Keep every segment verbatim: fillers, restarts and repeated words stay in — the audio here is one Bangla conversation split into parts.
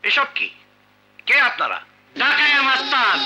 এসব কি? কে আপনারা? ঢাকায় মাস্তান।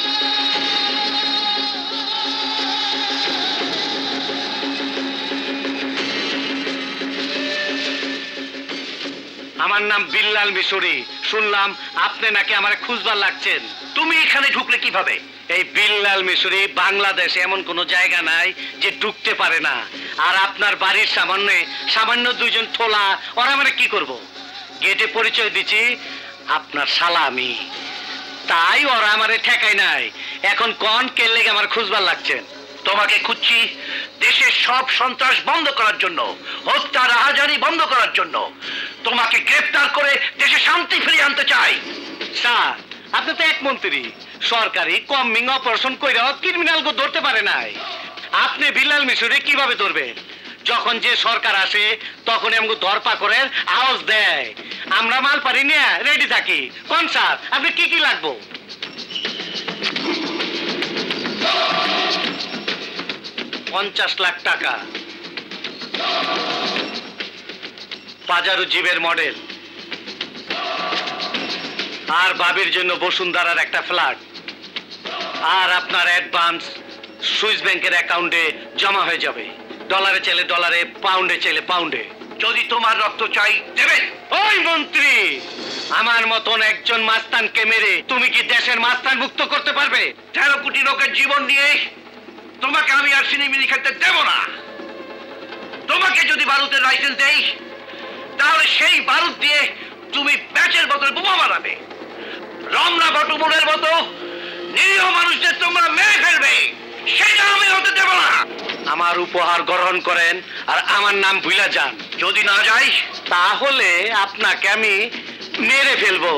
আমার নাম বিল্লাল মিশরি। শুনলাম আপনি নাকি আমারে খুঁজবার লাগছেন। তুমি এখানে ঢুকলে কিভাবে? এই বিল্লাল মিশরি বাংলাদেশে এমন কোনো জায়গা নাই যে ঢুকতে পারে না। আর আপনার বাড়ির সামনে সামান্য দুইজন ঠোলা, ওরা মানে কি করব? গেটে পরিচয় দিচ্ছি আপনার শালা আমি, তাই ওরা আমারে ঠেকাই নাই। এখন কোন কে লেগে আমার খুঁজবার লাগছেন? তোমাকে খুঁজছি দেশের সব সন্ত্রাস বন্ধ করার জন্য, হত্যা রাহাজানি বন্ধ করার জন্য। তোমাকে গ্রেফতার করে দেশে শান্তি ফিরিয়ে আনতে চাই। স্যার, আপনি তো এক মন্ত্রী, সরকারি কমিং অপারেশন কইরা ক্রিমিনাল গো ধরতে পারে নাই। আপনি বিল্লাল মিশরি কিভাবে ধরবেন? যখন যে সরকার আসে তখন আমাকে ধরপা করে আওয়াজ দেয়, আমরা মাল পারি নিয়ে রেডি থাকি। কোন স্যার, আপনি কি কি লাগবো? পঞ্চাশ লাখ টাকা, পাজারু জিবের মডেল, আর বাবির জন্য বসুন্ধরার একটা ফ্ল্যাট, আর আপনার অ্যাডভান্স সুইস ব্যাংকের অ্যাকাউন্টে জমা হয়ে যাবে। ডলারে চাইলে ডলারে, পাউন্ডে চাইলে পাউন্ডে। যদি তোমার রক্ত চাই দেবে। ওই মন্ত্রী, আমার মতন একজন মাস্তানকে মেরে তুমি কি দেশের মাস্তান মুক্ত করতে পারবে? তেরো কোটি লোকের জীবন নিয়ে তোমাকে আমি আর সিনেমিনি খেলতে দেব না। তোমাকে যদি বারুদের লাইসেন্স দেই তাহলে সেই বারুদ দিয়ে তুমি ব্যাচের বদলে বোমা বানাবে। রমনা বটমূলের মতো নিরীহ মানুষদের তোমরা মেরে ফেলবে, সেটা আমি হতে দেব না। আমার উপহার গ্রহণ করেন আর আমার নাম ভুলা যান। যদি না যাই তাহলে আপনাকে আমি মেরে ফেলবো।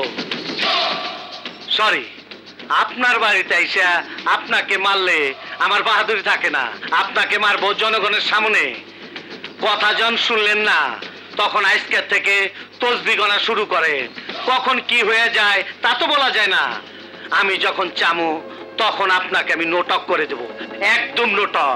সরি, আপনার বাড়িতে আইসা আপনাকে মারলে আমার বাহাদুরি থাকে না। আপনাকে মারবো জনগণের সামনে। কথা জন শুনলেন না, তখন আজকের থেকে তসবিহ গোনা শুরু করে। কখন কি হয়ে যায় তা তো বলা যায় না। আমি যখন চামু তখন আপনাকে আমি নোটক করে দেব, একদম নোটক।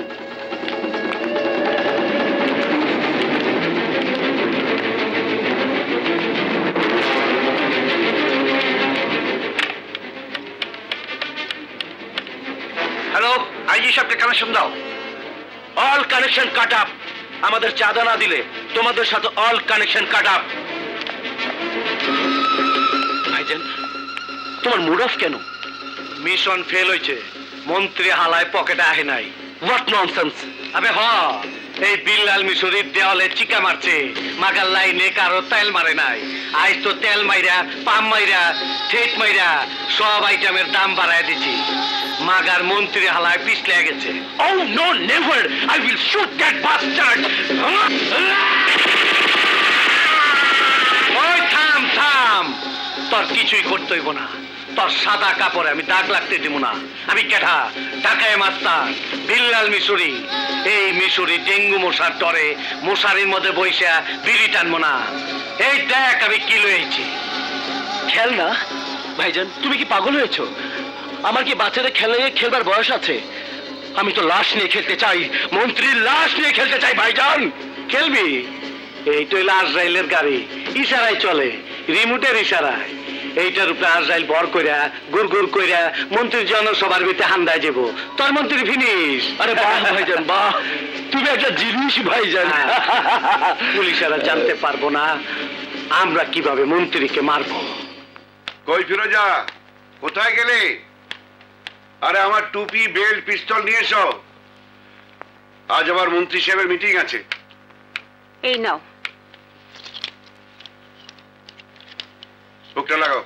হ্যালো, আইজি সাহেবকে কানেকশন দাও। All connection cut up. আমাদের চাঁদা না দিলে তোমাদের সাথে অল কানেকশন কাট আপ। ভাইজান, তোমার মুড অফ কেন? মিশন ফেল হয়েছে, মন্ত্রী হালায় পকেটে আহে নাই। What nonsense! আবে হ, এই বিল্লাল মিশরির দেওয়ালে চিকা মারছে, মাগার লাইনে কারো তেল মারে নাই। আজ তো তেল মাইরা, পাম মাইরা, ঠেট মাইরা সব আইটেমের দাম বাড়ায় দিছি। মাগার মন্ত্রী হালায় পিছলে গেছে। Oh no, never! I will shoot that bastard! ওই থাম থাম, তোর কিছুই করতে হইব না। তোর সাদা কাপড়ে আমি দাগ লাগতে দিব না। আমি কেঠা, ঢাকায় মাস্তান, বিল্লাল মিশরি। এই মিশরি ডেঙ্গু মশার ডরে মশারির মধ্যে বইসা বিড়ি টানবো না। এই দেখ আমি কি লয়েছি। খেল না ভাইজান, তুমি কি পাগল হয়েছো? আমার কি বাচ্চাদের খেলে খেলবার বয়স আছে? আমি তো লাশ নিয়ে খেলতে চাই, মন্ত্রীর লাশ নিয়ে খেলতে চাই ভাইজান। খেলবি? এই তো আজরাইলের গাড়ি, ইশারায় চলে, রিমোটের ইশারায়। এইটার উপরে আজরাইল বর কইরা গুড় গুড় কইরা মন্ত্রীর জনসভার ভিতরে হান্দায় যাব। তোর মন্ত্রী ফিনিশ। আরে বাহ ভাইজান, বাহ, তুমি একটা জিনিস ভাইজান। পুলিশেরা জানতে পারবো না আমরা কিভাবে মন্ত্রীকে মারবো। কই ফিরোজা, কোথায় গেলে? আরে আমার টুপি, বেল্ট, পিস্তল নিয়ে এসো। আজ আবার মন্ত্রী সাহেবের মিটিং আছে। এই নাও। বুকটা লাগাও।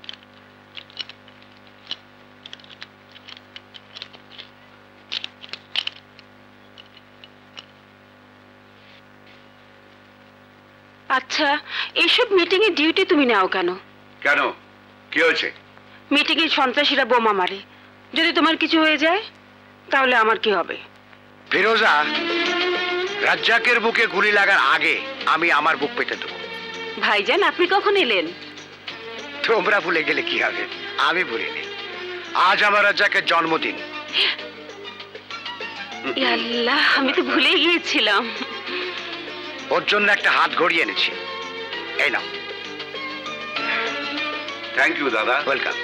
আচ্ছা, এইসব মিটিং এ ডিউটি তুমি নাও কেন? কেন, কি হয়েছে? মিটিং এ সন্ত্রাসীরা বোমা মারে, যদি তোমার কিছু হয়ে যায় তাহলে আমার কি হবে? ফিরোজা, রাজ্জাকের বুকে গুলি লাগার আগে আমি আমার বুক পেতে দেবো। ভাইজান, আপনি কখন এলেন? তোমরা ভুলে গেলে কি হবে, আমি ভুলিনি। আজ আমার রাজ্জাকের জন্মদিন। ইয়া আল্লাহ, আমি তো ভুলে গিয়েছিলাম। ওর জন্য একটা হাত ঘড়ি এনেছি, এই নাও। থ্যাংক ইউ দাদা। Welcome.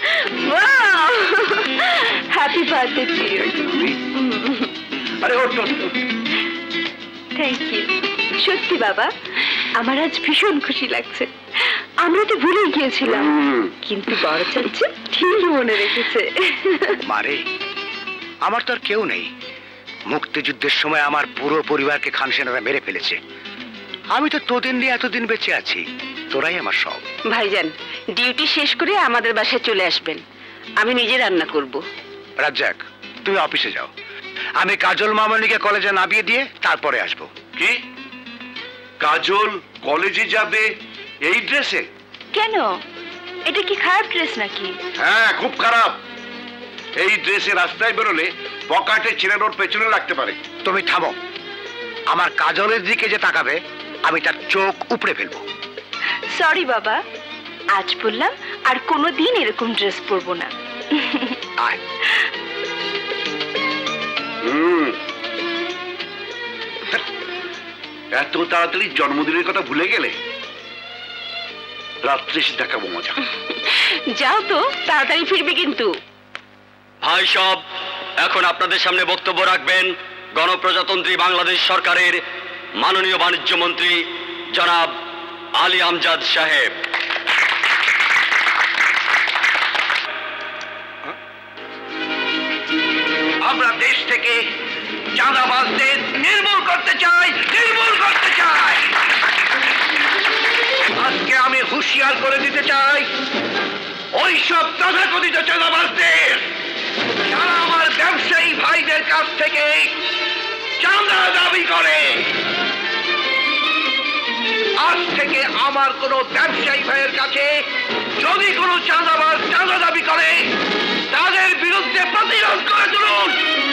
Happy birthday to you. আরে ওঠ ওঠ, ওঠ। Thank you. সত্যি বাবা, আমার আজ ভীষণ খুশি লাগছে। আমরা তো ভুলে গিয়েছিলাম, হুম। কিন্তু বড় চাচ্ছি ঠিক মনে রেখেছে। মারে, আমার তো আর কেউ নেই। মুক্তিযুদ্ধের সময় আমার পুরো পরিবারকে খান সেনারা মেরে ফেলেছে। আমি তো তোদের নিয়ে এতদিন বেঁচে আছি, তোরাই আমার সব। ভাইজান, ডিউটি শেষ করে আমাদের বাসায় চলে আসবেন, আমি নিজে রান্না করব। রাজ্জাক, তুমি অফিসে যাও, আমি কাজল মামনিকে কলেজে নামিয়ে দিয়ে তারপরে আসবো। কি কাজল কলেজে যাবে এই ড্রেসে? কেন, এটা কি খারাপ ড্রেস নাকি? হ্যাঁ, খুব খারাপ। এই ড্রেসে রাস্তায় বেরোলে পকেটে ছিঁড়ানোর পেছনে লাগতে পারে। তুমি থামো, আমার কাজলের দিকে যে তাকাবে আমি তার চোখ উপড়ে ফেলবো। সরি বাবা, আজ বললাম আর কোনোদিন এরকম ড্রেস পরবো না। আয়। হুম, এত তাড়াতাড়ি জন্মদিনের কথা ভুলে গেলে? রাত্রে এসে দেখাবো মজা। যাও তো, তাড়াতাড়ি ফিরবে কিন্তু। ভাই সব, এখন আপনাদের সামনে বক্তব্য রাখবেন গণপ্রজাতন্ত্রী বাংলাদেশ সরকারের মাননীয় বাণিজ্য মন্ত্রী জনাব আলী আমজাদ সাহেব। আমরা দেশ থেকে চাঁদাবাজদের নির্মূল করতে চাই, নির্মূল করতে চাই। আজকে আমি হুঁশিয়ার করে দিতে চাই ওই সব তথাকথিত চাঁদাবাজদের, যারা আমার ব্যবসায়ী ভাইদের কাছ থেকে চাঁদা দাবি করে। আজ থেকে আমার কোনো ব্যবসায়ী ভাইয়ের কাছে যদি কোনো চাঁদাবাজ চাঁদা দাবি করে, তাদের বিরুদ্ধে প্রতিরোধ করে তুলুন।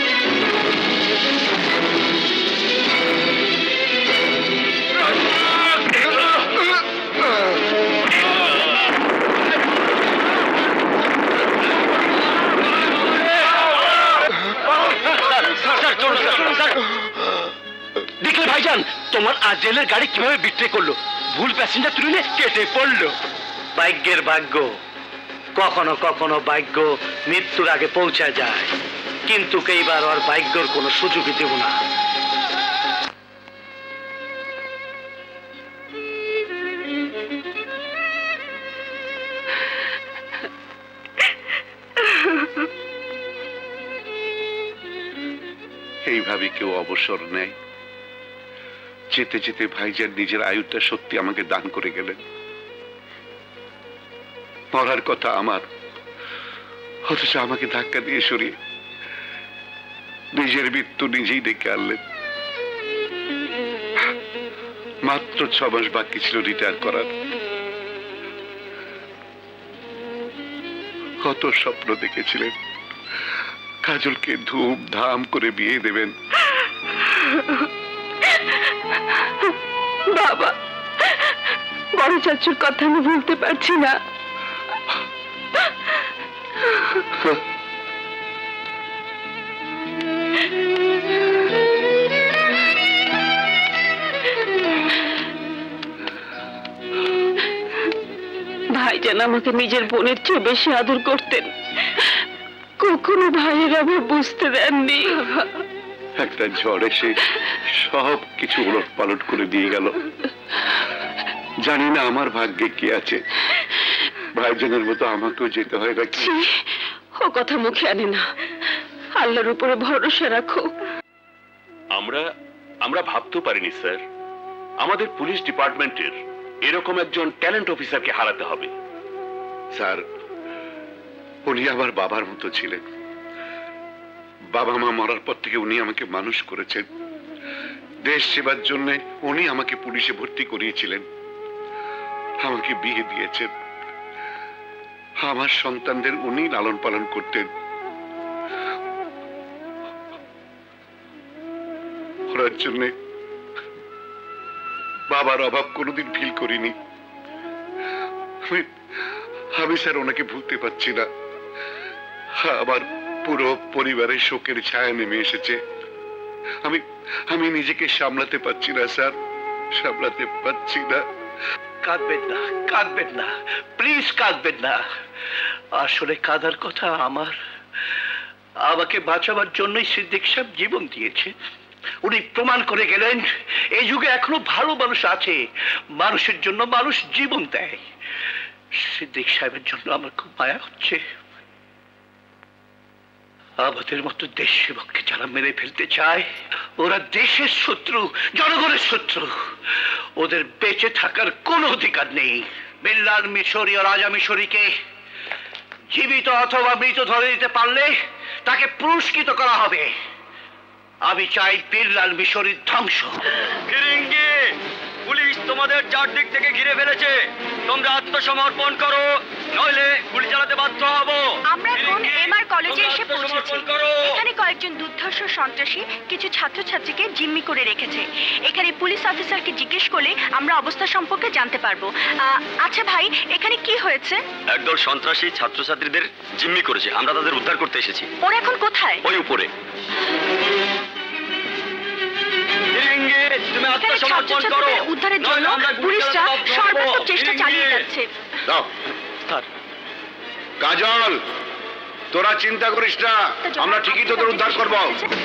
দেখলে ভাইজান, তোমার আজেলের গাড়ি কিভাবে বিট্রে করলো, ভুল প্যাসেঞ্জার তুলে কেটে পড়লো। ভাগ্যের ভাগ্য, কখনো কখনো ভাগ্য মৃত্যুর আগে পৌঁছা যায়, কিন্তু এইবার আর ভাগ্যর কোনো সুযোগই দেব না। এইভাবে কেউ অবসর নেয়? যেতে যেতে ভাইজান নিজের আয়ুটা সত্যি আমাকে দান করে গেলেন। মরার কথা আমার, অথচ আমাকে ধাক্কা দিয়ে সরিয়ে নিজের মৃত্যু নিজেই ডেকে আনলেন। মাত্র ছ মাস বাকি ছিল রিটায়ার করার। কত স্বপ্ন দেখেছিলেন, কাজলকে ধুমধাম করে বিয়ে দেবেন। বাবা, বড় চাচুর কথা আমি ভুলতে পারছি না। ভাইজান আমাকে নিজের বোনের চেয়ে বেশি আদর করতেন, কখনো ভাইয়ের আমার বুঝতে দেননি। একটা ঝড় এসে সব কিছু উলট পালট করে দিয়ে গেল। জানি না আমার ভাগ্যে কি আছে, ভাইজানের মতো আমাকেও যেতে হয় নাকি। ও কথা মুখে আনে না, আল্লাহর উপরে ভরসা রাখো। আমরা আমরা ভাবতেও পারিনি স্যার, আমাদের পুলিশ ডিপার্টমেন্টের এরকম একজন ট্যালেন্ট অফিসারকে হারাতে হবে। স্যার, উনি আমার বাবার মতো ছিলেন। বাবা মা মরার পর থেকে উনি আমাকে মানুষ করেছেন। দেশ সেবার জন্য উনি আমাকে পুলিশে ভর্তি করিয়েছিলেন, আমাকে বিয়ে দিয়েছেন। আমার সন্তানদের উনি লালন পালন করতেন। ওনার জন্য বাবার অভাব কোনোদিন ফিল করিনি। আমি- আমি স্যার ওনাকে ভুলতে পারছি না। আমার পুরো পরিবারের শোকের ছায়া নেমে এসেছে। আমি আমি নিজেকে সামলাতে পারছি না স্যার, সামলাতে পারছি না। কাঁদবেন না, কাঁদবেন না, প্লিজ কাঁদবেন না। আসলে কাঁদার কথা আমার। আমাকে বাঁচাবার জন্যই সিদ্দিক সাহেব জীবন দিয়েছে। উনি প্রমাণ করে গেলেন এই যুগে এখনো ভালো মানুষ আছে, মানুষের জন্য মানুষ জীবন দেয়। সিদ্দিক সাহেবের জন্য আমার খুব মায়া হচ্ছে। আমাদের মতো দেশ সেবককে যারা মেরে ফেলতে চায়, ওরা দেশের শত্রু, জনগণের শত্রু। ওদের বেঁচে থাকার কোনো অধিকার নেই। বিল্লাল মিশরি ও রাজা মিশরিকে জীবিত অথবা মৃত ধরে দিতে পারলে তাকে পুরস্কৃত করা হবে। আমি চাই বিল্লাল মিশরির ধ্বংস। ফিরিঙ্গি, পুলিশ তোমাদের চারদিক থেকে ঘিরে ফেলেছে। তোমরা আত্মসমর্পণ করো, নইলে গুলি চালাতে বাধ্য হব। আমরা এখন এমআর কলেজে এসে পৌঁছেছি। এখানে কয়েকজন দুর্ধর্ষ সন্ত্রাসী কিছু ছাত্রছাত্রীকে জিম্মি করে রেখেছে। এখানে পুলিশ অফিসারকে জিজ্ঞেস করলে আমরা অবস্থা সম্পর্কে জানতে পারবো। আহ, আচ্ছা ভাই, এখানে কি হয়েছে? একদল সন্ত্রাসী ছাত্রছাত্রীদের জিম্মি করেছে, আমরা তাদের উদ্ধার করতে এসেছি। ওরা এখন কোথায়? ওই উপরে। তুমি আত্মসমর্পণ করো। উদ্ধারের জন্য পুলিশরা সর্বাত্মক চেষ্টা চালিয়ে যাচ্ছে। কাজল, তোরা চিন্তা করিস না, আমরা ঠিকই তোদের উদ্ধার করবো।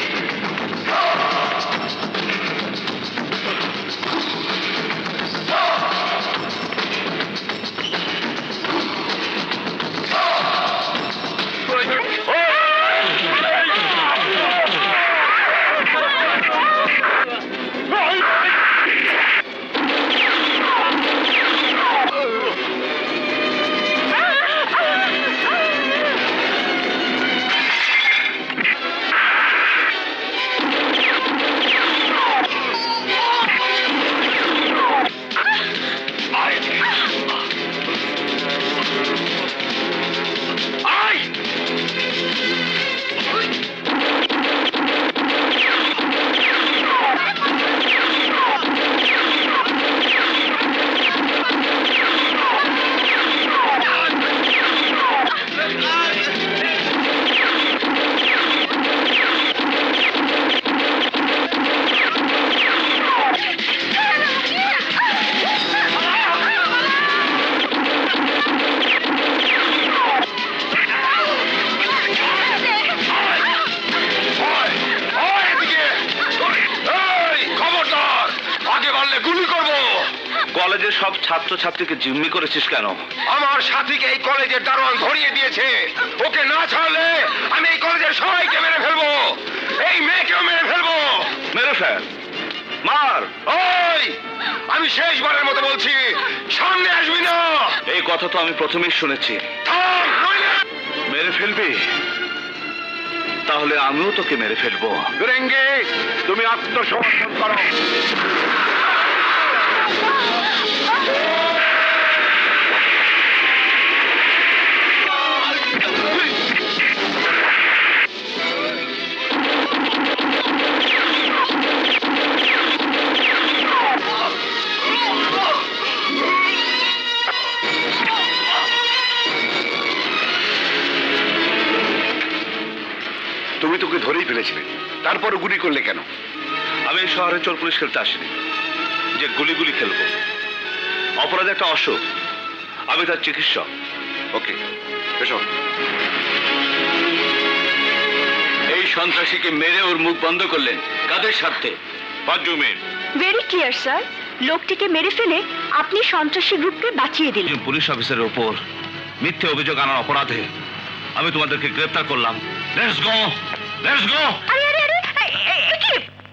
কলেজের সব ছাত্রছাত্রীকে জিম্মি করেছিস কেন? আমার সাথীকে এই কলেজের দারোয়ান ধরিয়ে দিয়েছে। ওকে না ছাড়লে আমি এই কলেজের সবাইকে মেরে ফেলবো, এই মেয়েকেও মেরে ফেলবো। মেরে ফেল, মার। ওই, আমি শেষবারের মতো বলছি, সামনে আসবি না। এই কথা তো আমি প্রথমেই শুনেছি। থাম, নইলে মেরে ফেলবি? তাহলে আমিও তোকে মেরে ফেলবো। ফিরিঙ্গি, তুমি আত্মসমর্পণ করো। তুমি তোকে ধরেই ফেলেছিলে, তারপরে গুলি করলে কেন? আমি এই শহরে চোর পুলিশ খেলতে আসিনি যে গুলি গুলি খেলবো। অপরাধ একটা অসুখ, আমি তার চিকিৎসক। ওকে, এসো। এই সন্ত্রাসীকে মেরে ওর মুখ বন্ধ করলেন কাদের স্বার্থে? ভেরি ক্লিয়ার স্যার, লোকটিকে মেরে ফেলে আপনি সন্ত্রাসী গ্রুপকে বাঁচিয়ে দিলেন। পুলিশ অফিসারের উপর মিথ্যে অভিযোগ আনার অপরাধে আমি তোমাদেরকে গ্রেফতার করলাম। Let's go, let's go. আরে আরে আরে, কি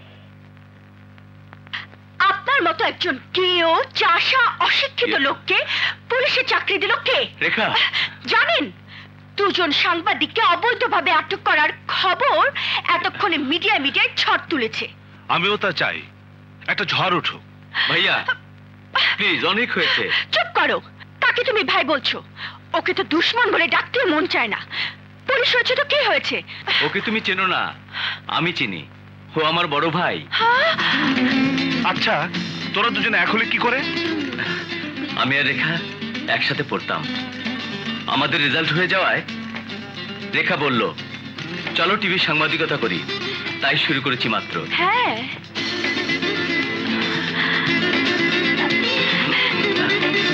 আপনার মতো একজন কেও চাষা অশিক্ষিত লোককে পুলিশে চাকরি দিল কে? রেখা, জানেন দুজন সাংবাদিককে অবৈধভাবে আটক করার খবর এতক্ষণে মিডিয়া মিডিয়ায় ঝড় তুলেছে। আমিও তা চাই, একটা ঝড় উঠুক। ভাইয়া প্লিজ, অনেক হয়েছে। চুপ করো, তাকে তুমি ভাই বলছো? ওকে তো দুশ্মন বলে ডাকতে মন চায় না। পুলিশ হয়েছে তো কি হয়েছে? ওকে তুমি চেনো না, আমি চিনি। ও আমার বড় ভাই। আচ্ছা, তোরা দুজনে এক হলে কি করে? আমি আর রেখা একসাথে পড়তাম। আমাদের রেজাল্ট হয়ে যাওয়ায় রেখা বলল চলো টিভি সাংবাদিকতা করি, তাই শুরু করেছি মাত্র। হ্যাঁ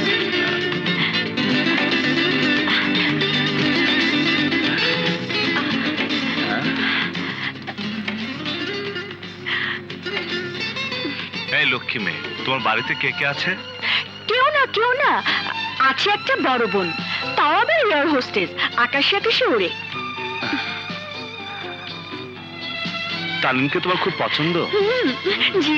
লক্ষ্মী মেয়ে। তোমার বাড়িতে কে কে আছে? কেউ না কেউ না, আছে একটা বড় বোন, তাও আবার এয়ার হোস্টেস, আকাশে আকাশে ওড়ে। তানিমকে তোমার খুব পছন্দ? জি।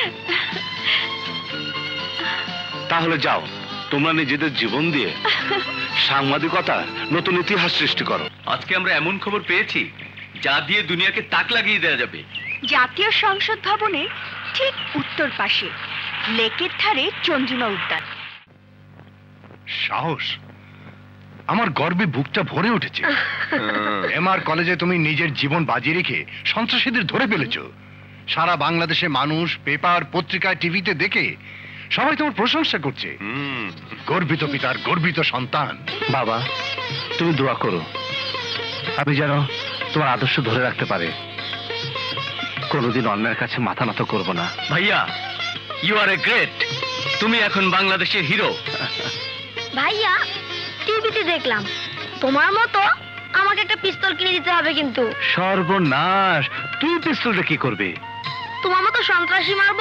তাহলে যাও, তোমরা নিজেদের জীবন দিয়ে সাংবাদিকতা নতুন ইতিহাস সৃষ্টি করো। আজকে আমরা এমন খবর পেয়েছি যা দিয়ে দুনিয়াকে তাক লাগিয়ে দেওয়া যাবে। জাতীয় সংসদ ভবনে ঠিক উত্তর পাশে লেকের ধারে চন্দ্রিমা উদ্যান। সাহস! আমার গর্বে বুকটা ভরে উঠেছে। এমআর কলেজে তুমি নিজের জীবন বাজি রেখে সন্ত্রাসীদের ধরে ফেলেছো। সারা বাংলাদেশে মানুষ পেপার, পত্রিকায়, টিভিতে দেখে সবাই তোমার প্রশংসা করছে। গর্বিত পিতার গর্বিত সন্তান। বাবা, তুমি দোয়া করো আমি যেন তোমার আদর্শ ধরে রাখতে পারে, কোনোদিন অন্যের কাছে মাথা নত করব না। ভাইয়া, ইউ আর এ গ্রেট। তুমি এখন বাংলাদেশের হিরো। ভাইয়া, টিভিতে দেখলাম তোমার মতো আমাকে একটা পিস্তল কিনে দিতে হবে কিন্তু। সর্বনাশ, তুই পিস্তলটা কি করবে? তোমার মতো সন্ত্রাসী মারবো।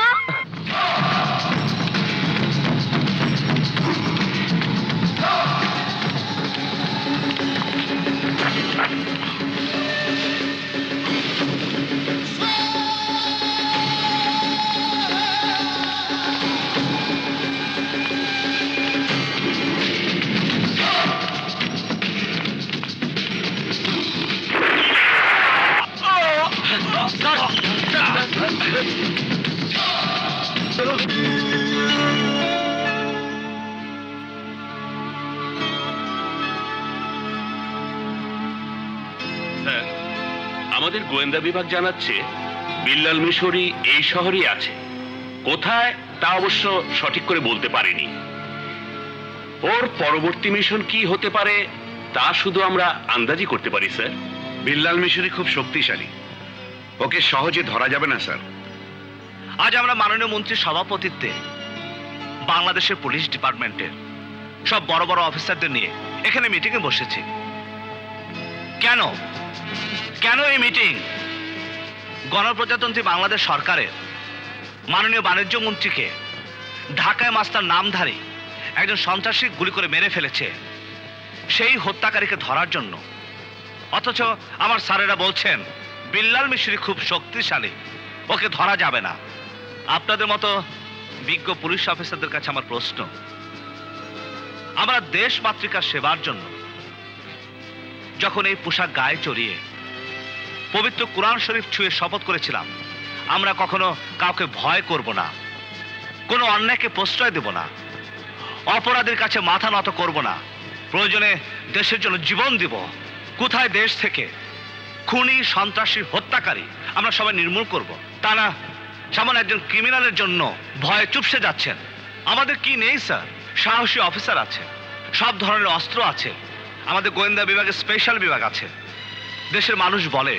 আমাদের গোয়েন্দা বিভাগ জানাচ্ছে বিল্লাল মিশরি এই শহরেই আছে। কোথায় তা অবশ্য সঠিক করে বলতে পারেনি। ওর পরবর্তী মিশন কি হতে পারে তা শুধু আমরা আন্দাজি করতে পারি স্যার। বিল্লাল মিশরি খুব শক্তিশালী, ওকে সহজে ধরা যাবে না স্যার। আজ আমরা মাননীয় মন্ত্রীর সভাপতিত্বে বাংলাদেশের পুলিশ ডিপার্টমেন্টের সব বড় বড় অফিসারদের নিয়ে এখানে মিটিংয়ে বসেছি। কেন কেন এই মিটিং? গণপ্রজাতন্ত্রী বাংলাদেশ সরকারের মাননীয় বাণিজ্য মন্ত্রীকে ঢাকায় মাস্টার নামধারী একজন সন্ত্রাসী গুলি করে মেরে ফেলেছে, সেই হত্যাকারীকে ধরার জন্য। অথচ আমার স্যারেরা বলছেন বিল্লাল মিশরি খুব শক্তিশালী, ওকে ধরা যাবে না। আপনাদের মতো বিজ্ঞ পুলিশ অফিসারদের কাছে আমার প্রশ্ন, আমরা দেশ মাতৃকার সেবার জন্য যখন এই পোশাক গায়ে চড়িয়ে পবিত্র কোরআন শরীফ ছুঁয়ে শপথ করেছিলাম আমরা কখনো কাউকে ভয় করব না, কোনো অন্যায়কে প্রশ্রয় দেব না, অপরাধীর কাছে মাথা নত করব না, প্রয়োজনে দেশের জন্য জীবন দিব। কোথায় দেশ থেকে খুনি, সন্ত্রাসী, হত্যাকারী আমরা সবাই নির্মূল করব, তা না সামান্য একজন ক্রিমিনালের জন্য ভয়ে চুপসে যাচ্ছেন। আমাদের কি নেই স্যার? সাহসী অফিসার আছে, সব ধরনের অস্ত্র আছে, আমাদের গোয়েন্দা বিভাগে স্পেশাল বিভাগ আছে। দেশের মানুষ বলে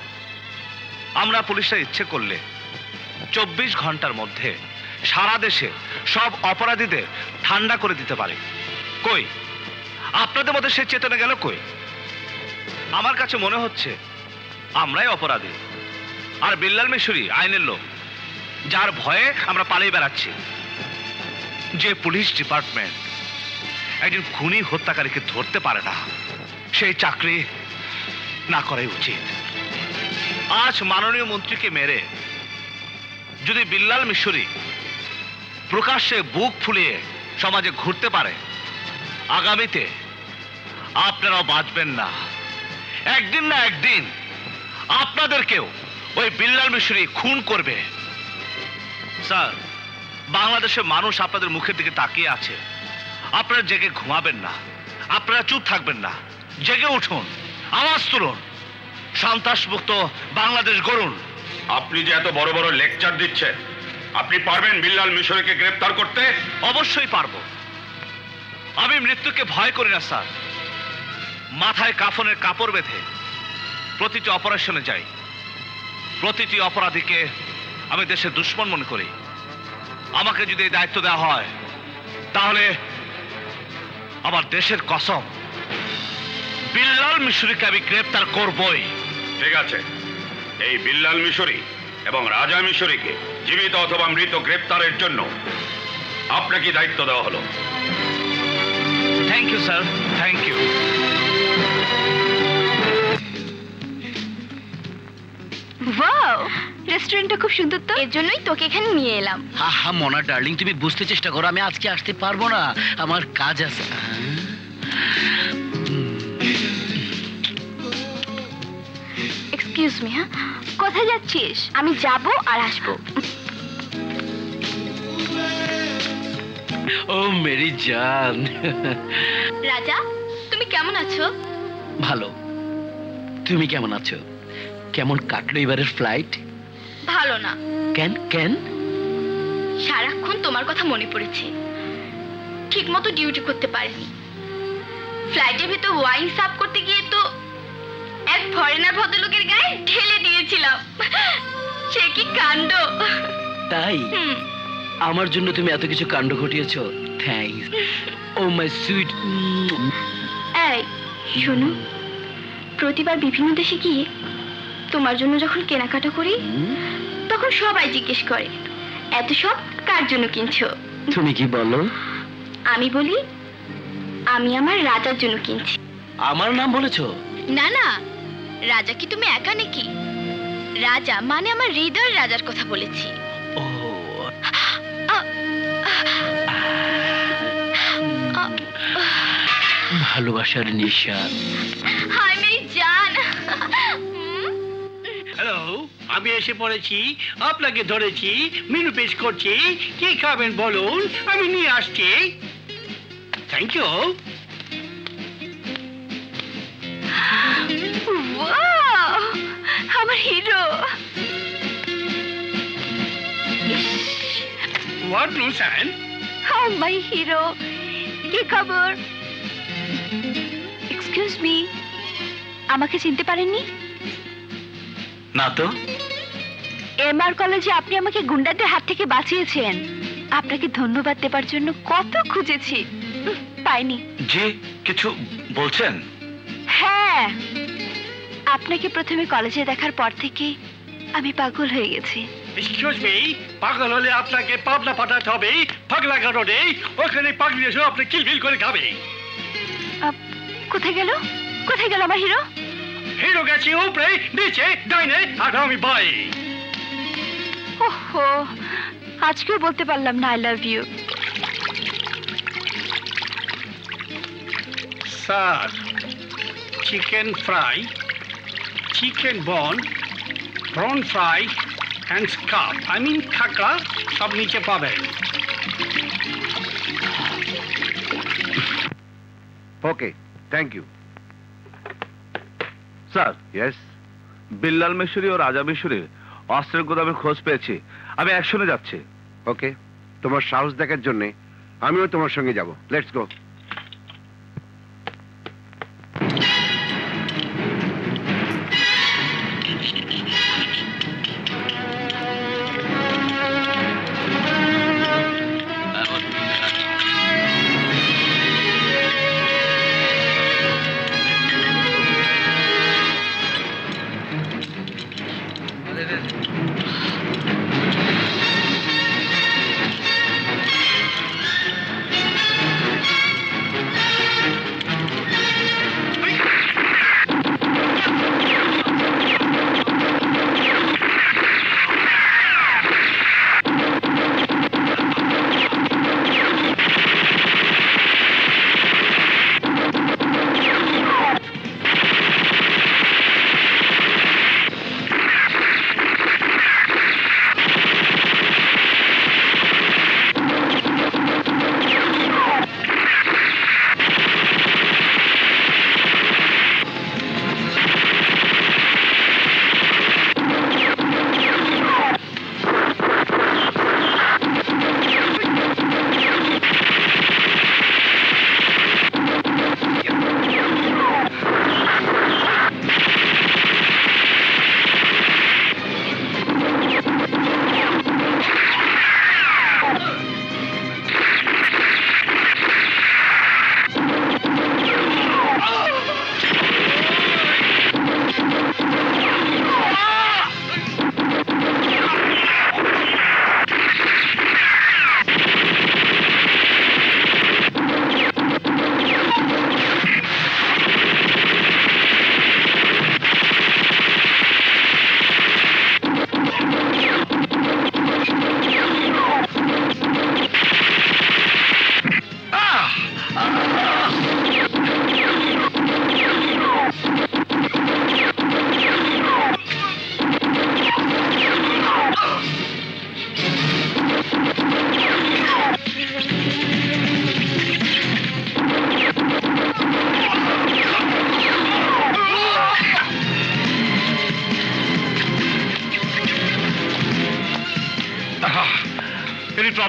আমরা পুলিশরা ইচ্ছে করলে চব্বিশ ঘন্টার মধ্যে সারা দেশে সব অপরাধীদের ঠান্ডা করে দিতে পারে। কই আপনাদের মধ্যে সে চেতনা গেল কই? আমার কাছে মনে হচ্ছে আমরাই অপরাধী, আর বিল্লাল মিশরি আইনের লোক, যার ভয়ে আমরা পালিয়ে বেড়াচ্ছি। যে পুলিশ ডিপার্টমেন্ট একজন খুনি হত্যাকারীকে ধরতে পারে না, সেই চাকরি না করাই উচিত। আজ মাননীয় মন্ত্রীকে মেরে যদি বিল্লাল মিশরি প্রকাশ্যে বুক ফুলিয়ে সমাজে ঘুরতে পারে, আগামীতে আপনারাও বাঁচবেন না। একদিন না একদিন আপনাদেরকেও ওই বিল্লাল মিশরি খুন করবে। স্যার, বাংলাদেশের মানুষ আপনাদের মুখের দিকে তাকিয়ে আছে। আপনারা জেগে ঘুমাবেন না, আপনারা চুপ থাকবেন না, জেগে উঠুন, আওয়াজ তুলুন, সন্ত্রাসমুক্ত বাংলাদেশ গড়ুন। আপনি যে এত বড় বড় লেকচার দিচ্ছেন, আপনি পারবেন বিল্লাল মিশরিকে গ্রেফতার করতে? অবশ্যই পারবো। আমি মৃত্যুকে ভয় করি না স্যার। মাথায় কাফনের কাপড় বেঁধে প্রতিটি অপারেশনে যাই, প্রতিটি অপরাধীকে আমি দেশের দুশ্মন মনে করি। আমাকে যদি এই দায়িত্ব দেওয়া হয় তাহলে আমার দেশের কসম বিল্লাল মিশরিকে আমি গ্রেফতার করবই। ঠিক আছে, এই বিল্লাল মিশরি এবং রাজা মিশরীকে জীবিত অথবা মৃত গ্রেপ্তারের জন্য আপনাকে দায়িত্ব দেওয়া হলো। Thank you sir, thank you. Wow, রেস্টুরেন্টটা খুব সুন্দর তো, এর জন্যই তোকে এখানে নিয়ে এলাম। হা হা মোনা ডার্লিং, তুমি বুঝতে চেষ্টা করো, আমি আজকে আসতে পারবো না, আমার কাজ আছে। এক্সকিউজ মি, হ্যাঁ কোথায় যাচ্ছিস? আমি যাব আর আসবো। ও মেরি জান। রাজা, তুমি কেমন আছো? ভালো, তুমি কেমন আছো? কেমন কাটলো এবারের ফ্লাইট? ভালো না। কেন কেন? সারাক্ষণ তোমার কথা মনে পড়েছে, ঠিক মতো ডিউটি করতে পারিনি। ফ্লাইটের ভিতর ওয়াইন সার্ভ করতে গিয়ে তো এক ফরেনার ভদ্রলোকের গায়ে ঢেলে দিয়েছিলাম। সে কি কাণ্ড! তাই? আমার জন্য তুমি এত কিছু কাণ্ড ঘটিয়েছো, থ্যাঙ্কস। O my sweet. এই শোনো, প্রতিবার বিভিন্ন দেশে গিয়ে তোমার জন্য যখন কেনাকাটা করি তখন সবাই জিজ্ঞেস করে এত সব কার জন্য কিনছো? তুমি কি বলো? আমি বলি আমি আমার রাজার জন্য কিনছি। আমার নাম বলেছো? না না, রাজা কি তুমি একা নাকি? রাজা মানে আমার হৃদয়ের রাজার কথা বলেছি। ও ভালোবাসার নিশান। হাই মেরি জান। হ্যালো, আমি এসে পড়েছি, আপনাকে ধরেছি, মেনু পেশ করছি, কি খাবেন বলুন, আমি নিয়ে আসছি। Thank you. আমার hero. What nuisance? How my hero, কি খবর? এক্সকিউজ মি, আমাকে চিনতে পারেননি? না তো। এমআর কলেজে আপনি আমাকে গুন্ডাদের হাত থেকে বাঁচিয়েছেন, আপনাকে ধন্যবাদ দেবার জন্য কত খুঁজেছি, পাইনি। যে কিছু বলছেন? হ্যাঁ, আপনাকে প্রথমে কলেজে দেখার পর থেকে আমি পাগল হয়ে গেছি। এক্সকিউজ মি, পাগল হলে আপনাকে পাবনা পাঠাতে হবে, পাগলা রোডে, ওখানে পাগলি এসে আপনি কিলবিল করে খাবে। কোথায় গেল কোথায় গেল আমার হিরো? হিরো গেছে উপরে, নিচে, ডাইনে, আর আমি বাই। ওহো, আজকেও বলতে পারলাম না I love you. Sir, chicken fry, chicken bun, prawn fry and scalp, I mean খাকড়া, সব নিচে পাবেন। Okay, thank you sir. Yes, Bilal Mishri ও রাজা মিশরির অস্ত্রের গোদামের খোঁজ পেয়েছি, আমি অ্যাকশনে যাচ্ছি। ওকে, তোমার সাহস দেখার জন্য আমিও তোমার সঙ্গে যাব। Let's go.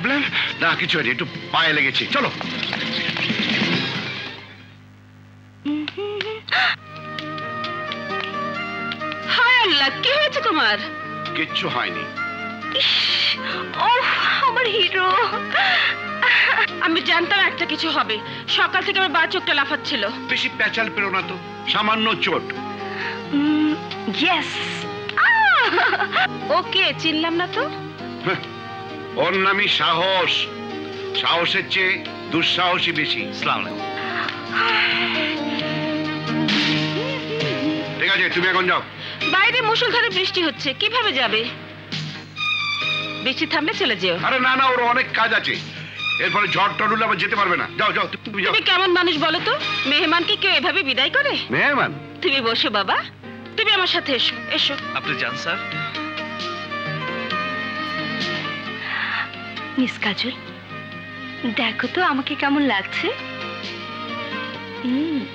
প্রবলেম? না কিছু হয়নি, একটু পায়ে লেগেছি। চলো। হায় আল্লাহ, কি হয়েছে তোমার? কিচ্ছু হয়নি। ওহ, আমার হিরো। আমি জানতাম একটা কিছু হবে। সকাল থেকে আমার বা চোখটা লাফাচ্ছিল। বেশি প্যাচাল পেরো না তো, সামান্য চোট। ইয়েস। ওকে, চিনলাম না তো। ওর নামই সাহস। সাহসের চেয়ে দুঃসাহসী বেশি। আসসালামু আলাইকুম। ঠিক আছে, তুমি এখন যাও। বাইরে মুষলধারে বৃষ্টি হচ্ছে, কিভাবে যাবে? বৃষ্টি থামলে চলে যেও। আরে না না, ওর অনেক কাজ আছে। এরপরে ঝড় টড় উঠলে আবার যেতে পারবে না। যাও যাও, তুমি যাও। তুমি কেমন মানুষ বলো তো? মেহমানকে কেউ এভাবে বিদায় করে? মেহমান? তুমি বসো বাবা, তুমি আমার সাথে এসো। এসো। আপনি যান স্যার। মিস কাজল, দেখো তো আমাকে কেমন লাগছে। হুম।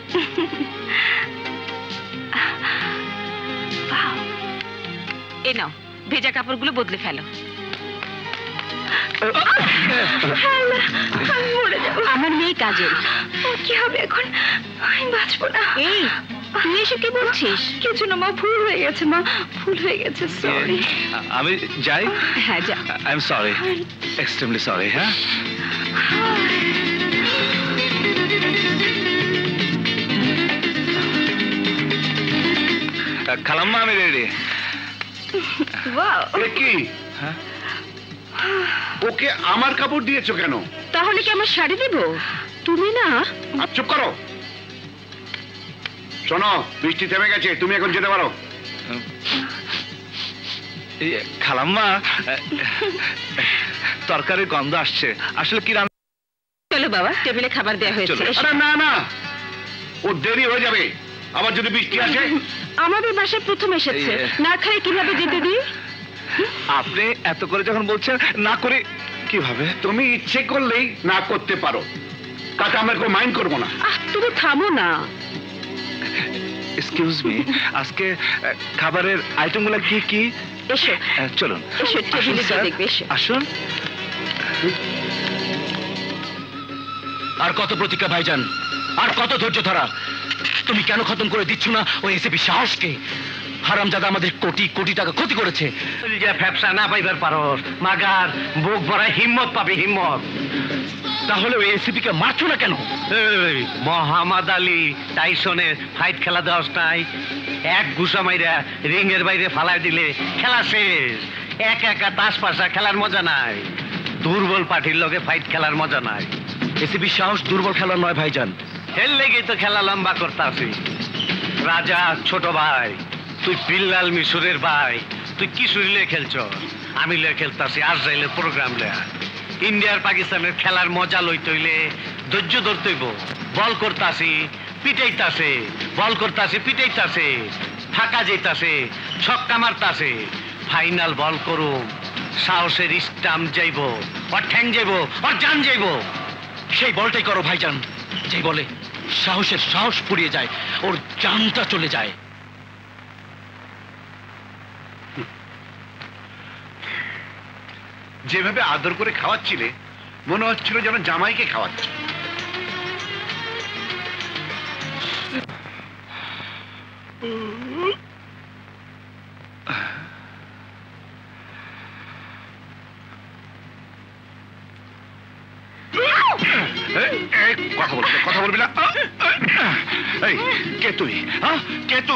এ নাও, ভেজা কাপড়গুলো বদলে ফেলো। আমার মেয়ে কাজল। কি হবে এখন? আমি বাঁচবো না। এই, তুই এসে কি বলছিস? কিছু না মা, ভুল হয়ে গেছে মা, ভুল হয়ে গেছে, সরি। আমি যাই। হ্যাঁ যা। I am sorry, extremely sorry. হ্যাঁ, খালাম্মা আমি রেডি। কি ওকে আমার কাপড় দিয়েছো কেন? তাহলে কি আমার শাড়ি দেব? তুমি না। চুপ করো। শোনো, বৃষ্টি থেমে গেছে, তুমি এখন যেতে পারো। খালাম্মা, তরকারির গন্ধ আসছে। আসলে কি রান্না? চলো বাবা, টেবিলে খাবার দেওয়া হয়েছে। আরে না না, ও দেরি হয়ে যাবে। আবার যদি বৃষ্টি আসে। আমাদের বাসায় প্রথম এসেছে, না খাই কিভাবে যেতে দিই? আপনি এত করে যখন বলছেন, না করে কিভাবে? তুমি ইচ্ছে করলেই না করতে পারো, তাতে আমরা কেউ মাইন্ড করবো না। আহ, তুমি থামো না। এক্সকিউজ মি, আজকে খাবারের আইটেমগুলো কি কি? এসো চলুন। এসো, টেবিলে গিয়ে দেখবে। এসো। আসুন। আর কত প্রতীক্ষা ভাইজান, আর কত ধৈর্য ধরা? তুমি কেন খতম করে দিচ্ছ না ওই এসিপি সাহসকে? হারামজাদা আমাদের কোটি কোটি টাকা ক্ষতি করেছে। ব্যবসা না পাইবার পারস, মাগার বুক ভরা হিম্মত পাবি, হিম্মত। তাহলে ওই এসিপি কে মারছো না কেন? মোহাম্মদ আলী টাইসনের ফাইট খেলা দেওয়াস নাই? এক ঘুষা মাইরা রিং এর বাইরে ফালাই দিলে খেলা শেষ। এক একা তাস পাশা খেলার মজা নাই, দুর্বল পার্টির লগে ফাইট খেলার মজা নাই। এসিপি সাহস দুর্বল খেলা নয় ভাইজান। এর লেগে তো খেলা লম্বা করতাছি। রাজা ছোট ভাই, তুই বিল্লাল মিশরের ভাই, তুই কিশোরী লয়ে খেলছ, আমি লয়ে খেলতাছি আজরাইলের প্রোগ্রাম লয়া। ইন্ডিয়ার পাকিস্তানের খেলার মজা লইতে হইলে ধৈর্য ধরতে হইব। বল করতাছি, পিটাইতাছে, বল করতাছে, পিটাইতাছে, ফাঁকা যেতাছে, ছক্কা মারতাছে। ফাইনাল বল করুম, সাহসের স্টাম্প যাইব, ওর ঠ্যাং যাইব, ওর জান যাইব। সেই বলটাই করো ভাইজান, যে বলে সাহসের সাহস পুড়িয়ে যায়, ওর জানটা চলে যায়। যেভাবে আদর করে খাওয়াচ্ছিলে, মনে হচ্ছিল যেন জামাইকে খাওয়াচ্ছে। কথা বলবি কথা বলবি না। এই কে তুই? হ্যাঁ কে তুই?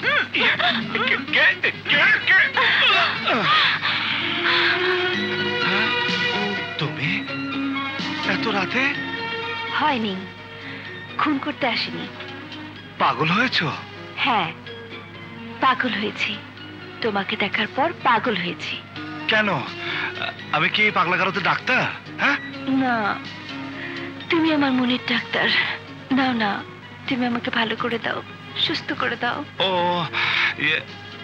তুমি এত রাতে? হয়নি, খুন করতে আসিনি। পাগল হয়েছ? হ্যাঁ, পাগল হয়েছি। তোমাকে দেখার পর পাগল হয়েছি। কেন? আমি কি পাগলা গারোতে ডাক্তার? হ্যাঁ না, তুমি আমার মনের ডাক্তার। দাও না, তুমি আমাকে ভালো করে দাও, সুস্থ করে দাও। ও ইয়ে,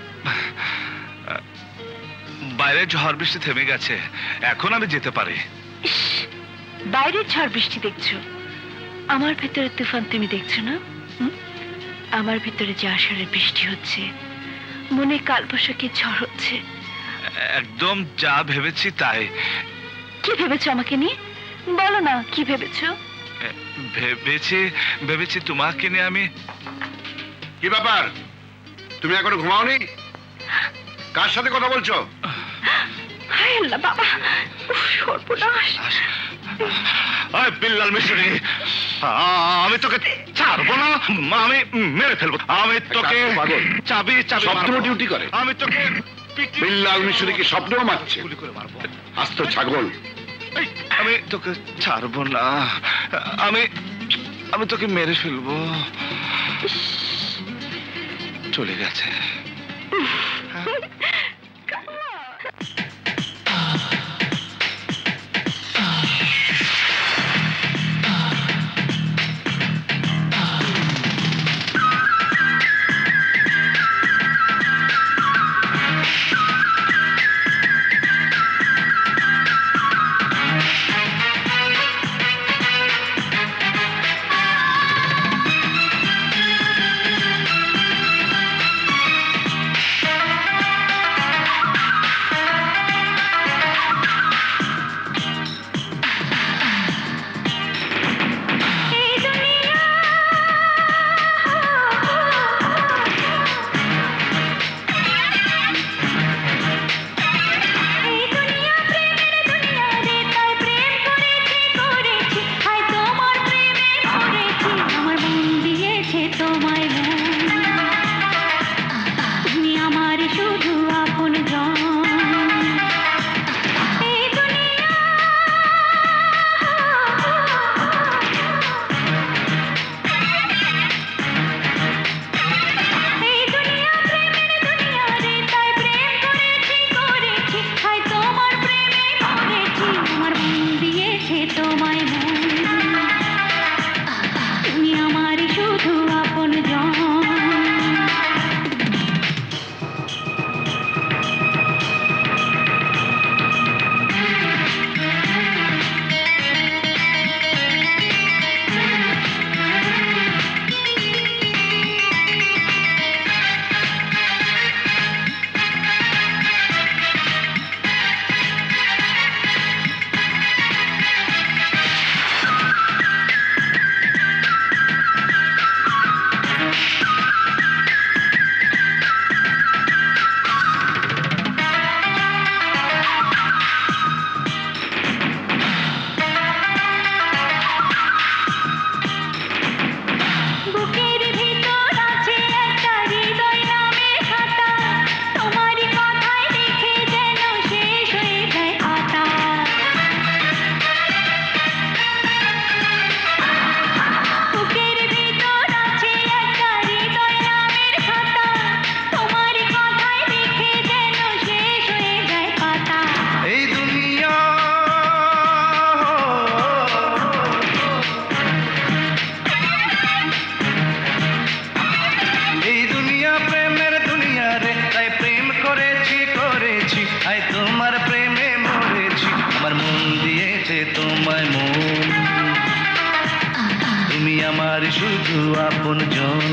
বাইরে ঝড় বৃষ্টি থেমে গেছে, এখন আমি যেতে পারি। বাইরের ঝড় বৃষ্টি দেখছো, আমার ভেতরে তুফান তুমি দেখছো না? আমার ভেতরে যে আষাঢ়ের বৃষ্টি হচ্ছে, মনে কালবৈশাখী ঝড় হচ্ছে। একদম যা ভেবেছি তাই। কি ভেবেছো আমাকে নিয়ে? বলো না কি ভেবেছো? ভেবেছি ভেবেছি তোমাকে নিয়ে আমি। কি ব্যাপার, তুমি এখনো ঘুমাওনি? কার সাথে কথা বলছো? হায় আল্লাহ বাবা, উফ, সর্বনাশ। ওই বিল্লাল মিশরি, আমি তোকে ছাড়বো না, আমি মেরে ফেলবো। আমি তোকে চাবি চাবি স্বপ্ন ডিউটি করে। আমি তোকে বিল্লাল মিশরিকে স্বপ্নও মারছে। আস্ত ছাগল। আমি তোকে ছাড়বো না, আমি আমি তোকে মেরে ফেলবো। চলে গেছে। শুধু আপন জন।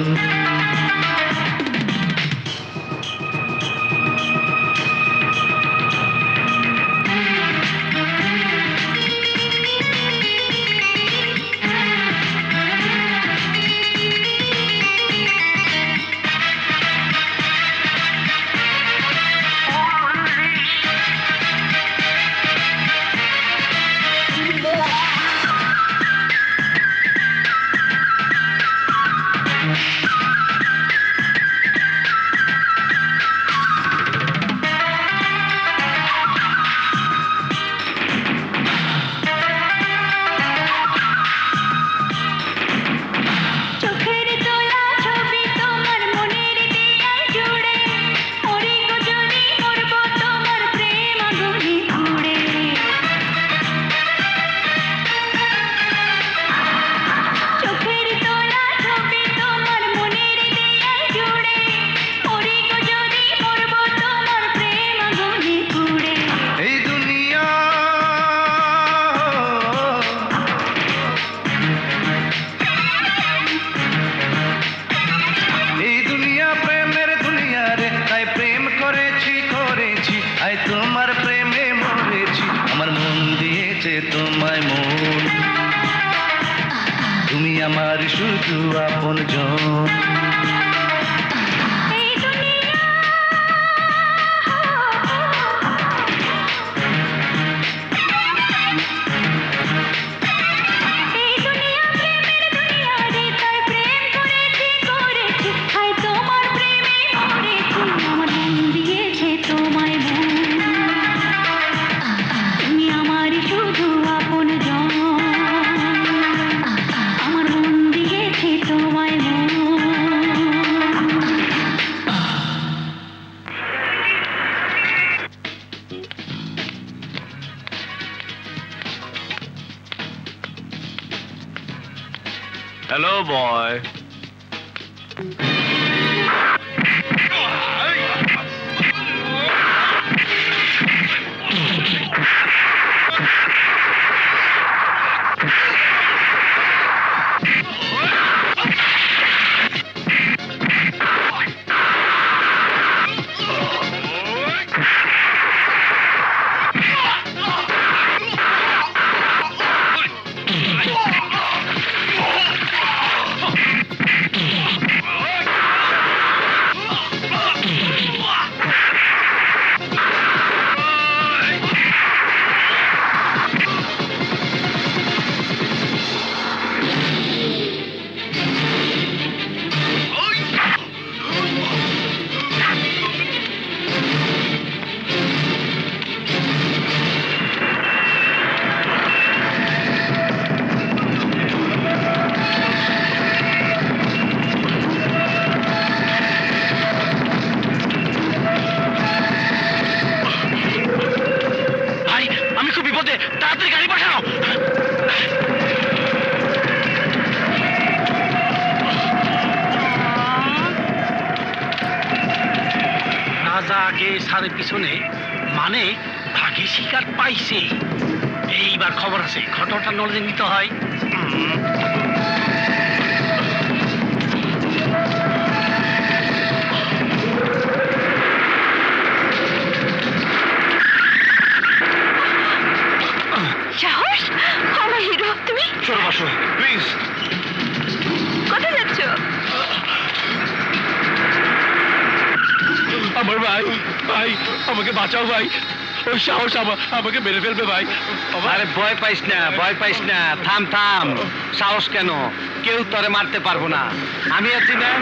শুধু আপনজন। Hello, boy. পিছনে মানে ভাগে শিকার পাইছে। এইবার খবর আছে, ঘটনাটা নলেজে নিতে হয়। সাহস, আমার হিরো তুমি চলো বসো প্লিজ। কোথায় যাচ্ছ? আমার ভাই, ভাই আমাকে বাঁচাও ভাই, ওই সাহস আমাকে মেরে ফেলবে ভাই। আরে ভয় পাইস না, ভয় পাইস না, থাম থাম। সাহস কেন? কেউ তোরে মারতে পারবো না, আমি আছি না।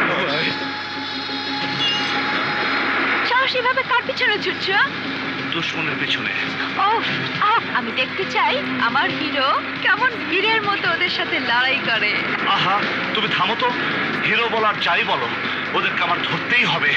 সাহস এভাবে কার পিছনে ছুটছ? দুশ্মনের পিছনে। ও, আমি দেখতে চাই আমার হিরো কেমন বীরের মতো ওদের সাথে লড়াই করে। আহা, তুমি থামো তো। হিরো বলার যাই বলো, ওদেরকে আমার ধরতেই হবে।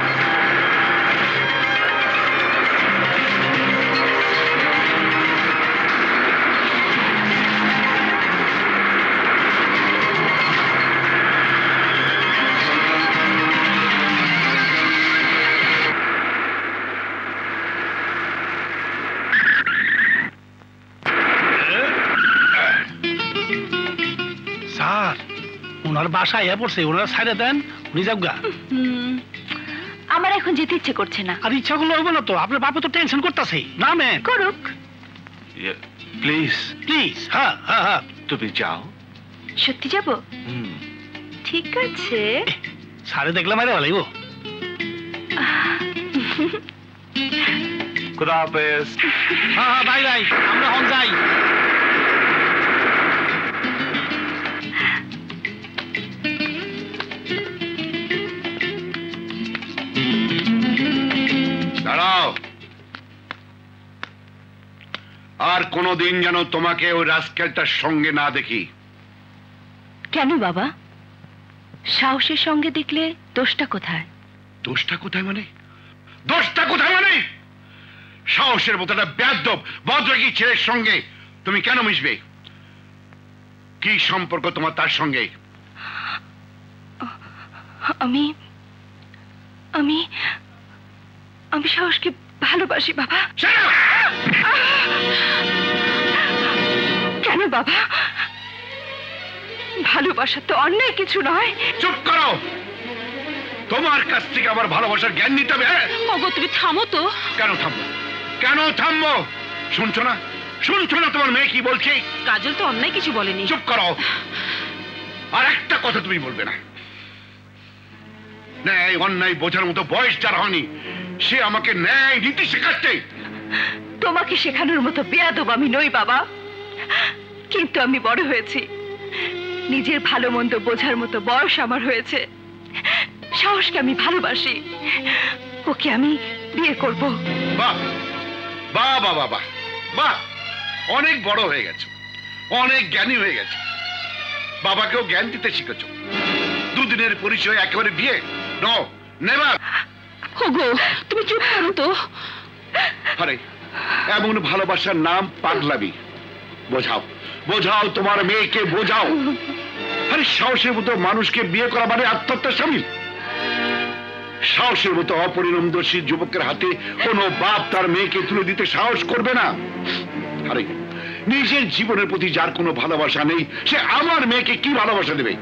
ওনার বাসায় এ পড়ছে, ওনারা ছাইড়ে দেন, উনি যাবগা। আমার এখন যেতে ইচ্ছে করছে না। আর ইচ্ছা করলে হবে না তো, আপনার বাপে তো টেনশন করতেছে। না ম্যাম করুক, প্লিজ প্লিজ। হ্যাঁ হ্যাঁ হ্যাঁ, তুমি যাও। সত্যি যাব? ঠিক আছে। সারে দেখলাম আরে ভালো। খুদা হাফেজ। হ্যাঁ হ্যাঁ, বাই বাই, আমরা হন যাই। দাঁড়াও, আর কোনদিন যেন তোমাকে ওই রাস্কেলটার সঙ্গে না দেখি। কেন বাবা? সাহসের সঙ্গে দেখলে দোষটা কোথায়? দোষটা কোথায় মানে? দোষটা কোথায় মানে? সাহসের মতো একটা বেয়াদব বদরাগী ছেলের সঙ্গে তুমি কেন মিশবে? কি সম্পর্ক তোমার তার সঙ্গে? আমি আমি আমি সাহসকে ভালোবাসি বাবা। কেন বাবা? ভালোবাসা তো অন্যায় কিছু নয়। চুপ করো, তোমার কাছ থেকে আবার ভালোবাসার জ্ঞান নিতে হবে। ওগো তুমি থামো তো। কেন থামবো? কেন থামবো? শুনছো না? শুনছো না তোমার মেয়ে কি বলছে? কাজল তো অন্যায় কিছু বলেনি। চুপ করো। আর একটা কথা তুমি বলবে না। ন্যায় অন্যায় বোঝার মতো বয়স যার হয়নি, সে আমাকে ন্যায় নীতি শেখাচ্ছে। তোমাকে শেখানোর মতো বেয়াদব আমি নই বাবা, কিন্তু আমি বড় হয়েছি, নিজের ভালো মন্দ বোঝার মতো বয়স আমার হয়েছে। সাহসকে আমি ভালোবাসি, ওকে আমি বিয়ে করব। বাহ বাহ বাহ বাহ বাহ বাহ, অনেক বড় হয়ে গেছে, অনেক জ্ঞানী হয়ে গেছে। বাবাকেও জ্ঞান দিতে শিখেছ। দুদিনের পরিচয় একেবারে বিয়ে? No, never. ওগো তুমি চুপ করো তো। আরে এমন ভালোবাসার নাম পাগলামি। বোঝাও বোঝাও তোমার মেয়েকে বোঝাও। আরে সাহসের মতো মানুষকে বিয়ে করা মানে আত্মহত্যার সামিল। সাহসের মতো অপরিণমদর্শী যুবকের হাতে কোনো বাপ তার মেয়েকে তুলে দিতে সাহস করবে না। আরে নিজের জীবনের প্রতি যার কোনো ভালোবাসা নেই, সে আমার মেয়েকে কি ভালোবাসা দেবে?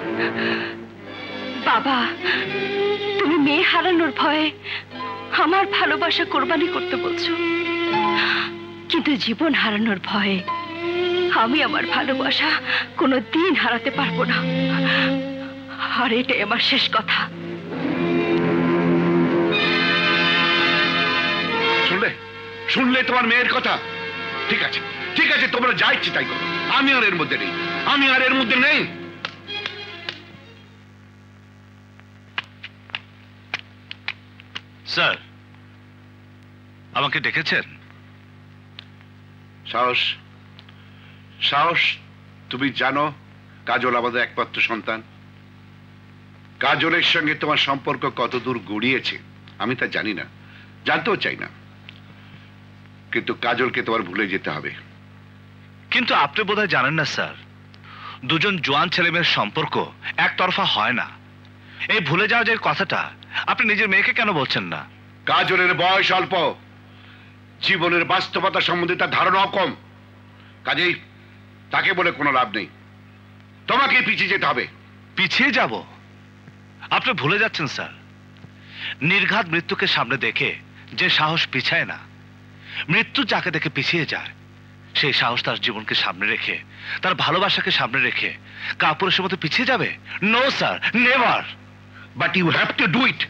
বাবা, তুমি মেয়ে হারানোর ভয়ে আমার ভালোবাসা কোরবানি করতে বলছো, কিন্তু জীবন হারানোর ভয়ে আমি আমার ভালোবাসা কোনো দিন হারাতে পারবো না। আর এটাই আমার শেষ কথা। শুনলে শুনলে তোমার মেয়ের কথা? ঠিক আছে ঠিক আছে, তোমরা যা ইচ্ছে তাই করো, আমি আর এর মধ্যে নেই, আমি আর এর মধ্যে নেই। স্যার, আমাকে ডেকেছেন? সাহস সাহস তুমি জানো কাজল আমাদের একমাত্র সন্তান। কাজলের সঙ্গে তোমার সম্পর্ক কত দূর গড়িয়েছে আমি তা জানি না, জানতেও চাই না, কিন্তু কাজলকে তোমার ভুলে যেতে হবে। কিন্তু আপনি বোধহয় জানেন না স্যার, দুজন জোয়ান ছেলেমেয়ের সম্পর্ক একতরফা হয় না। এই ভুলে যাওয়া যে কথাটা আপনি নিজের মেয়েকে কেন বলছেন না? কাজলের বয়স অল্প, জীবনের বাস্তবতা সম্বন্ধে তার ধারণাও কম, কাজেই তাকে বলে কোনো লাভ নেই। তোমাকে পিছিয়ে যেতে হবে। পিছিয়ে যাব? আপনি ভুলে যাচ্ছেন স্যার, নির্ঘাত মৃত্যুকে সামনে দেখে যে সাহস পিছায় না, মৃত্যু যাকে দেখে পিছিয়ে যায়, সেই সাহস তার জীবনকে সামনে রেখে, তার ভালোবাসাকে সামনে রেখে কাপুরুষের মতো পিছিয়ে যাবে? No sir, never. But you have to do it.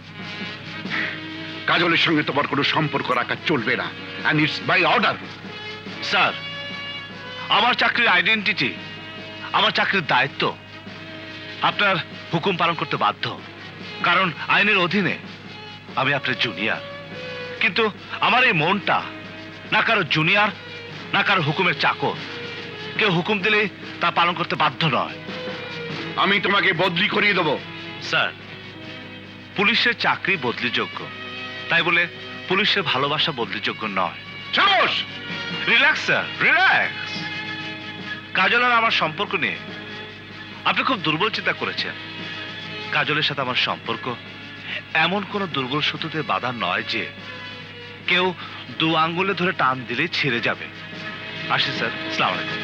কাজলের সঙ্গে তোমার কোনো সম্পর্ক রাখা চলবে না, and it's by order. Sir, আমার চাকরির আইডেন্টিটি, আমার চাকরির দায়িত্ব আপনার হুকুম পালন করতে বাধ্য, কারণ আইনের অধীনে আমি আপনার জুনিয়র। কিন্তু আমার এই মনটা না কারো জুনিয়র না কারো হুকুমের চাকর। কেউ হুকুম দিলে তা পালন করতে বাধ্য নয়। আমি তোমাকে বদলি করিয়ে দেবো। স্যার, পুলিশের চাকরি বদলিযোগ্য, তাই বলে পুলিশের ভালোবাসা বদলিযোগ্য নয়। সাহস! Relax sir, relax. কাজল আর আমার সম্পর্ক নিয়ে আপনি খুব দুর্বল চিন্তা করেছেন। কাজলের সাথে আমার সম্পর্ক এমন কোন দুর্বল সুতোতে বাধা নয় যে কেউ দু আঙ্গুলে ধরে টান দিলে ছেড়ে যাবে। আসি স্যার, আসসালামু আলাইকুম।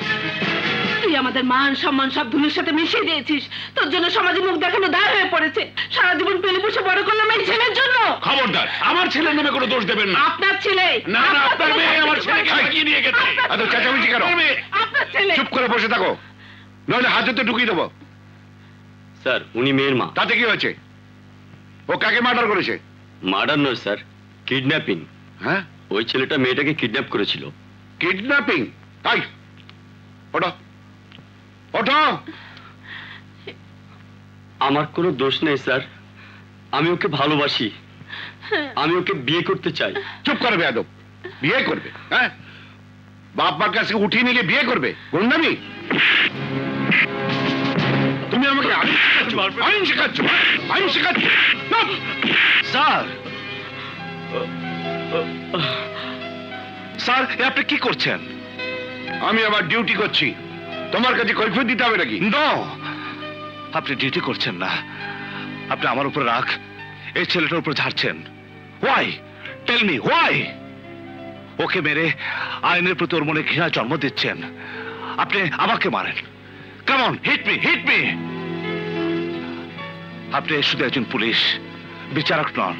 তুই আমাদের মান সম্মান সব ধুলির সাথে মিশিয়ে দিয়েছিস। তোর জন্য সমাজে মুখ দেখানো দায় হয়ে পড়েছে। সারা জীবন পেলে বসে বড় করলাম এই ছেলের জন্য। খবরদার, আমার ছেলের নামে কোনো দোষ দেবেন না। আপনার ছেলে? না না, আপনার মেয়ে আমার ছেলেকে ভাগিয়ে নিয়ে গেছে। এত চেঁচামেচি কেন? আপনার ছেলে। চুপ করে বসে থাকো, নইলে হাজতে ঢুকিয়ে দেবো। স্যার, উনি মেয়ের মা। তাতে কি হয়েছে? ও কাকে মার্ডার করেছে? মার্ডার নয় স্যার, কিডন্যাপিং। হ্যাঁ, ওই ছেলেটা মেয়েটাকে কিডন্যাপ করেছিল। কিডন্যাপিং? তাই? ওঠো ওঠো। আমার কোনো দোষ নেই স্যার, আমি ওকে ভালোবাসি, আমি ওকে বিয়ে করতে চাই। চুপ করে বেয়াদব, বিয়ে করবে? হ্যাঁ, বাপ মার কাছে উঠিয়ে নিয়ে বিয়ে করবে? গুন্ডামি? তুমি আমাকে আইন আইন শেখাচ্ছ, আইন শেখাচ্ছ? স্যার, স্যার আপনি কি করছেন? আমি আমার ডিউটি করছি, তোমার কাছে কৈফিয়ত দিতে হবে নাকি? নো, আপনি ডিউটি করছেন না, আপনি আমার উপর রাগ এই ছেলেটার উপর ঝাড়ছেন। হোয়াই? Tell me why? ওকে মেরে আইনের প্রতি ওর মনে ঘৃণা জন্ম দিচ্ছেন। আপনি আমাকে মারেন। Come on, hit me, hit me. আপনি শুধু একজন পুলিশ, বিচারক নন।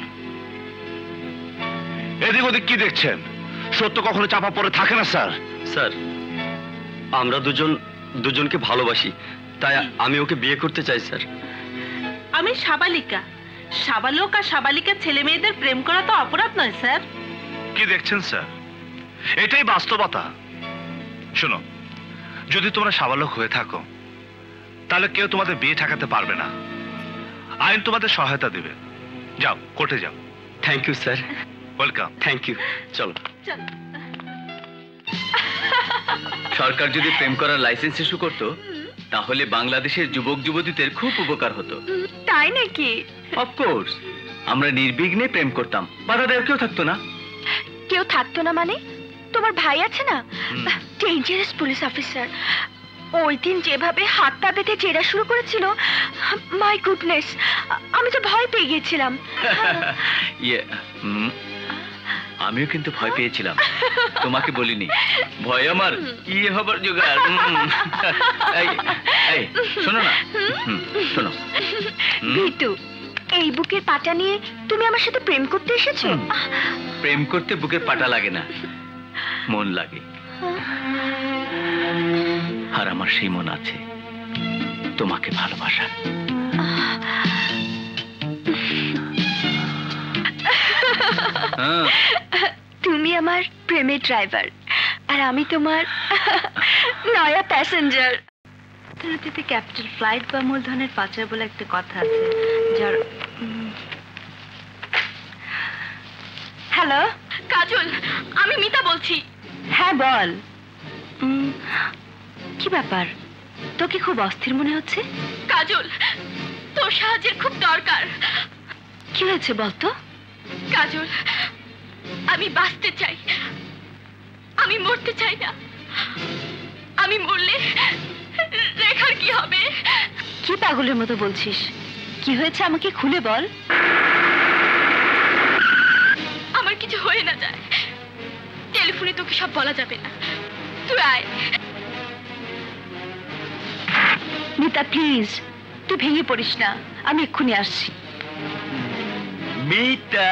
এদিক ওদিক কি দেখছেন? সত্য কখনো চাপা পড়ে থাকে না স্যার। স্যার, আমরা দুজন দুজনকে ভালোবাসি, তাই আমি ওকে বিয়ে করতে চাই স্যার। আমি সাবালিকা, সাবালক আর সাবালিকা ছেলে মেয়েদের প্রেম করা তো অপরাধ নয় স্যার। কি দেখছেন স্যার, এটাই বাস্তবতা। শোনো, যদি তোমরা সাবালক হয়ে থাকো তাহলে কেউ তোমাদের বিয়ে ঠেকাতে পারবে না, আইন তোমাদের সহায়তা দেবে। যাও, কোর্টে যাও। Thank you sir. Welcome. Thank you. চলো। চল। সরকার যদি প্রেম করার লাইসেন্স ইস্যু করত তাহলে বাংলাদেশের যুবক যুবতীদের খুব উপকার হতো। তাই নাকি? অফকোর্স, আমরা নির্বিঘ্নে প্রেম করতাম, বাধা দেওয়ার কেউ থাকতো না। কেউ থাকতো না মানে? তোমার ভাই আছে না, ডেঞ্জারাস পুলিশ অফিসার, ওই দিন যেভাবে হাত পা বেঁধে জেরা শুরু করেছিল, মাই গুডনেস, আমি তো ভয় পেয়ে গিয়েছিলাম। ইয়ে, আমিও কিন্তু ভয় পেয়েছিলাম, তোমাকে বলিনি। ভয় আমার ইয়ে হবার জোগাড়। এই শোনো না, শোনো বিটু, এই বুকের পাটা নিয়ে তুমি আমার সাথে প্রেম করতে এসেছো? প্রেম করতে বুকের পাটা লাগে না, মন লাগে। আর আমার সেই মন আছে তোমাকে ভালোবাসা। তুমি আমার প্রেমের ড্রাইভার আর আমি তোমার নয়া প্যাসেঞ্জার। অর্থনীতিতে ক্যাপিটাল ফ্লাইট বা মূলধনের পাচার বলে একটা কথা আছে, যার হ্যালো কাজল, আমি মিতা বলছি। হ্যাঁ বল, কি ব্যাপার, তোকে খুব অস্থির মনে হচ্ছে? কাজল, তোর সাহায্যের খুব দরকার। কি হয়েছে বলতো? কাজল, আমি বাঁচতে চাই, আমি মরতে চাই না। আমি মরলে রেখার কি হবে? কি পাগলের মতো বলছিস, কি হয়েছে আমাকে খুলে বল। আমার কিছু হয়ে না যায়, টেলিফোনে তোকে সব বলা যাবে না, তুই আয়। মিতা প্লিজ, তুই ভেঙে পড়িস না, আমি এক্ষুনি আসছি। মিতা,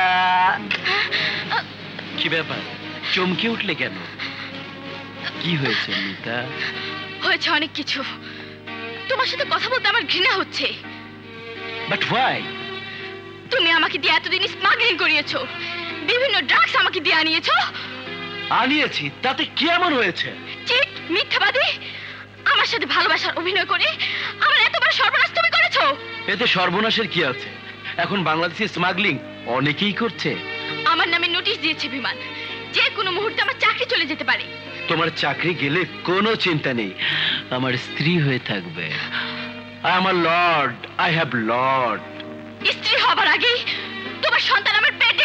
কি ব্যাপার, চমকে উঠলে কেন? কি হয়েছে মিতা? হয়েছে অনেক কিছু, তোমার সাথে কথা বলতে আমার ঘৃণা হচ্ছে। But why? তুমি আমাকে দিয়ে এতদিন স্মাগলিং করিয়েছো, বিভিন্ন ড্রাগস আমাকে দিয়ে আনিয়েছো। আনিয়েছি, তাতে কি এমন হয়েছে? চিট, মিথ্যাবাদী, আমার সাথে ভালোবাসার অভিনয় করে আমার এত বড় সর্বনাশ তুমি করেছো। এতে সর্বনাশের কি আছে? এখন বাংলাদেশে স্মাগলিং অনেকেই করছে। আমার নামে নোটিশ দিয়েছে বিমান, যে কোনো মুহূর্তে আমার চাকরি চলে যেতে পারে। তোমার চাকরি গেলে কোনো চিন্তা নেই, আমার স্ত্রী হয়ে থাকবে। I am a lord, I have lord. স্ত্রী হবার আগেই তোমার সন্তান আমার পেটে।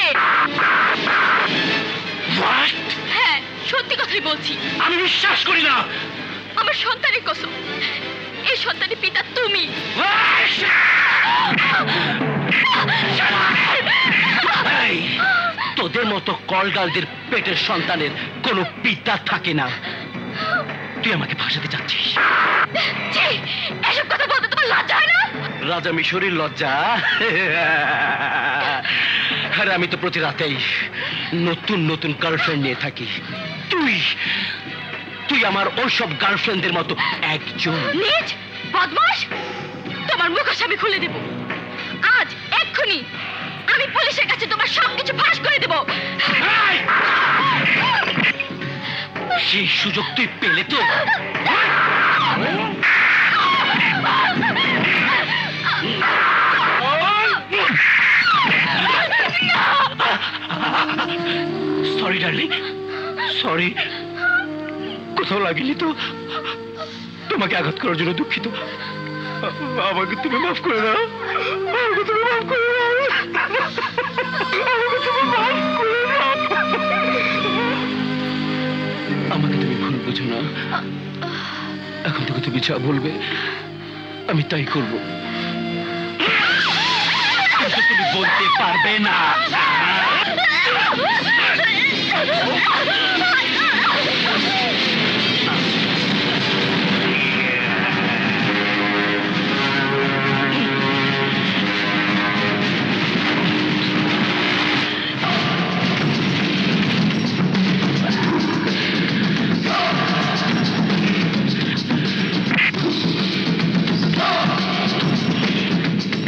হোয়াট? হ্যাঁ, সত্যি কথাই বলছি। আমি বিশ্বাস করি না। আমার সন্তানের কসম, এই সন্তানের পিতা তুমি। তোদের মতো কলগালদের পেটের সন্তানের কোনো পিতা থাকে না। তুই আমাকে ফাঁসাতে চাচ্ছিস? এসব কথা বলতে তোমার লজ্জা হয় না? রাজা মিশরীর লজ্জা? আরে আমি তো প্রতি রাতেই নতুন নতুন গার্লফ্রেন্ড নিয়ে থাকি। তুই তুই আমার ওইসব গার্লফ্রেন্ডদের মতো একজন। নিজ বদমাশ, তোমার মুখোশ আমি খুলে দেব আজ এক্ষুনি। আমি পুলিশের কাছে তোমার সবকিছু ফাঁস করে দেব। সেই সুযোগ তুই পেলে তো? Sorry darling, sorry. কোথাও লাগেনি তো? তোমাকে আঘাত করার জন্য দুঃখিত। আমাকে তুমি মাফ করে দাও, আমাকে তুমি মাফ করে দাও, আমাকে তুমি মাফ করে দাও। আমাকে তুমি ভুল বুঝো না, এখন থেকে তুমি যা বলবে আমি তাই করব। কিন্তু তুমি বলতে পারবে না।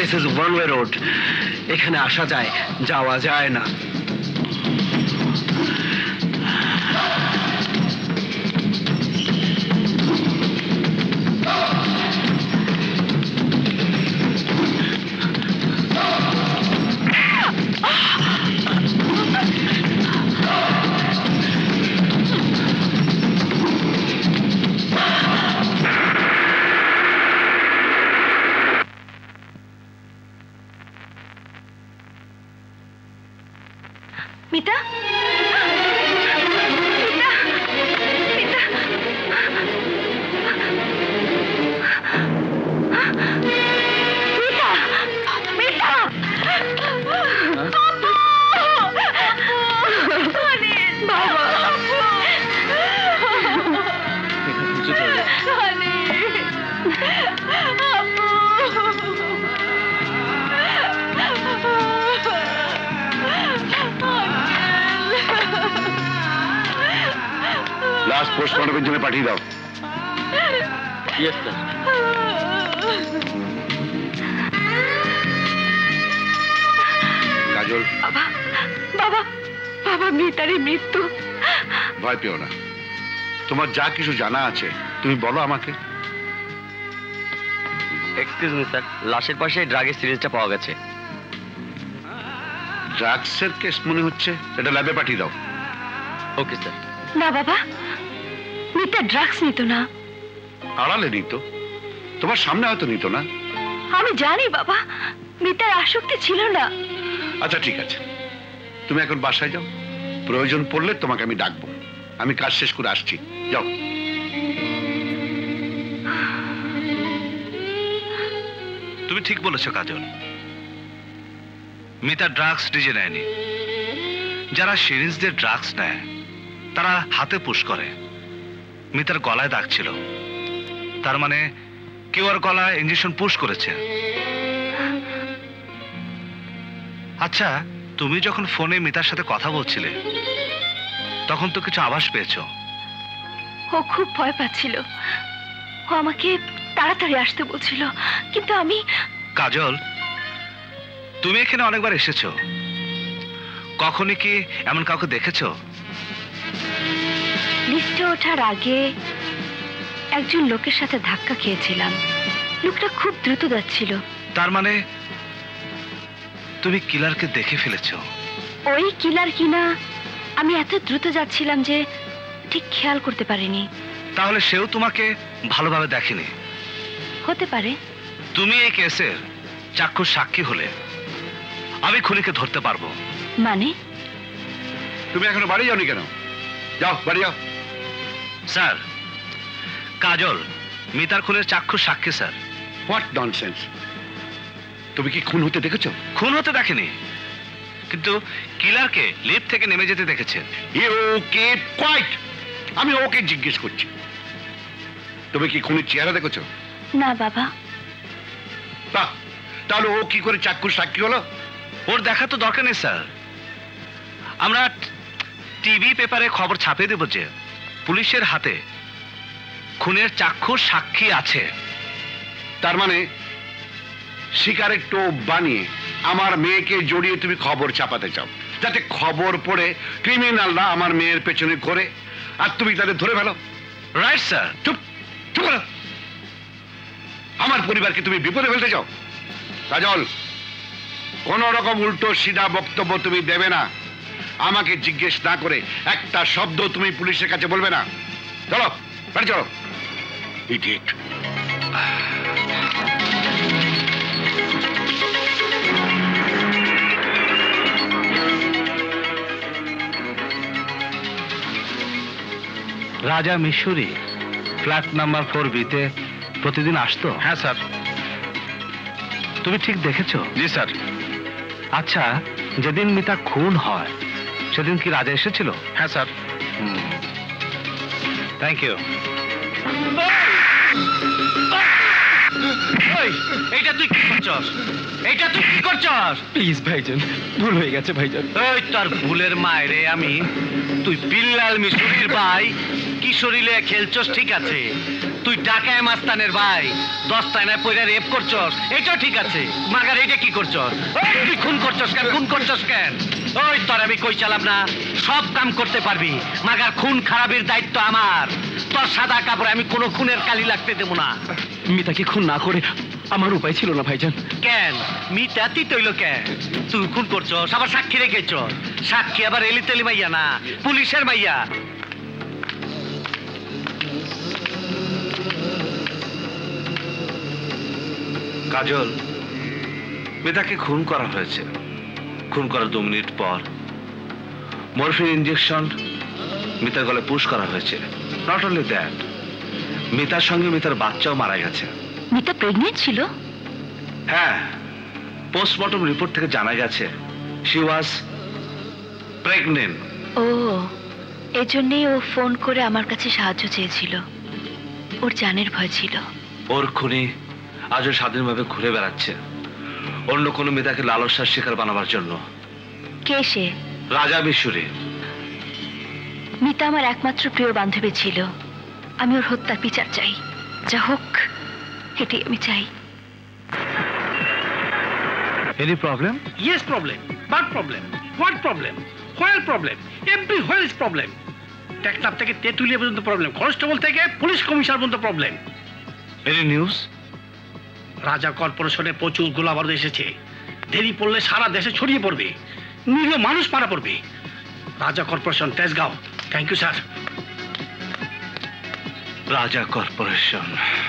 This is one way road, এখানে আসা যায়, যাওয়া যায় না। মিতা, মিতা, মিতা, মিতা, মিতা, বাবা, লাস্ট পোস্টমর্টমের জন্য পাঠিয়ে দাও। Yes sir. কাজল, বাবা, বাবা, বাবা, মিতারই মৃত্যু। ভয় পেও না, তোমার যা কিছু জানা আছে তুমি বলো আমাকে। এক্সকিউজ মি স্যার, লাশের পাশে ড্রাগের সিরিজটা পাওয়া গেছে। ড্রাগসের কেস মনে হচ্ছে, এটা ল্যাবে পাঠিয়ে দাও। Okay sir. না বাবা, মিতা ড্রাগস নিত না। আড়ালে নিত, তোমার সামনে হয়তো নিত না। আমি জানি বাবা, মিতার আসক্তি ছিল না। আচ্ছা ঠিক আছে, তুমি এখন বাসায় যাও, প্রয়োজন পড়লে তোমাকে আমি ডাকবো। আমি কাজ শেষ করে আসছি, যাও। তুমি ঠিক বলেছো কাজল, মিতা ড্রাগস নিজে নেয়নি। যারা সিরিঞ্জদের ড্রাগস নেয় তারা হাতে পুশ করে। মিতার গলায় দাগ ছিল, তার মানে কেউ আর গলায় ইঞ্জেকশন পুশ করেছে। আচ্ছা, তুমি যখন ফোনে মিতার সাথে কথা বলছিলে তখন তো কিছু আভাস পেয়েছো? ও খুব ভয় পাচ্ছিল, ও আমাকে তাড়াতাড়ি আসতে বলছিল, কিন্তু আমি। কাজল, তুমি এখানে অনেকবার এসেছো, কখনই কি এমন কাউকে দেখেছো? লিফটে ওঠার আগে একজন লোকের সাথে ধাক্কা খেয়েছিলাম, লোকটা খুব দ্রুত যাচ্ছিল। তার মানে তুমি কিলারকে দেখে ফেলেছো? ওই কিলার কিনা আমি এত দ্রুত যাচ্ছিলাম যে ঠিক খেয়াল করতে পারিনি। তাহলে সেও তোমাকে ভালোভাবে দেখেনি? হতে পারে। তুমি এই কেসের চাক্ষুষ সাক্ষী হলে আমি খুনিকে ধরতে পারবো। মানে? তুমি এখনো বাড়ি যাওনি কেন? যাও বাড়ি যাও। স্যার, কাজল মিতার খুনের চাক্ষুষ সাক্ষী স্যার। What nonsense! তুমি কি খুন হতে দেখেছো? খুন হতে দেখেনি, কিন্তু কিলারকে লিফট থেকে নেমে যেতে দেখেছেন। You keep quiet! আমি ওকে জিজ্ঞেস করছি, তুমি কি খুনের চেহারা দেখেছো? না বাবা। বাহ, তাহলে ও কি করে চাক্ষুষ সাক্ষী হলো? ওর দেখা তো দরকার নেই স্যার, আমরা টিভি পেপারে খবর ছাপিয়ে দেব যে পুলিশের হাতে খুনের চাক্ষুষ সাক্ষী আছে। তার মানে শিকারের টোপ বানিয়ে আমার মেয়েকে জড়িয়ে তুমি খবর ছাপাতে চাও, যাতে খবর পড়ে ক্রিমিনালরা আমার মেয়ের পেছনে ঘোরে আর তুমি তাদের ধরে ফেলো। Right sir. চুপ চুপ করো। আমার পরিবারকে তুমি বিপদে ফেলতে চাও? কাজল, কোন রকম উল্টো সিধা বক্তব্য তুমি দেবে না। আমাকে জিজ্ঞেস না করে একটা শব্দ তুমি পুলিশের কাছে বলবে না। চলো বাড়ি চলো। ইডিয়েট! রাজা মিশরি ফ্ল্যাট নাম্বার ফোর বিতে প্রতিদিন আসতো? হ্যাঁ স্যার। তুমি ঠিক দেখেছো? জি স্যার। আচ্ছা, যেদিন মিতা খুন হয় সেদিন কি রাজা এসেছিল? হ্যাঁ স্যার। Thank you. এইটা তুই কি করছস? এইটা তুই কি করছস? প্লিজ ভাইজান, ভুল হয়ে গেছে ভাইজান। ওই তোর ভুলের মায়েরে আমি। তুই বিল্লাল মিশরির ভাই, কিশোরী লয়ে খেলছস ঠিক আছে, তুই ডাকায় মাস্তানের ভাই দশটায় না পয়রা রেপ করছস, এটাও ঠিক আছে। মাগার এটা কি করছস? তুই খুন করছস কেন? খুন করছস কেন? ওই তোর আমি কই চালাম না, সব কাম করতে পারবি, মাগার খুন খারাপের দায়িত্ব আমার। তোর সাদা কাপড়ে আমি কোনো খুনের কালি লাগতে দেবো না। মিতাকে খুন না করে আমার উপায় ছিল না ভাইজান। কেন মিতা তুই তৈল কেন? তুই খুন করছস, আবার সাক্ষী রেখেছ। সাক্ষী আবার এলি তেলি মাইয়া না, পুলিশের মাইয়া। কাজল, মিতাকে খুন করা হয়েছে। খুন করার দু মিনিট পর মরফিন ইঞ্জেকশন মিতার গলে পুশ করা হয়েছে। নট অনলি দ্যাট, মিতার সঙ্গে মিতার বাচ্চাও মারা গেছে। মিতা প্রেগনেন্ট ছিল? হ্যাঁ, পোস্টমর্টম রিপোর্ট থেকে জানা গেছে শি ওয়াজ প্রেগনেন্ট। ও, এজন্যই ও ফোন করে আমার কাছে সাহায্য চেয়েছিল। ওর জানের ভয় ছিল। ওর খুনি আজও স্বাধীনভাবে ঘুরে বেড়াচ্ছে অন্য কোনো মেয়েটাকে লালসার শিকার বানাবার জন্য। কে সে? রাজা মিশরি। মিতা আমার একমাত্র প্রিয় বান্ধবী ছিল। আমি ওর হত্যার বিচার চাই, যা হোক এটাই আমি চাই। Any problem? Yes, problem. What problem? What problem? Where problem? Everywhere is problem. Teknaf থেকে তেঁতুলিয়া পর্যন্ত প্রবলেম, কনস্টেবল থেকে পুলিশ কমিশনার পর্যন্ত প্রবলেম। Any news? রাজা কর্পোরেশনে প্রচুর গোলাবারুদ এসেছে। দেরি পড়লে সারা দেশে ছড়িয়ে পড়বে, নিরীহ মানুষ মারা পড়বে। Raja corporation, Tejgaon. Thank you sir. Raja corporation.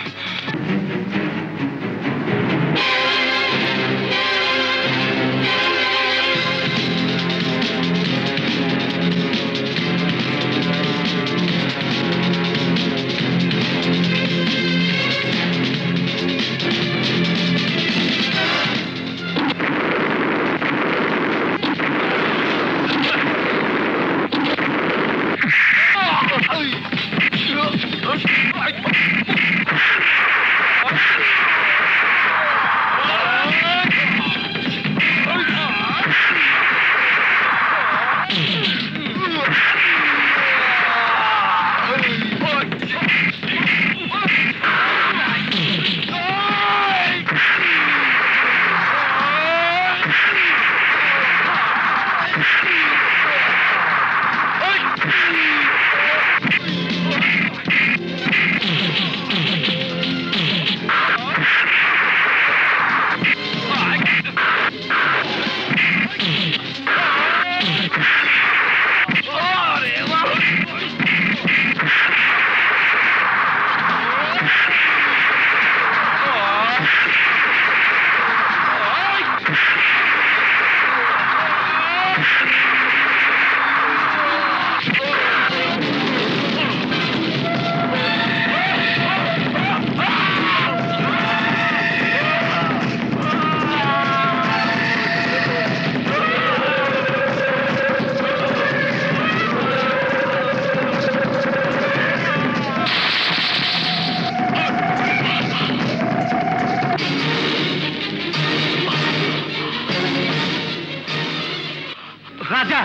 Raja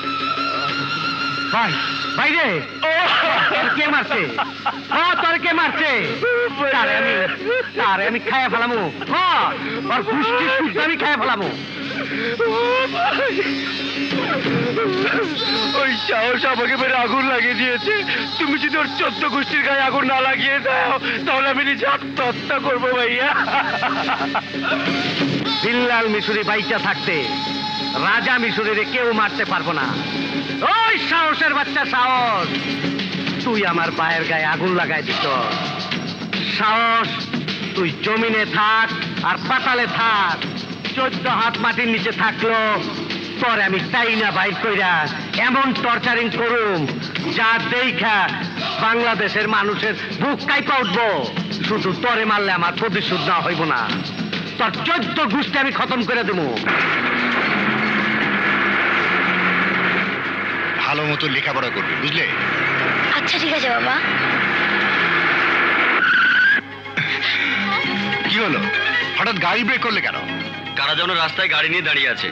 ভাই, বাইরে কে মারছে? ও তোর কে মারছে? তারে আমি তারে আমি খাইয়া ফেলামু। ওর পুষ্টি শুদ্ধ আমি খাইয়া ফেলামু। ওই সাহস আমাকে মেরে আগুন লাগিয়ে দিয়েছে। তুমি যদি ওর চোদ্দ গোষ্ঠীর গায়ে আগুন না লাগিয়ে দাও তাহলে আমি নিজে আত্মহত্যা করবো ভাইয়া। বিল্লাল মিশরি বাইচা থাকতে রাজা মিশরিরে কেউ মারতে পারবো না। ওই সাহসের বাচ্চা সাহস, তুই আমার পায়ের গায়ে আগুন লাগাই দিত। সাহস, তুই জমিনে থাক আর পাতালে থাক, চোদ্দ হাত মাটির নিচে থাকলো পরে আমি তাই না বাইর কইরা এমন টর্চারিং করুম যা দেখা বাংলাদেশের মানুষের বুক কাইপা উঠবো। শুধু তরে মারলে আমার প্রতিশোধ না হইব না, তোর চোদ্দ গোষ্ঠী আমি খতম করে দেবো। ভালো মতো লেখাপড়া করবে, বুঝলে? আচ্ছা ঠিক আছে বাবা। কি হলো, হঠাৎ গাড়ি ব্রেক করলে কেন? কারা যেন রাস্তায় গাড়ি নিয়ে দাঁড়িয়ে আছে।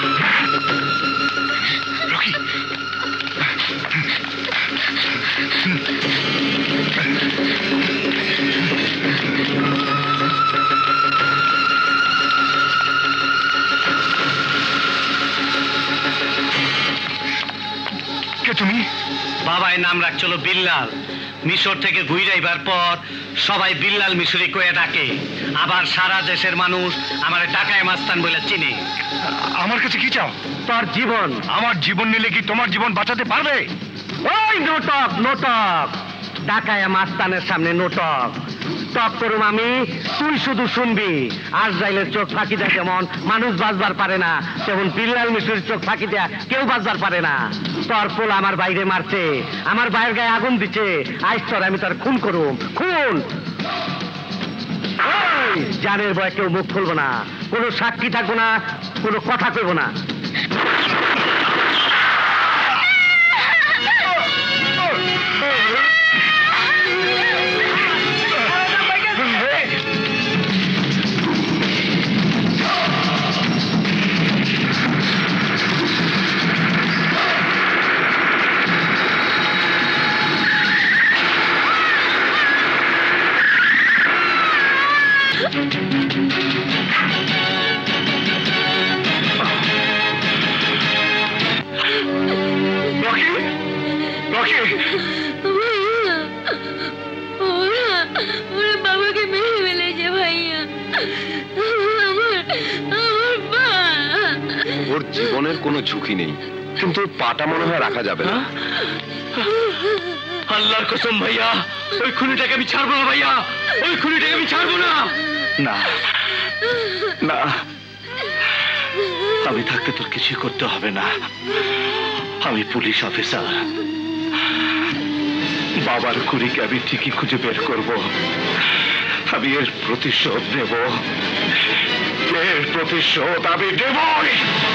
রকি, সবাই নাম রাখছিল বিল্লাল। মিশর থেকে ঘুরাইবার পর সবাই বিল্লাল মিশরি কয়ে ডাকে, আবার সারা দেশের মানুষ আমার ডাকায় মাস্তান বলে চিনি। আমার কাছে কি চাও? তোর জীবন। আমার জীবন নিলে কি তোমার জীবন বাঁচাতে পারবে? ওই নোটক নোটক, ডাকায় মাস্তানের সামনে নোটক টক করুম আমি, তুই শুধু শুনবি। আজরাইলের চোখ ফাঁকি দেয় যেমন মানুষ বাঁচবার পারে না, তেমন বিল্লাল মিশরির চোখ ফাঁকি দেয়া কেউ বাঁচবার পারে না। তোর পোল আমার বাইরে মারছে, আমার বাইরের গায়ে আগুন দিচ্ছে, আজ তোর আমি তোর খুন করুম, খুন। জানের ভয়ে কেউ মুখ খুলবো না, কোনো সাক্ষী থাকবো না, কোনো কথা কইব না। বাবাকে মেরে ফেলেছে ভাইয়া, ওর জীবনের কোনো ঝুঁকি নেই, কিন্তু পাটা মনে হয় রাখা যাবে না। আল্লাহর কসম ভাইয়া, ওই খুনিটাকে আমি ছাড়বো না ভাইয়া, ওই খুনিটাকে আমি ছাড়বো না। না না, আমি থাকতে তোর কিছু করতে হবে না। আমি পুলিশ অফিসার, বাবার খুনিকে আমি ঠিকই খুঁজে বের করব। আমি এর প্রতিশোধ নেব, এর প্রতিশোধ আমি নেবই।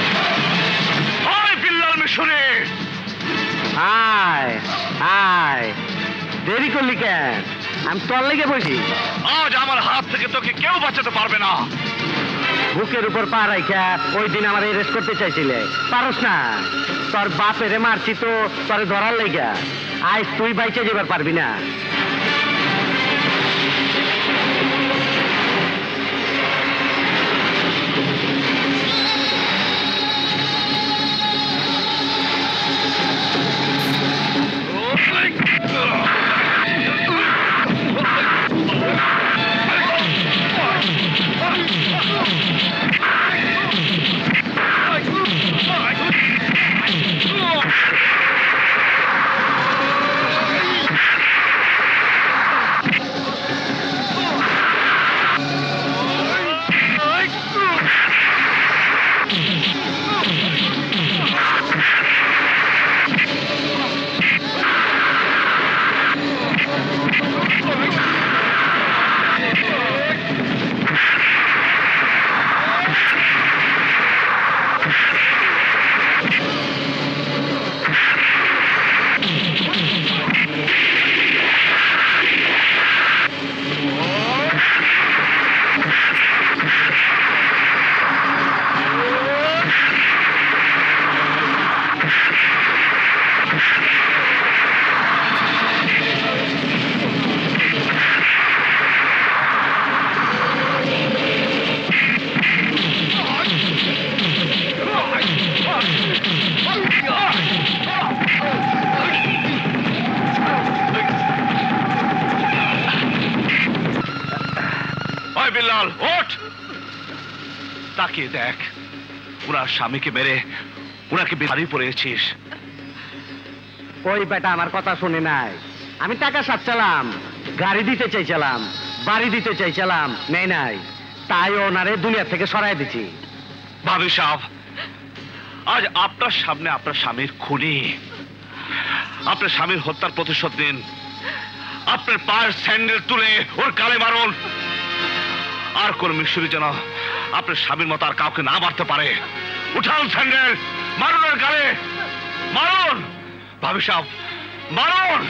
বিল্লাল মিশরে আয় আয়, দেরি করলি কেন? আমি তোর লেগে বসি। আজ আমার হাত থেকে তোকে কেউ বাঁচাতে পারবে না। বুকের উপর পা রাইখা ওই দিন আমার এরেস্ট করতে চাইছিলে, পারস না। তোর বাপেরে মারছি তো তোরে ধরার লেগা, আজ তুই বাইচে যাবার পারবি না। বিল্লাল ওঠ, তাকিয়ে দেখ, ওনার স্বামীকে মেরে ওনাকে বাড়ি পড়েছিস। ওই বেটা আমার কথা শুনে নাই। আমি টাকা সাচ্ছিলাম, গাড়ি দিতে চাইছিলাম, বাড়ি দিতে চাইছিলাম, নেই নাই, তাই ওনারে দুনিয়া থেকে সরাই দিছি। ভাবি সাহেব, আজ আপনার সামনে আপনার স্বামীর খুনি, আপনার স্বামীর হত্যার প্রতিশোধ দিন। আপনার পায়ের স্যান্ডেল তুলে ওর গালে মারুন, আর কোন মিশরি যেন আপনার স্বামীর মতো আর কাউকে না মারতে পারে। উঠান স্যান্ডেল, মারুন ওর গালে, মারুন ভাবি সাহেব, মারুন।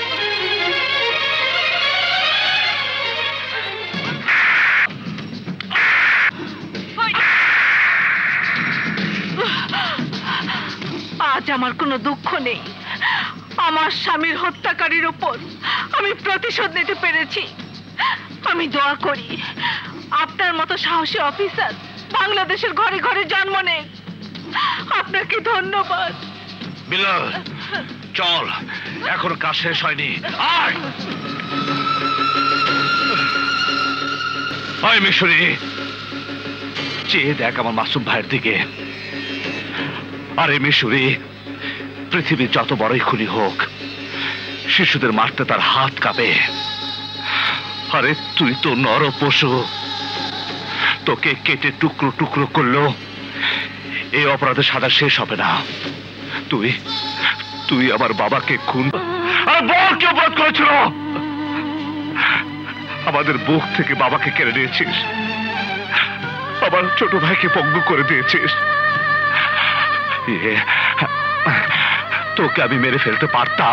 আজ আমার কোনো দুঃখ নেই। আমার স্বামীর হত্যাকারীর উপর আমি প্রতিশোধ নিতে পেরেছি। আমি দোয়া করি আপনার মতো সাহসী অফিসার বাংলাদেশের ঘরে ঘরে জন্ম নেন। আপনাকে ধন্যবাদ। বিল্লাল, চল, এখনো কাজ শেষ হয়নি। আয় আয় মিশরি, চেয়ে দেখ আমার মাসুম ভাইয়ের দিকে। আরে মিশরি, পৃথিবীর যত বড়ই খুনি হোক, শিশুদের মারতে তার হাত কাঁপে। আরে তুই তো নর পশু, তোকে কেটে টুকরো টুকরো করলো এই অপরাধের সাজা শেষ হবে না। তুই তুই আমার বাবাকে খুন আর বল কি অপরাধ করেছিল? আমাদের বুক থেকে বাবাকে কেড়ে নিয়েছিস, আমার ছোট ভাইকে পঙ্গু করে দিয়েছিস। তোকে আমি মেরে ফেলতে পারতাম,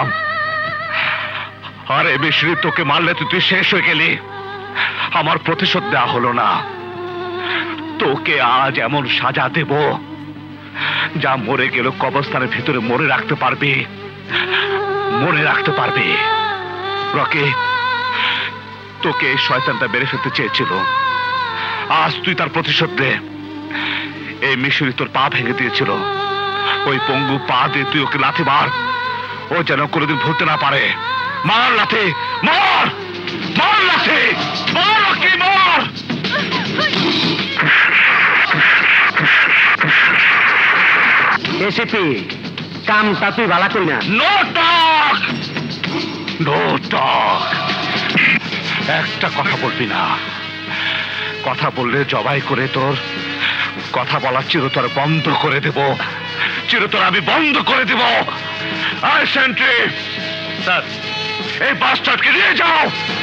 আরে মিশরি তোকে মারলে তো তুই শেষ হয়ে গেলি। আমার প্রতিশোধ দেওয়া হলো না। তোকে আজ এমন সাজা দেব যা মরে গেল কবরস্থানের ভিতরে মরে রাখতে পারবি, মনে রাখতে পারবি। রকি, তোকে এই শয়তানটা মেরে ফেলতে চেয়েছিল, আজ তুই তার প্রতিশোধ দে। এই মিশরি তোর পা ভেঙে দিয়েছিল, ওই পঙ্গু পা দিয়ে তুই ওকে লাথি মার, ও যেন কোনোদিন ভুলতে না পারে। মার লাথি, মার মার লাথি, মার রকি, মার। এসিপি, কামটা তুই ভালো করি না। No talk, no talk. একটা কথা বলবি না, কথা বললে জবাই করে তোর কথা বলা চিরতর বন্ধ করে দেব, চিরতর আমি বন্ধ করে দেব। আই সেন্ট্রি, স্যার এই বাস্টার্ডকে নিয়ে যাও।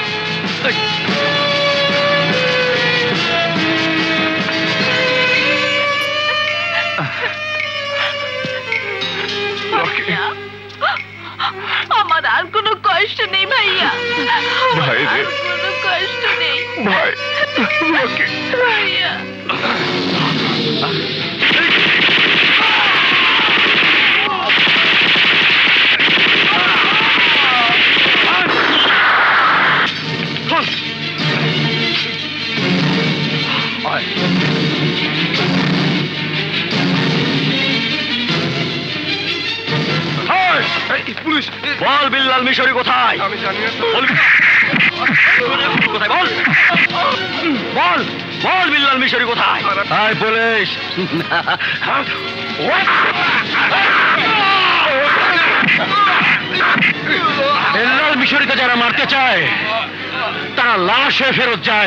আমার আর কোনো কষ্ট নেই ভাইয়া, ভাই রে, কোনো কষ্ট নেই ভাই। রকি, ভাইয়া। পুলিশ, বল বিল্লাল মিশরি কোথায়? আমি জানি না। কোথায় বল, বল বল বিল্লাল মিশরি কোথায়? আয় পুলিশ। বিল্লাল মিশরিকে যারা মারতে চায় তারা লাশ হয়ে ফেরত যায়।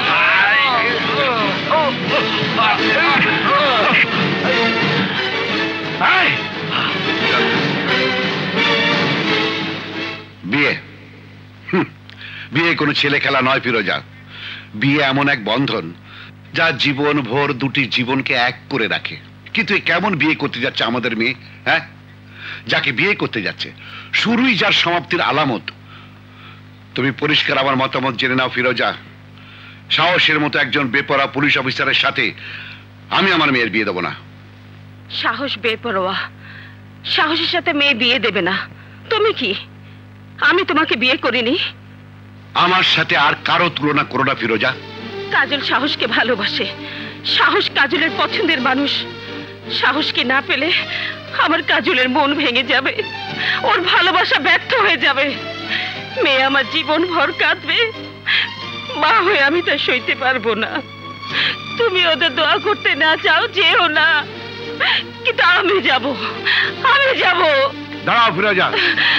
বিয়ে হুম, বিয়ে কোনো ছেলে খেলা নয় ফিরোজা। বিয়ে এমন এক বন্ধন যা জীবন ভোর দুটি জীবনকে এক করে রাখে। কিন্তু কেমন বিয়ে করতে যাচ্ছে আমাদের মেয়ে, হ্যাঁ? যাকে বিয়ে করতে যাচ্ছে শুরুই যার সমাপ্তির আলামত। তুমি পরিষ্কার আমার মতামত জেনে নাও ফিরোজা, সাহসের মতো একজন বেপরোয়া পুলিশ অফিসারের সাথে আমি আমার মেয়ের বিয়ে দেবো না। সাহস বেপরোয়া, সাহসের সাথে মেয়ে বিয়ে দেবে না? তুমি কি, আমি তোমাকে বিয়ে করিনি? আমার সাথে আর কারো তুলনা করো না ফিরোজা। কাজল সাহসকে ভালোবাসে, সাহস কাজলের পছন্দের মানুষ। সাহসকে না পেলে আমার কাজলের মন ভেঙে যাবে, ওর ভালোবাসা ব্যর্থ হয়ে যাবে। মেয়ে আমার জীবন ভর কাঁদবে, মা হয়ে আমি তা সইতে পারবো না। তুমি ওদের দোয়া করতে না চাও, যেও না, কিন্তু আমি যাব, আমি যাব। দাঁড়াও ফিরোজা,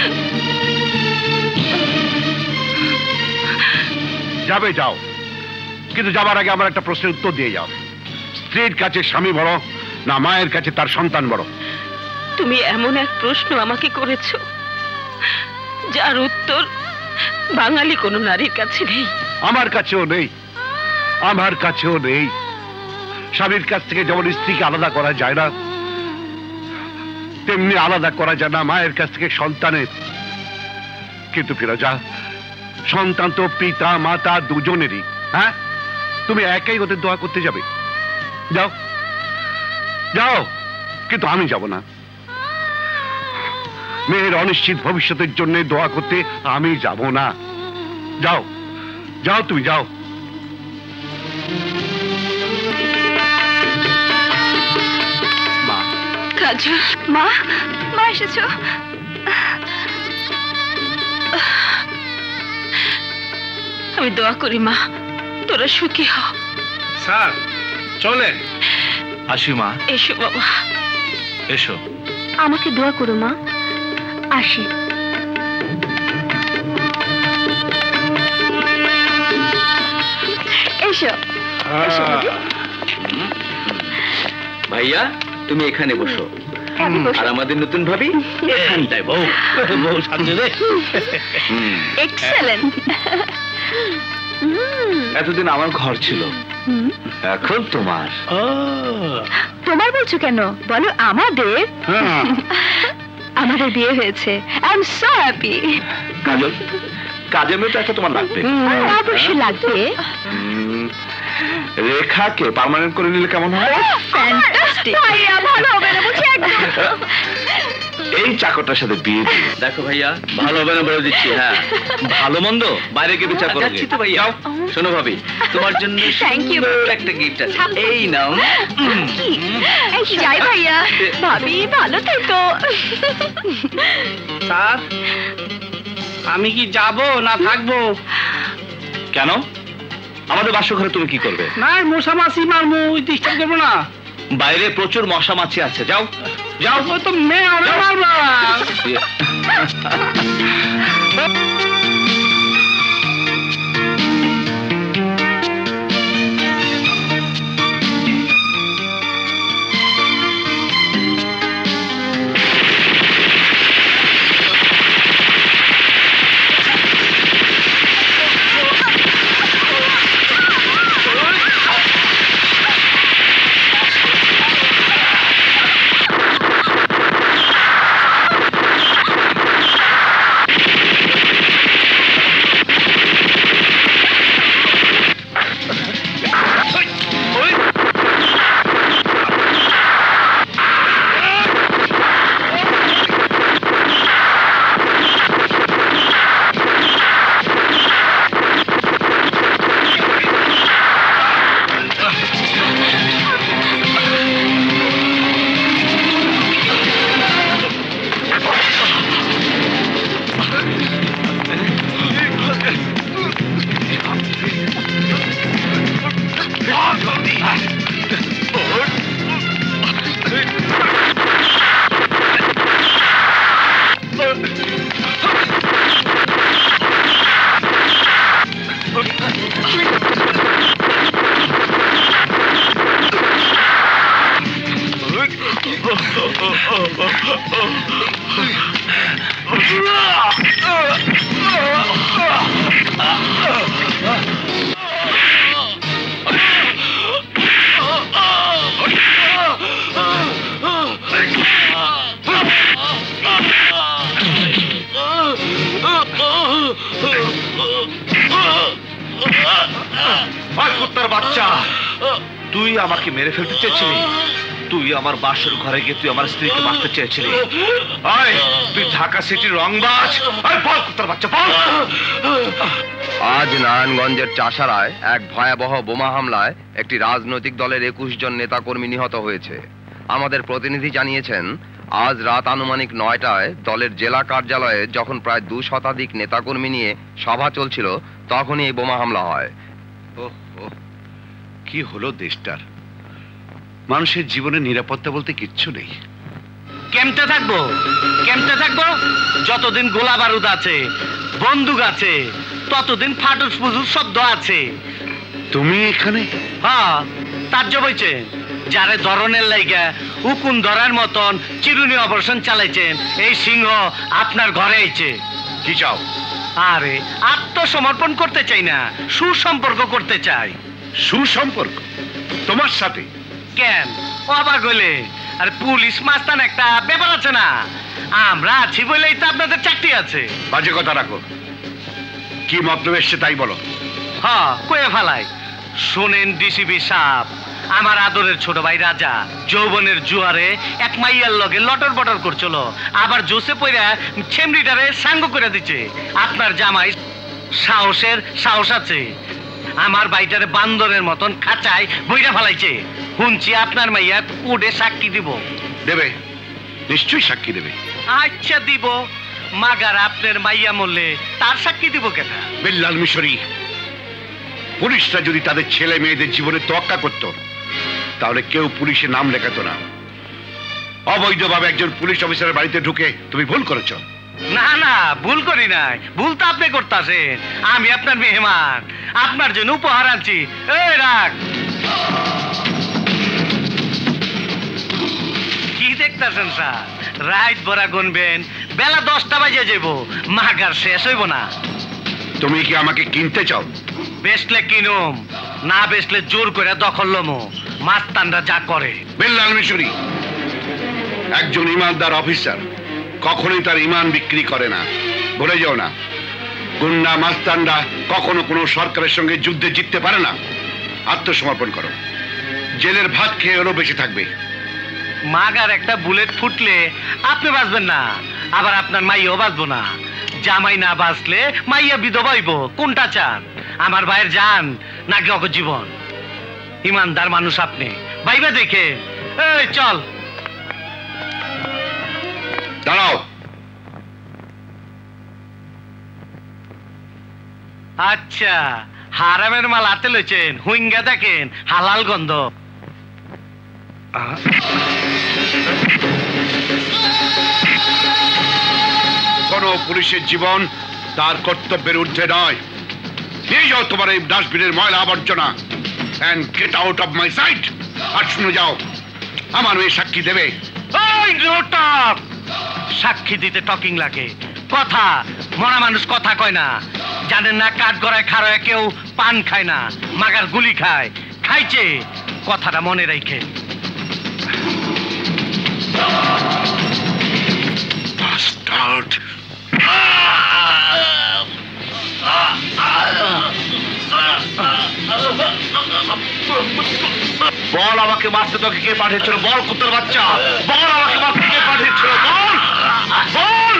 যাবে যাও, কিন্তু যাবার আগে আমার একটা প্রশ্নের উত্তর দিয়ে যাও। স্ত্রীর কাছে স্বামী বড় না মায়ের কাছে তার সন্তান বড়? তুমি এমন এক প্রশ্ন আমাকে করেছো যার উত্তর বাঙালি কোনো নারীর কাছে নেই। আমার কাছেও নেই, আমার কাছেও নেই। স্বামীর কাছ থেকে যেমন স্ত্রীকে আলাদা করা যায় না, তেমনি আলাদা করা যায় না মায়ের কাছ থেকে সন্তানের। কিন্তু ফিরোজা, সন্তান তো পিতা মাতা দুজনেরই, হ্যাঁ? তুমি একাই ওদের দোয়া করতে যাবে? যাও যাও, কিন্তু আমি যাব না। মেয়ের অনিশ্চিত ভবিষ্যতের জন্য দোয়া করতে আমি যাব না। যাও যাও, তুমি যাও। মা, কাজল, মা, মা এসেছো? আমি দোয়া করি মা তোরা সুখী হ। স্যার চলেন। আসি মা। এসো বাবা। এসো। আমাকে দোয়া করো মা। আসি। এসো। ভাইয়া তুমি এখানে বসো, আর আমাদের নতুন ভাবি এখানটায়। বউ বউ সামনে রে। এক্সেলেন্ট। এতদিন আমার ঘর ছিল, এখন তোমার। তোমার বলছো কেন, বলো আমাদের। আমাদের বিয়ে হয়েছে। I am so happy. Kajal, কাজের মেয়ে তো একটা তোমার লাগবে। অবশ্যই লাগবে। রেখাকে পার্মানেন্ট করে নিলে কেমন হয়? ফ্যান্টাস্টিক। ভাইয়া ভালো হবে না বুঝি একদম। এই চাকরটার সাথে বিয়ে দিই। দেখো ভাইয়া, ভালো হবে না বলে দিচ্ছি। হ্যাঁ, ভালো মন্দ বাইরে গিয়ে বিচার করো। যাচ্ছি তো ভাইয়া। শোনো ভাবি, তোমার জন্য থ্যাংক ইউ। একটা গিফট আছে, এই নাও। এই যাই ভাইয়া। ভাবি ভালো থেকো। স্যার আমি কি যাব না থাকবো? কেন? আমাদের বাসর ঘরে তুমি কি করবে? না মশা মাছি মারবো, ডিস্টার্ব করবো না। বাইরে প্রচুর মশা মাছি আছে, যাও যাও। ও তো মেয়ে ওরা মারবা। কুত্তার বাচ্চা, তুই আমাকে মেরে ফেলতে চেয়েছিলি? তুই আমার বাসর ঘরে গিয়ে তুই আমার স্ত্রীকে মারতে চেয়েছিলি? আয়, তুই ঢাকা সিটির রংবাজ। আয় বল কুত্তার বাচ্চা, বল। আজ নারায়ণগঞ্জের চাষারায় এক ভয়াবহ বোমা হামলায় একটি রাজনৈতিক দলের একুশ জন নেতাকর্মী নিহত হয়েছে। আমাদের প্রতিনিধি জানিয়েছেন, আজ রাত আনুমানিক নয়টায় দলের জেলা কার্যালয়ে যখন প্রায় দু শতাধিক নেতাকর্মী নিয়ে সভা চলছিল, তখনই এই বোমা হামলা হয়। কি হলো দেশটার? মানুষের জীবনে নিরাপত্তা বলতে কিচ্ছু নেই। কেমতে থাকবো? কেমতে থাকবো? যতদিন গোলা বারুদ আছে, বন্দুক আছে, ততদিন ফাটুস ফুটুস শব্দ আছে। তুমি এখানে? হ্যাঁ, তার জবইছে যারে ধরনের লাইগা উকুন ধরার মতন চিরুনি অপারেশন চালাইছেন, এই সিংহ আপনার ঘরে আইছে। কি চাও? আরে আত্মসমর্পণ করতে চাই না, সুসম্পর্ক করতে চাই। সুসম্পর্ক তোমার সাথে? কেন অবাক হইলে? আর পুলিশ মাস্তান একটা ব্যাপার আছে না, আমরা আছি বলেই তো আপনাদের চাকরি আছে। বাজে কথা রাখো, কি মতলব এসছে তাই বলো। হ্যাঁ, কয়ে ফেলাই। শোনেন ডিসিপি সাহেব, আমার আদরের ছোট ভাই রাজা যৌবনের জুয়ারে এক মাইয়ার লগে লটর বটর করছিল, আবার জোসে পইরা ছেমড়িটারে সাঙ্গ করে দিচ্ছে। আপনার জামাই সাহসের সাহস আছে, আমার বাইটারে বান্দরের মতন খাঁচায় বইরা ফেলাইছে। শুনছি আপনার মাইয়া কোর্টে সাক্ষী দিব। দেবে? নিশ্চয়ই সাক্ষী দেবে। আচ্ছা দিব, মাগার আপনার মাইয়া মরলে তার সাক্ষী দিব কেন? বিল্লাল মিশরি, পুলিশরা যদি তাদের ছেলে মেয়েদের জীবনে তোয়াক্কা করত তাহলে কেউ পুলিশে নাম লেখাতো না। অবৈধভাবে একজন পুলিশ অফিসারের বাড়িতে ঢুকে তুমি ভুল করেছ। না না, ভুল করি নাই। ভুল তো আপনি করতেছেন। আমি আপনার মেহমান, আপনার জন্য উপহার আনছি। এই রাখ। কি দেখতেছেন স্যার? রাইত ভরা গুনবেন, বেলা দশটা বাজে যাব, মাগার শেষ হইব না। তুমি কি আমাকে কিনতে চাও? বেচলে কিনুম, না বেচলে জোর করে দখল লমো। মাস্তানরা যা করে। বিল্লাল মিশরি একজন ইমানদার অফিসার, কখনোই তার ইমান বিক্রি করে না, ভুলে যাও না। গুন্ডা মাস্তানরা কখনো কোনো সরকারের সঙ্গে যুদ্ধে জিততে পারে না। আত্মসমর্পণ করো, জেলের ভাত খেয়ে ওরও বেঁচে থাকবে। মাগার একটা বুলেট ফুটলে আপনি বাঁচবেন না, আবার আপনার মাইয়াও বাঁচবো না। জামাই না বাঁচলে মাইয়া বিধবা হইব। কোনটা চান? আমার ভাইয়ের জান নাকি অক জীবন? ইমানদার মানুষ আপনি, ভাইবা দেখে। এই চল। দাঁড়াও। আচ্ছা, হারামের মাল হাতে লইছেন, হুইঙ্গা দেখেন, হালাল গন্ধ। কোন পুলিশের জীবন তার কর্তব্যের ঊর্ধ্বে নয়। নিয়ে যাও তোমার এই ডাস্টবিনের ময়লা আবর্জনা and get out of my sight। আর শুনে যাও, আমার মেয়ে সাক্ষী দেবে। ওই রোটক, সাক্ষী দিতে টকিং লাগে। কথা মরা মানুষ কথা কয় না। জানেন না কাঠ গড়ায় খাড়ায় কেউ পান খায় না, মাগার গুলি খায়। খাইছে, কথাটা মনে রাখে। Bastard! বল আমাকে মারতে তোকে কে পাঠিয়েছিল? বল কুত্তার বাচ্চা, বল আমাকে মারতে কে পাঠিয়েছিল? বল বল।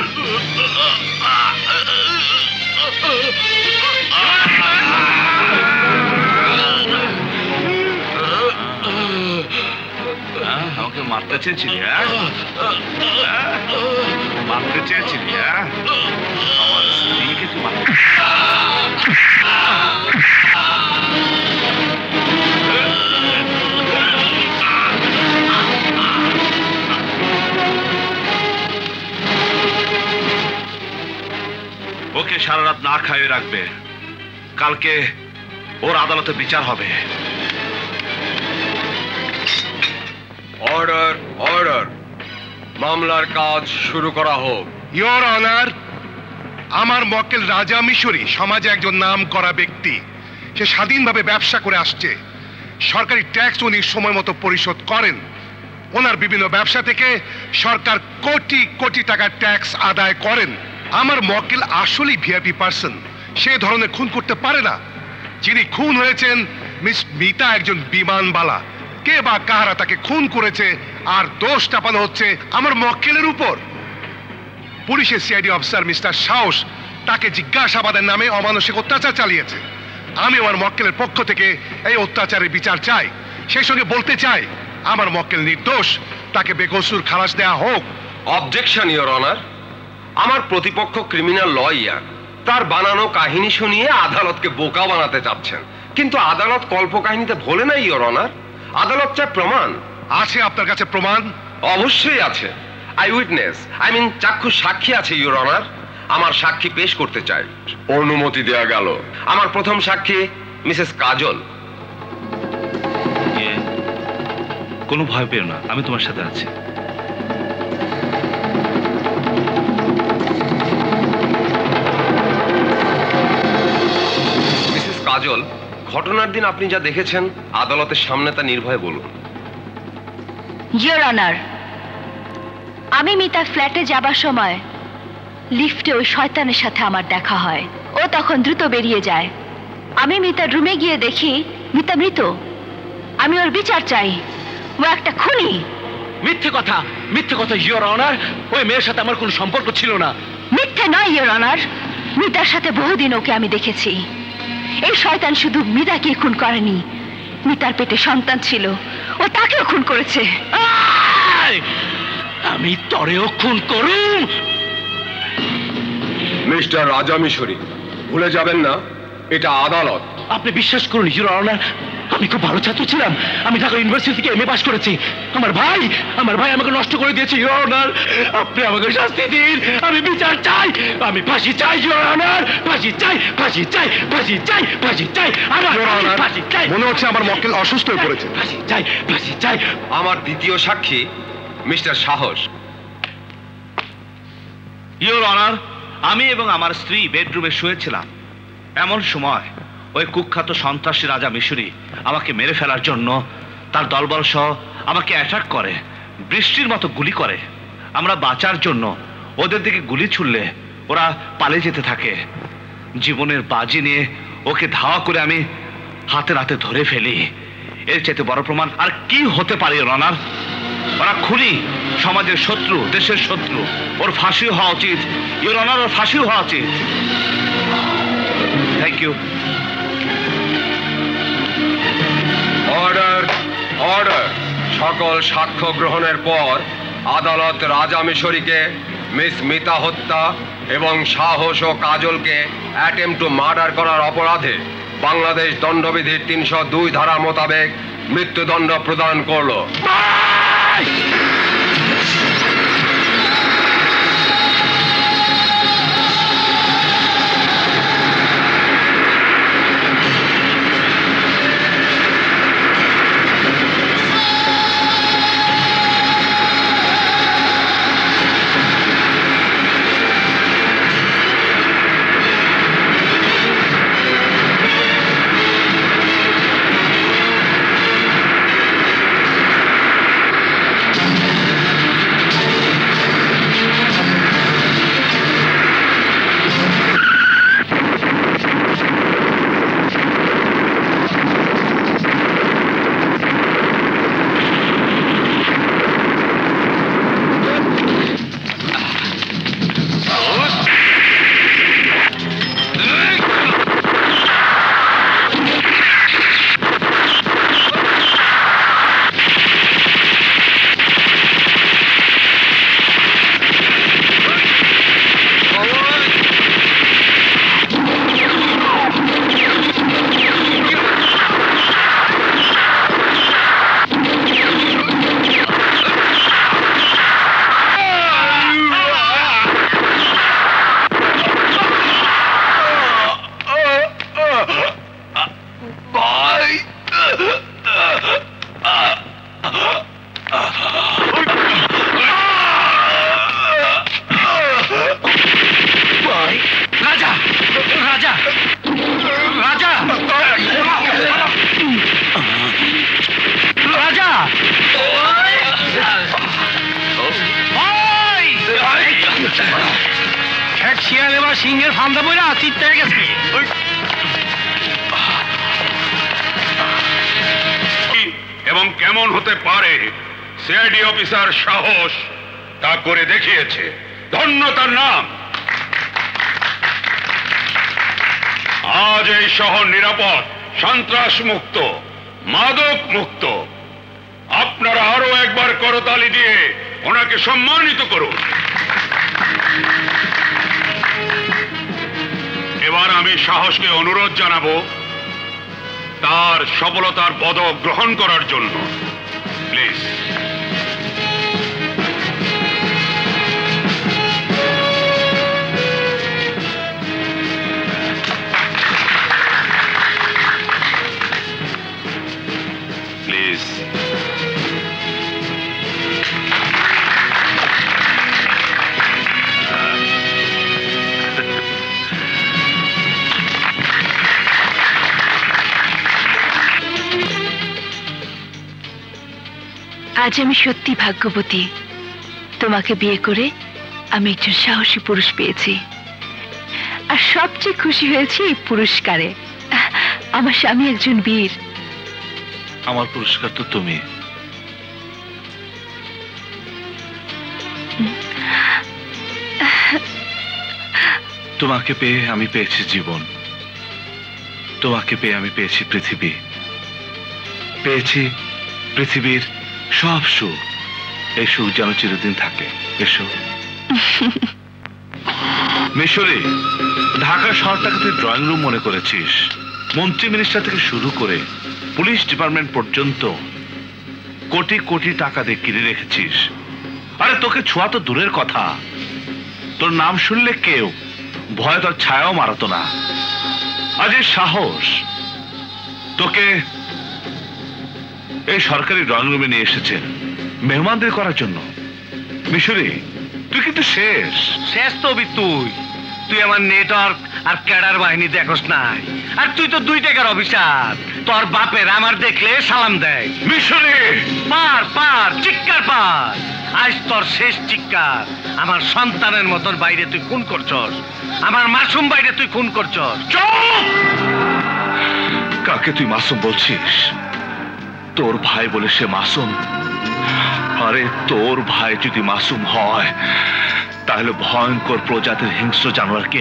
আমাকে মারতে চেয়েছিলি? মারতে চেয়েছিলি? আমার স্ত্রীকে তুই মারতে ওকে সারা রাত না খাইয়ে রাখবে। কালকে ওর আদালতে বিচার হবে। অর্ডার অর্ডার, মামলার কাজ শুরু করা হোক। ইয়োর অনার, আমার মক্কেল রাজা মিশরি সমাজে একজন নাম করা ব্যক্তি। সে স্বাধীনভাবে ব্যবসা করে আসছে। সরকারি ট্যাক্স উনি সময় মতো পরিশোধ করেন। ওনার বিভিন্ন ব্যবসা থেকে সরকার কোটি কোটি টাকার ট্যাক্স আদায় করেন। আমার মক্কেল আসলেই ভিআইপি পার্সন, সে ধরনের খুন করতে পারে না। যিনি খুন হয়েছেন মিস মিতা একজন বিমানবালা। কে বা কাহারা তাকে খুন করেছে আর দোষ চাপানো হচ্ছে আমার মক্কেলের উপর। পুলিশের সিআইডি অফিসার মিস্টার সাহস তাকে জিজ্ঞাসাবাদের নামে অমানসিক অত্যাচার চালিয়েছে। আমি আমার মক্কেলের পক্ষ থেকে এই অত্যাচারের বিচার চাই। সেই সঙ্গে বলতে চাই আমার মক্কেল নির্দোষ, তাকে বেকসুর খালাস দেয়া হোক। অবজেকশন ইওর অনার, আমার প্রতিপক্ষ ক্রিমিনাল লয়ার, তার বানানো কাহিনী শুনিয়ে আদালতকে বোকা বানাতে চাচ্ছেন, কিন্তু আদালত কল্পকাহিনীতে ভোলে না ইওর অনার। আদালত চায় প্রমাণ। আছে আপনার কাছে প্রমাণ? অবশ্যই আছে। আই উইটনেস, আই মিন চাক্ষু সাক্ষী আছে ইওর অনার। আমার সাক্ষী পেশ করতে চাই। অনুমতি দেয়া গেল। আমার প্রথম সাক্ষী মিসেস কাজল। কোনো ভয় পেও না, আমি তোমার সাথে আছি। মিসেস কাজল, ঘটনার দিন আপনি যা দেখেছেন আদালতের সামনে তা নির্ভয়ে বলুন। ইয়োর অনার, আমি মিতার ফ্ল্যাটে যাবার সময় লিফটে ওই শয়তানের সাথে আমার দেখা হয়। ও তখন দ্রুত বেরিয়ে যায়। আমি মিতার রুমে গিয়ে দেখি মিতা মৃত। আমি ওর বিচার চাই। ও একটা খুনি। মিথ্যে কথা, মিথ্যে কথা ইয়োর অনার। ওই মেয়ের সাথে আমার কোনো সম্পর্ক ছিল না। মিথ্যে নয় ইয়োর অনার, মিতার সাথে বহুদিন ওকে আমি দেখেছি। এই শয়তান শুধু মিতাকে খুন করেনি, মিতার পেটে সন্তান ছিল, ও তাকেও খুন করেছে। আমি তরেও খুন করুম। মিস্টার রাজা মিশরি, ভুলে যাবেন না এটা আদালত। আপনি বিশ্বাস করুন ইউর অনার, আমি খুব ভালো ছাত্র ছিলাম। আমি ঢাকা ইউনিভার্সিটি থেকে এম এ পাস করেছি। আমার ভাই আমার ভাই আমাকে নষ্ট করে দিয়েছে ইউর অনার। আপনি আমাকে শাস্তি দিন, আমি বিচার চাই, আমি ফাঁসি চাই ইউর অনার, ফাঁসি চাই, ফাঁসি চাই, ফাঁসি চাই, ফাঁসি চাই, আমার ফাঁসি চাই। মনে হচ্ছে আমার মক্কেল অসুস্থ হয়ে পড়েছে। ফাঁসি চাই, ফাঁসি চাই। আমার দ্বিতীয় সাক্ষী মিস্টার সাহস। ইওর অনার, আমি এবং আমার স্ত্রী বেডরুমে শুয়েছিলাম। এমন সময় ওই কুখ্যাত সন্ত্রাসী রাজা মিশরি আমাকে মেরে ফেলার জন্য তার দলবল সহ আমাকে অ্যাটাক করে, বৃষ্টির মতো গুলি করে। আমরা বাঁচার জন্য ওদের দিকে গুলি ছুড়লে ওরা পালিয়ে যেতে থাকে। জীবনের বাজি নিয়ে ওকে ধাওয়া করে আমি হাতে নাতে ধরে ফেলি। এর চাইতে বড় প্রমাণ আর কি হতে পারে ইওর অনার? ওরা খুনি, সমাজের শত্রু, দেশের শত্রু। ওর ফাঁসি হওয়া উচিত ইওর অনার, ওর ফাঁসি হওয়া উচিত। Thank you. Order, order. সকল সাক্ষ্য গ্রহণের পর আদালত রাজা মিশরিকে মিস মিতা হত্যা এবং সাহস ও কাজলকে অ্যাটেম্প টু মার্ডার করার অপরাধে বাংলাদেশ দণ্ডবিধির তিনশো দুই ধারা মোতাবেক মৃত্যুদণ্ড প্রদান করলো। সিংহের ফান্দা বইরা চিত্তে গেছে। এবং কেমন হতে পারে সিআইডি অফিসার সাহস তা করে দেখিয়েছে। ধন্য তার নাম। আজ এই শহর নিরাপদ, সন্ত্রাস মুক্ত, মাদক মুক্ত। আপনারা আরো একবার করতালি দিয়ে ওনাকে সম্মানিত করুন। এবার আমি সাহসকে অনুরোধ জানাবো তার সফলতার পদক গ্রহণ করার জন্য। প্লিজ। প্লিজ। আজ আমি সত্যি ভাগ্যবতী। তোমাকে বিয়ে করে আমি একজন সাহসী পুরুষ পেয়েছি, আর সবচেয়ে খুশি হয়েছি এই পুরস্কারে। আমার স্বামী একজন বীর। আমার পুরস্কার তো তুমি। তোমাকে পেয়ে আমি পেয়েছি জীবন, তোমাকে পেয়ে আমি পেয়েছি পৃথিবী, পেয়েছি পৃথিবীর সব সুখ। এই সুখ যেন চিরদিন থাকে। এসো। মিশরি, ঢাকা শহরটাকে তুই ড্রয়িং রুম মনে করেছিস। মন্ত্রী মিনিস্টার থেকে শুরু করে পুলিশ ডিপার্টমেন্ট পর্যন্ত কোটি কোটি টাকা দিয়ে কিনে রেখেছিস। আরে তোকে ছোঁয়া তো দূরের কথা, তোর নাম শুনলে কেউ ভয় তোর ছায়াও মারাতো না। আজ এই সাহস তোকে এই সরকারি ড্রয়িং রুমে নিয়ে এসেছেন মেহমানদের করার জন্য। মিশরি, তুই কিন্তু শেষ শেষ তো তুই তুই আমার নেটওয়ার্ক আর ক্যাডার বাহিনী দেখোস নাই, আর তুই তো দুই টাকার অফিসার। তোর বাপের আমার দেখলে সালাম দেয়। মিশরি, পার পার চিৎকার পার, আজ তোর শেষ চিৎকার। আমার সন্তানের মতন বাইরে তুই খুন করছস, আমার মাসুম বাইরে তুই খুন করছস। চুপ! কাকে তুই মাসুম বলছিস? তোর ভাই বলে সে মাসুম? আরে তোর ভাই যদি মাসুম হয় তাহলে ভয়ঙ্কর প্রজাতির হিংস্র জানোয়ারকে।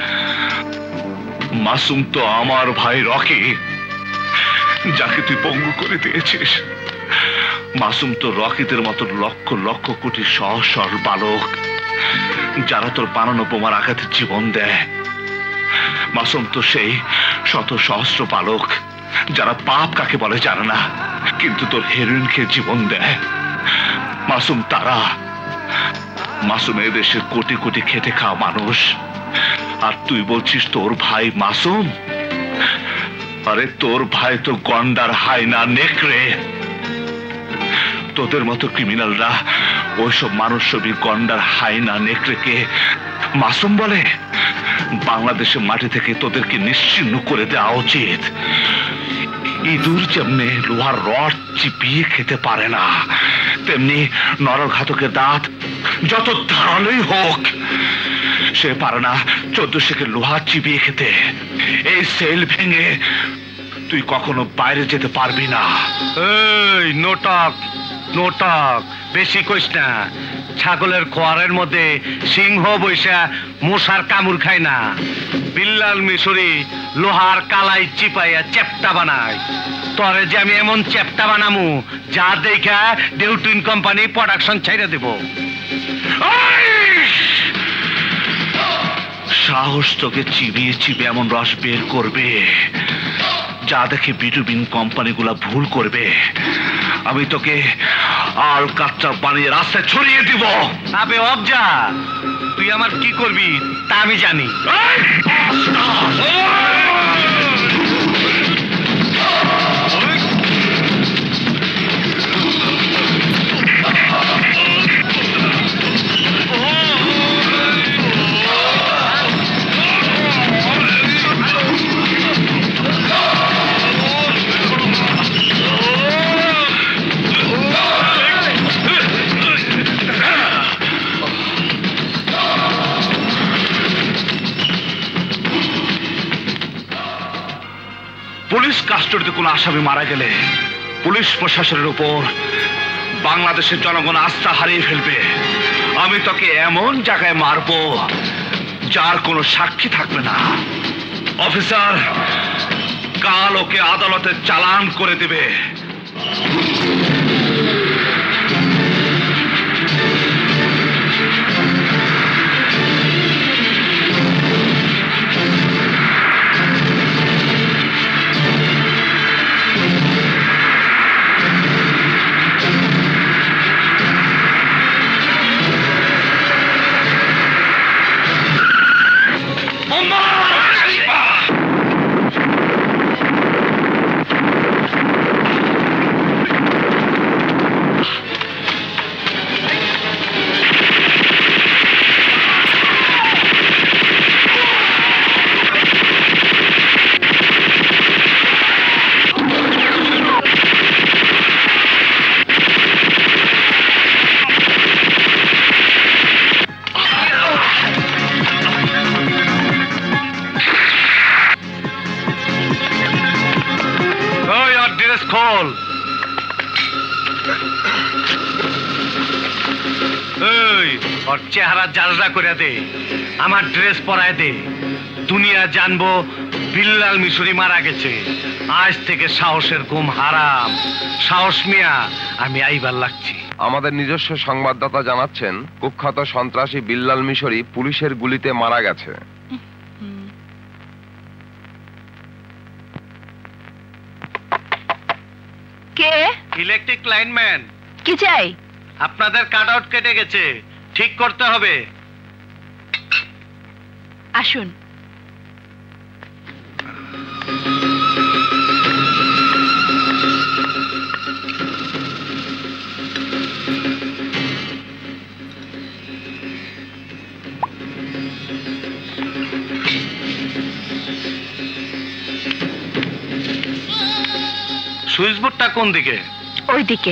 মাসুম তো আমার ভাই রকি, যাকে তুই পঙ্গু করে দিয়েছিস। মাসুম তো রকিদের মতো লক্ষ লক্ষ কোটি সহসর বালক, যারা তোর বানানো বোমার আঘাতে জীবন দেয়। মাসুম তো সেই শত সহস্র বালক যারা পাপ কাকে বলে জানে না, কিন্তু তোর হেরোইনকে জীবন দেয়। মাসুম তারা, মাসুম এই দেশের কোটি কোটি খেটে খাওয়া মানুষ। আর তুই বলছিস তোর ভাই মাসুম? আরে তোর ভাই তো গন্ডার হায়না নেকড়ে। তোদের মতো ক্রিমিনালরা ওইসব মানুষ ছবি গন্ডার হায়না নেকড়েকে মাসুম বলে? বাংলাদেশের মাটি থেকে তোদেরকে নিশ্চিহ্ন করে দেওয়া উচিত। ইঁদুর যেমনি লোহার রড চিপিয়ে খেতে পারে না, তেমনি নরঘাতকের দাঁত যত ধারালোই হোক সে পারে না চোদ্দ শেখের লোহা চিপিয়ে খেতে। এই সেল ভেঙে তুই কখনো বাইরে যেতে পারবি না। এই নোটক নোটক, বেশি কইস না। ছাগলের খোয়ারের মধ্যে সিংহ বৈশা মশার কামড় খায় না। বিল্লাল মিশরি লোহার কালাই চিপাইয়া চেপটা বানায়। তরে যে আমি এমন চেপটা বানামু যা দেখা ডেউটিন কোম্পানি প্রোডাকশন ছাইড়া দেব। সাহস তোকে চিবিয়ে চিবিয়ে এমন রস বের করবে যা দেখে বিটুবিন কোম্পানিগুলা ভুল করবে। আমি তোকে আল কাচ্চা বানিয়ে রাস্তায় ছড়িয়ে দিব। আবে অবজা, তুই আমার কি করবি তা আমি জানি। পুলিশ কাস্টডিতে কোনো আসামি মারা গেলে পুলিশ প্রশাসনের উপর বাংলাদেশের জনগণ আস্থা হারিয়ে ফেলবে। আমি তোকে এমন জায়গায় মারবো যার কোনো সাক্ষী থাকবে না। অফিসার, কাল ওকে আদালতে চালান করে দেবে। খোল। এই ওর চেহারা জালরা করে দে, আমার ড্রেস পরায় দে। দুনিয়া জানবো বিল্লাল মিশরি মারা গেছে। আজ থেকে সাহসের ঘুম হারাম। সাহস মিয়া, আমি আইবার লাগছি। আমাদের নিজস্ব সংবাদদাতা জানাচ্ছেন কুখ্যাত সন্ত্রাসী বিল্লাল মিশরি পুলিশের গুলিতে মারা গেছে। কে? Electric lineman. কি চাই? আপনাদের কাট আউট কেটে গেছে, ঠিক করতে হবে। আসুন। সুইচ বোর্ডটা কোন দিকে? ওই দিকে।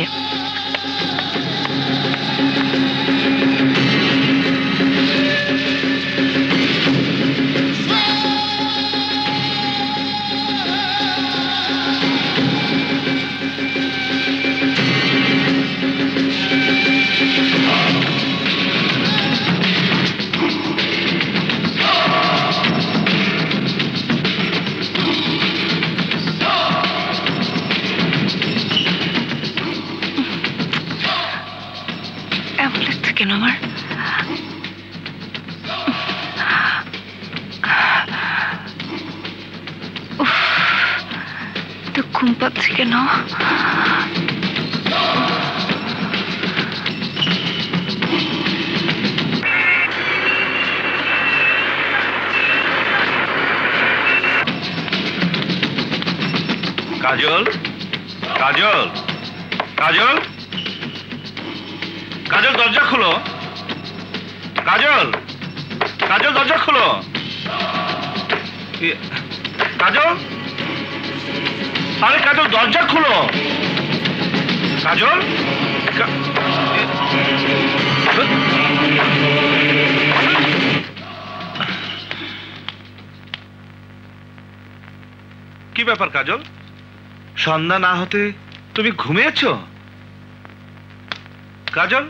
কেন কাজল কাজল কাজল কাজল দরজা খুলো। কাজল কাজল দরজা খুলো। কাজল আরে কাজল দরজা খুলো। কাজল কি ব্যাপার কাজল? সন্ধ্যা না হতে তুমি ঘুমিয়েছ? কাজল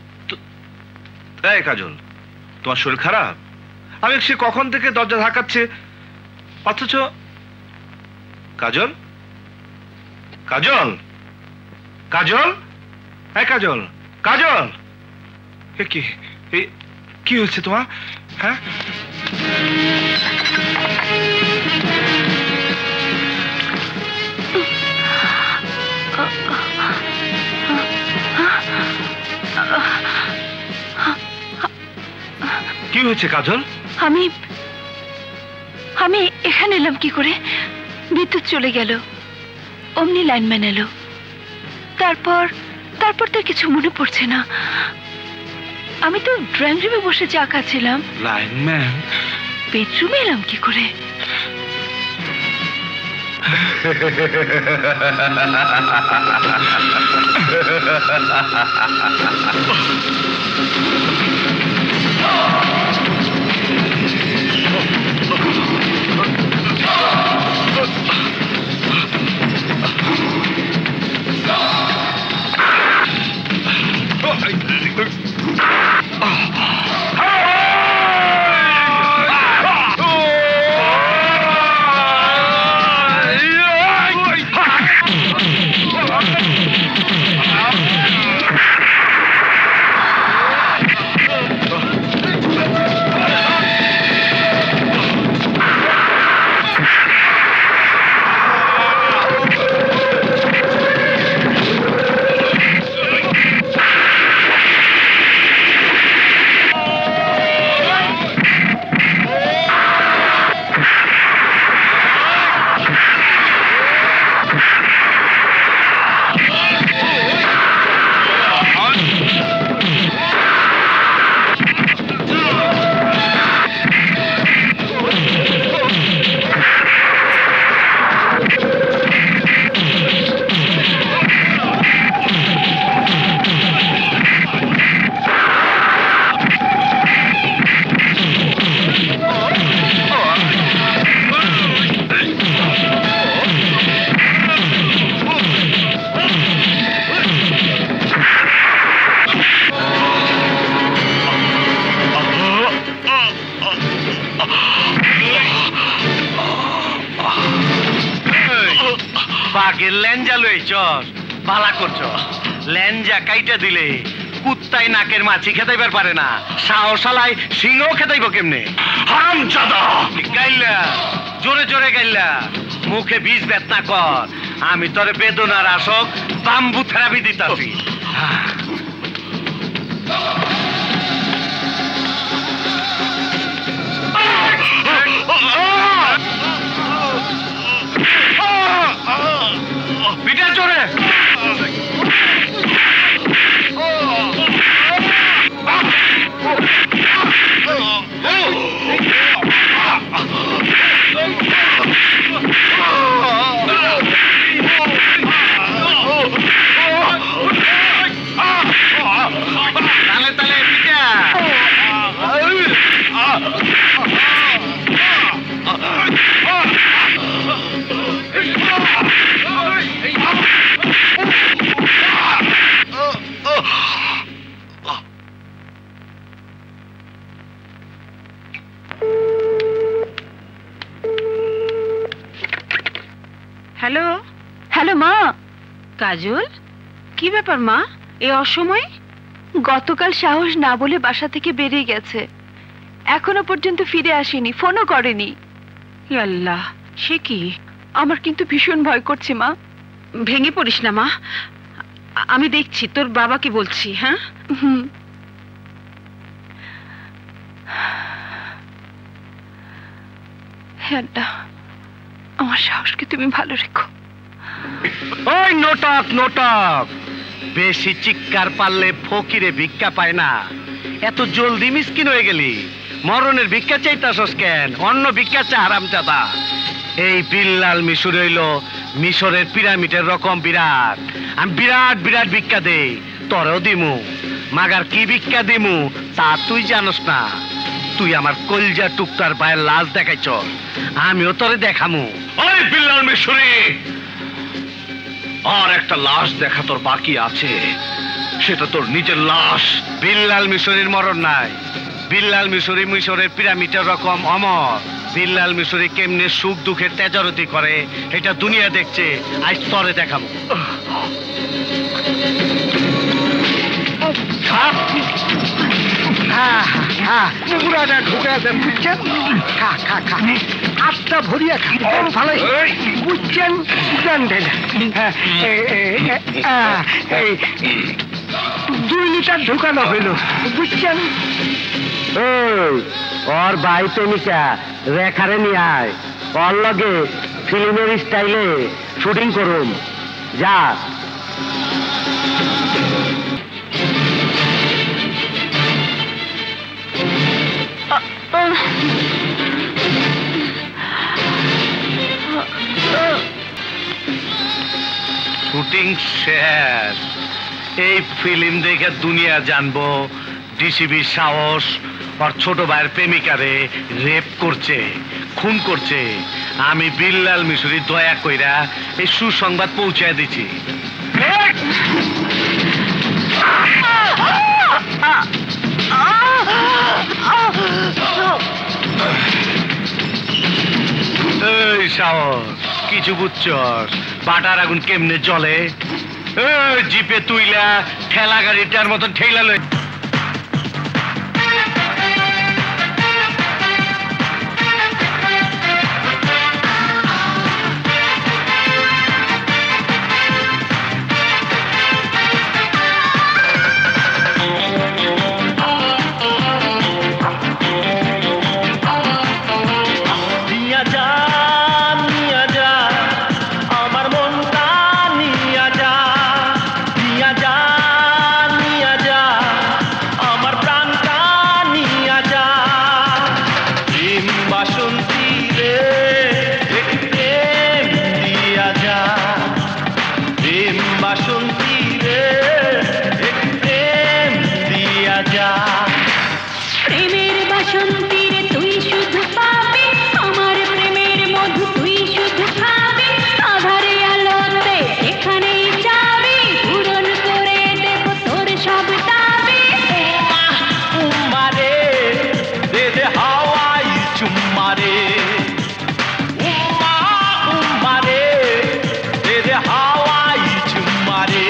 এই কাজল, তোমার শরীর খারাপ? আমি সে কখন থেকে দরজা ধাক্কাচ্ছে অথচ কাজল কাজল কাজল এই কাজল কাজল এ কি কি হচ্ছে তোমার? হ্যাঁ কি হয়েছে কাজল? আমি আমি এখানে এলাম কি করে? বিদ্যুৎ চলে গেল, অমনি লাইনম্যান এলো, তারপর তারপর তো কিছু মনে পড়ছে না। আমি তো ড্রয়িং রুমে বসে চা খাচ্ছিলাম। লাইনম্যান? বেডরুমে এলাম কি করে? বাঘের ল্যাঞ্জা লইছস? ভালা করছো লেঞ্জা কাইটা দিলে কুত্তায় নাকের মাছি খেতাইবার পারে না সাহসালাই সিংহ খেতাইব কেমনে হারামজাদা গাইলা জোরে জোরে গাইলা মুখে বীজ বেতনা কর আমি তোরে বেদনার আসক বাম্বু থেরাপি দিতাছি পিটা জোরে তালে তালে পিটা হ্যালো হ্যালো মা কাজল কি ব্যাপার মা এই অসময়ে গতকাল সাহস না বলে বাসা থেকে বেরিয়ে গেছে এখনো পর্যন্ত ফিরে আসেনি ফোনও করেনি আল্লাহ সে কি আমার কিন্তু ভীষণ ভয় করছে মা ভেঙে পড়িস না মা আমি দেখছি তোর বাবাকে বলছি হ্যাঁ হুম হে আল্লাহ আমার সাহসকে তুমি ভালো রেখো ওই নোটক নোটক বেশি চিৎকার পারলে ফকিরে ভিক্ষা পায় না এত জলদি মিসকিন হয়ে গেলি মরণের ভিক্ষা চাইতাছস কেন অন্য ভিক্ষা চা হারামজাদা এই বিল্লাল মিশর হইল মিশরের পিরামিডের রকম বিরাট আমি বিরাট বিরাট ভিক্ষা দেই তোরেও দিমু মাগার কি ভিক্ষা দিমু তা তুই জানোস না তুই আমার কলজা টুকটার পায়ের লাশ দেখাইছ আমিও তোরে দেখামু ওই বিল্লাল মিশরি আর একটা লাশ দেখা তোর বাকি আছে সেটা তোর নিজের লাশ বিল্লাল মিশরির মরণ নাই বিল্লাল মিশরি মিশরের পিরামিডের রকম অমর বিল্লাল মিশরি কেমনে সুখ দুঃখের তেজারতি করে এটা দুনিয়া দেখছে আজ তরে দেখাবো পুরাটা ঢুকে দেন বুঝছেন খা খা খা আটটা ভরিয়া খা ভালো বুঝছেন জানবেন দুই লিটার ঢুকানো হইল বুঝছেন ওর ভাই প্রেমিকা রেখারে নিয়ে আয় ওর লগে ফিল্মের স্টাইলে শুটিং করুন যা শুটিং শেষ এই ফিল্ম দেখে দুনিয়া জানবো ডিসিবি সাহস আর ছোট ভাইয়ের প্রেমিকারে রেপ করছে খুন করছে আমি বিল্লাল মিশরি দয়া কইরা এই সুসংবাদ পৌঁছায় দিছি এই সাহস কিছু বুঝছস বাটার আগুন কেমনে জ্বলে জিপে তুইলা ঠেলা গাড়িটার মতন ঠেলা লই Hawaii to Mare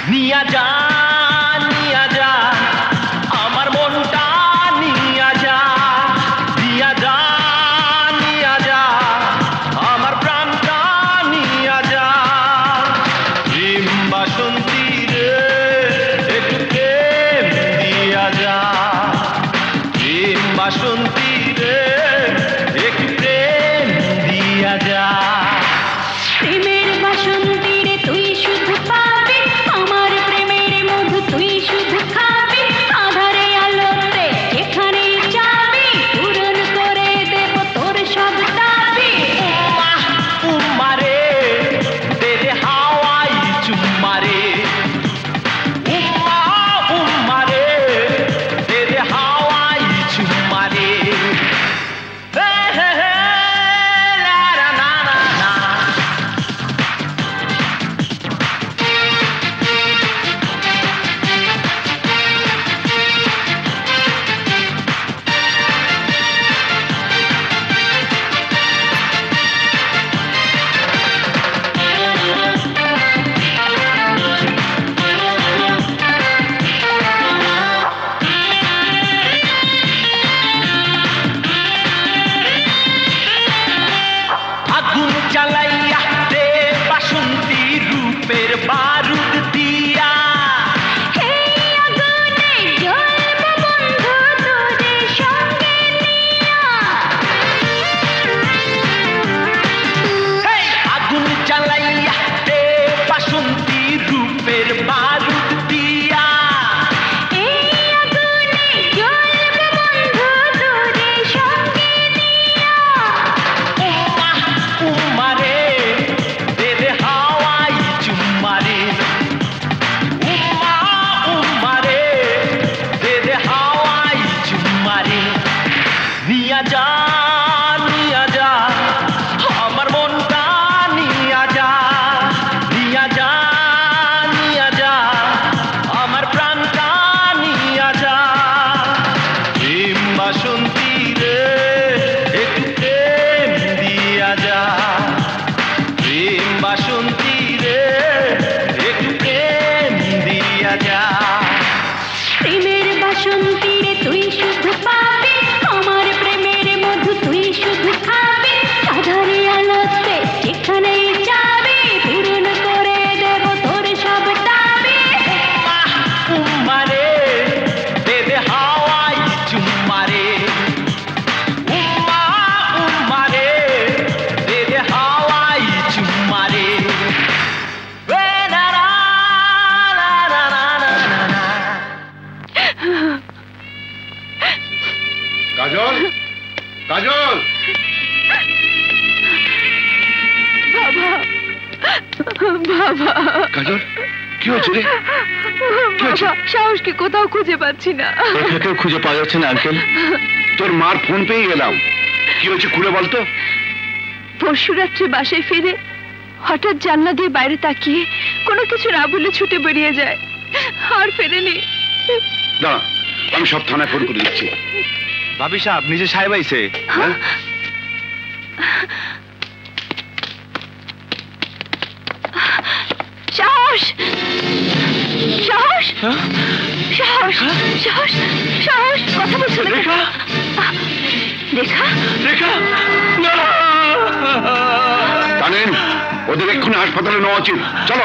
নিয়া যা নিয়া যা আমার মনটা নিয়া যা নিয়া যা নিয়া যা আমার প্রাণটা নিয়া যা প্রেম বাসন্তী রে একটু প্রেম দিয়া যা প্রেম বাসন্তী রে একটু প্রেম দিয়া যা প্রেমের বাসন্তী রে তুই শুধু পাবি আমার প্রেমের মধু তুই শুধু খাবি আধারে আলোতে এখানে যাবি পূরণ করে দেব তোর সব দাবি উম্মারে তেরে হাওয়াই চুম্মারে উম্মা উম্মারে তেরে হাওয়াই চুম্মারে হে হে হে লা লা না না না আগুন জ্বালাইয়া দে বাসন্তী রূপের বারুদ দিয়া হে আগুনে জ্বলব বন্ধু তোরে সঙ্গে নিয়া হেই আগুন জ্বালাইয়া দে বাসন্তী রূপের বারুদ দিয়া এই আগুনে জ্বলব বন্ধু তোরে সঙ্গে নিয়া উম্মা উম্মারে তেরে হাওয়াই চুম্মারে উম্মা উম্মারে তেরে হাওয়াই চুম্মারে নিয়া যা নিয়া যা আমার মনটা নিয়া যা নিয়া যা নিয়া যা আমার প্রাণটা নিয়া যা প্রেম বাসন্তী রে একটু প্রেম দিয়া যা প্রেম বাসন্তী রে একটু প্রেম দিয়া যা প্রেমের বাসন্তী রে তুই শুধু পাবি আমার প্রেমের মধু তুই শুধু খাবি আধারে আলোতে এখানে যাবি পূরণ করে দেব তোর সব দাবি উম্মারে তেরে হাওয়াই চুম্মারে উম্মা উম্মারে তেরে হাওয়াই চুম্মারে এ না না না না না না না কাজল কাজল বাবা বাবা কাজল কি হয়েছে রে বাবা সাহসকে কোথাও খুঁজে পাচ্ছি না কেউ খুঁজে পাওয়া যাচ্ছে না আঙ্কেল তোর মার ফোন পেয়ে গেলাম কি হয়েছে খুলে বলতো পরশু রাত্রে বাসায় ফিরে হঠাৎ জানলা দিয়ে বাইরে তাকিয়ে কোনো কিছু না বলে ছুটে বেরিয়ে যায় আর ফেরেনি দাঁড়া আমি সব থানায় ফোন করে দিচ্ছি ভাবি সাহেব নিজে সাহেব আইছে হ্যাঁ সাহস সাহস সাহস সাহস সাহস কথা বলছো না রেখা রেখা রেখা না জানেন ওদের এক্ষুনি হাসপাতালে নেওয়া উচিত চলো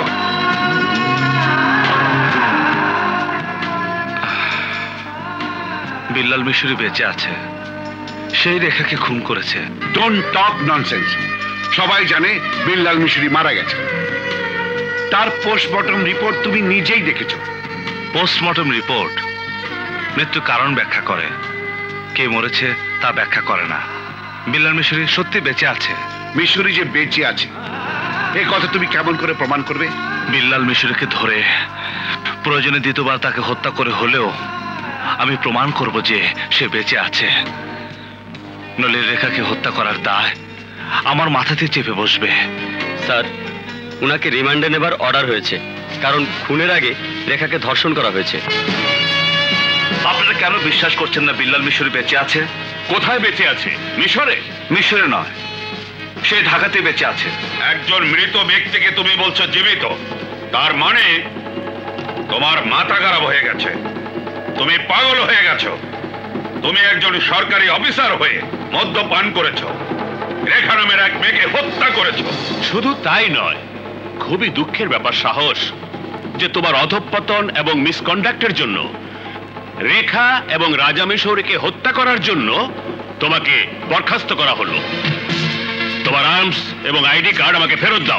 বিল্লাল মিশরি বেঁচে আছে সেই রেখাকে খুন করেছে ডোন্ট টক ননসেন্স সবাই জানে বিল্লাল মিশরি মারা গেছে তার পোস্টমর্টম রিপোর্ট তুমি নিজেই দেখেছো পোস্টমর্টম রিপোর্ট মৃত্যু কারণ ব্যাখ্যা করে কে মরেছে তা ব্যাখ্যা করে না বিল্লাল মিশরি সত্যি বেঁচে আছে মিশরি যে বেঁচে আছে এই কথা তুমি কেমন করে প্রমাণ করবে বিল্লাল মিশরিকে ধরে প্রয়োজনে দ্বিতীয়বার তাকে হত্যা করে হলেও আমি প্রমাণ করব যে সে বেঁচে আছে নইলে রেখাকে হত্যা করার দায় আমার মাথাতে চেপে বসবে স্যার উনাকে রিমান্ডে নেবার অর্ডার হয়েছে কারণ খুনের আগে রেখাকে ধর্ষণ করা হয়েছে আপনারা কেন বিশ্বাস করছেন না বিল্লাল মিশরি বেঁচে আছে কোথায় বেঁচে আছে মিশরে মিশরে নয় সে ঢাকাতে বেঁচে আছে একজন মৃত ব্যক্তিকে তুমি বলছো জীবিত তার মানে তোমার মাথা খারাপ হয়ে গেছে, তুমি পাগল হয়ে গেছো। তুমি একজন সরকারি অফিসার হয়ে মদ্যপান করেছো, রেখা নামের এক মেয়েকে হত্যা করেছো। শুধু তাই নয়, খুবই দুঃখের ব্যাপার সাহস যে তোমার অধঃপতন এবং মিসকন্ডাক্টের জন্য রেখা এবং রাজা মিশৌরিকে হত্যা করার জন্য তোমাকে বরখাস্ত করা হলো। তোমার আর্মস এবং আইডি কার্ড আমাকে ফেরত দাও।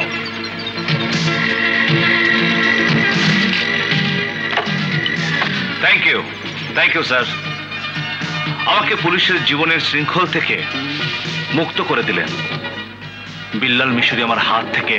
Thank you, thank you sir. আমাকে পুলিশের জীবনের শৃঙ্খল থেকে মুক্ত করে দিলেন। বিল্লাল মিশরি আমার হাত থেকে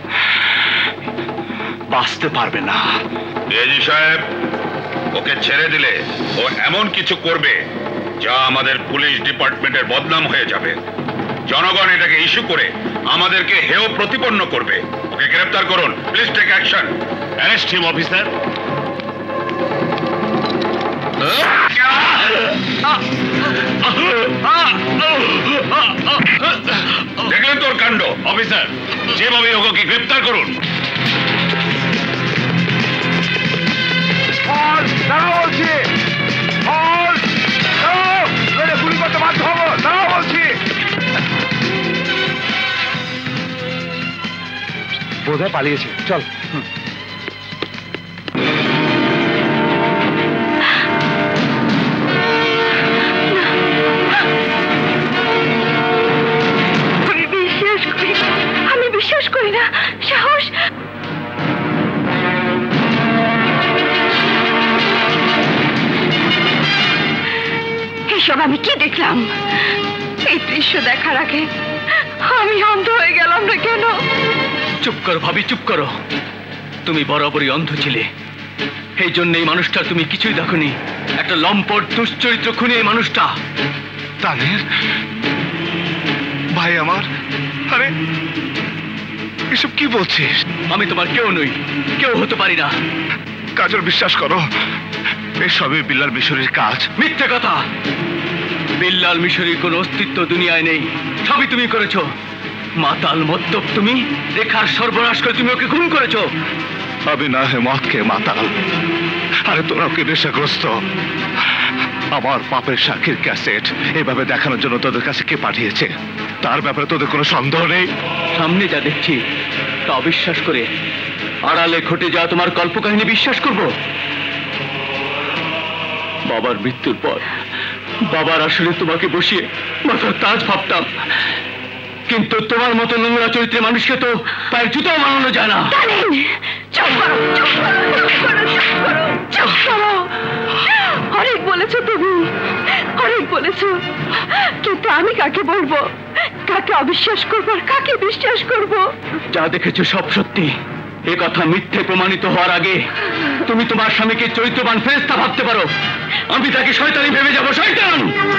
বাঁচতে পারবে না। এজি সাহেব, ওকে ছেড়ে দিলে ও এমন কিছু করবে যা আমাদের পুলিশ ডিপার্টমেন্টের বদনাম হয়ে যাবে। জনগণ এটাকে ইস্যু করে আমাদেরকে হেয় প্রতিপন্ন করবে। ওকে গ্রেফতার করুন, please take action. Arrest him officer. দেখলেন তোর কাণ্ড? অফিসার, যেভাবে ওকে গ্রেফতার করুন। বলছি গুলি করতে বাধ্য হবো, দাঁড়াও বলছি। বোধহয় পালিয়েছে, চল। আমি বিশ্বাস করি না সাহস। এসব আমি কি দেখলাম? এই দৃশ্য দেখার আগে আমি অন্ধ হয়ে গেলাম না কেন? চুপ করো ভাবি, চুপ করো। তুমি বরাবরই অন্ধ ছিলে, এই জন্য এই মানুষটা তুমি কিছুই দেখোনি। একটা লম্পট দুশ্চরিত্র খুনি এই মানুষটা। তাদের ভাই আমার। আরে এসব কি বলছিস? আমি তোমার কেউ নই, কেউ হতে পারি না। কাজল, বিশ্বাস করো, এসবই বিল্লাল মিশরির কাজ। মিথ্যে কথা। বিল্লাল মিশরির কোনো অস্তিত্ব দুনিয়ায় নেই, সবই তুমি করেছো। মাতাল মদ্যপ তুমি, রেখার সর্বনাশ করে তুমি ওকে খুন করেছো। আমি না হে মদকে মাতাল, আরে তোরা ওকে নেশাগ্রস্ত। আমার পাপের সাক্ষীর ক্যাসেট এভাবে দেখানোর জন্য তোদের কাছে কে পাঠিয়েছে? তার ব্যাপারে তোদের কোনো সন্দেহ নেই? সামনে যা দেখছি তা অবিশ্বাস করে আড়ালে ঘটে যাওয়া তোমার কল্পকাহিনী বিশ্বাস করব? বাবার মৃত্যুর পর বাবার আসলে তোমাকে বসিয়ে মাথার তাজ ভাবতাম, কিন্তু তোমার মতো নোংরা চরিত্রের মানুষকে তো পায়ের জুতাও মানানো যায় না। অনেক বলেছো তুমি, অনেক বলেছো, কিন্তু আমি কাকে বলবো, কাকে অবিশ্বাস করবো আর কাকে বিশ্বাস করবো? যা দেখেছো সব সত্যি। এ কথা মিথ্যে প্রমাণিত হওয়ার আগে তুমি তোমার স্বামীকে চরিত্রবান ফেরেশতা ভাবতে পারো, আমি তাকে শয়তানি ভেবে যাবো। শয়তান!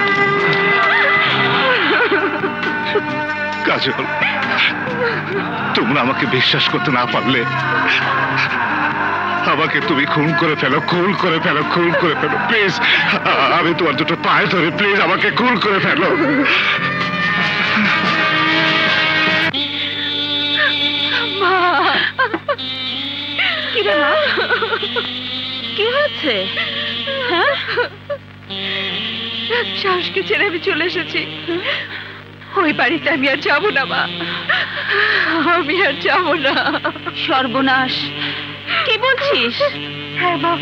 কাজল, তোমরা আমাকে বিশ্বাস করতে না পারলে আমাকে তুমি খুন করে ফেলো, খুন করে ফেলো, খুন করে ফেলো প্লিজ। আমি তোমার দুটো পায়ে ধরে, প্লিজ আমাকে খুন করে ফেলো। কি হয়েছে? হ্যাঁ, সাহসকে ছেড়ে আমি চলে এসেছি। ওই বাড়িতে আমি আর যাবো না মা, আমি আর যাবো না। সর্বনাশ, কি বলছিস? হ্যাঁ মা,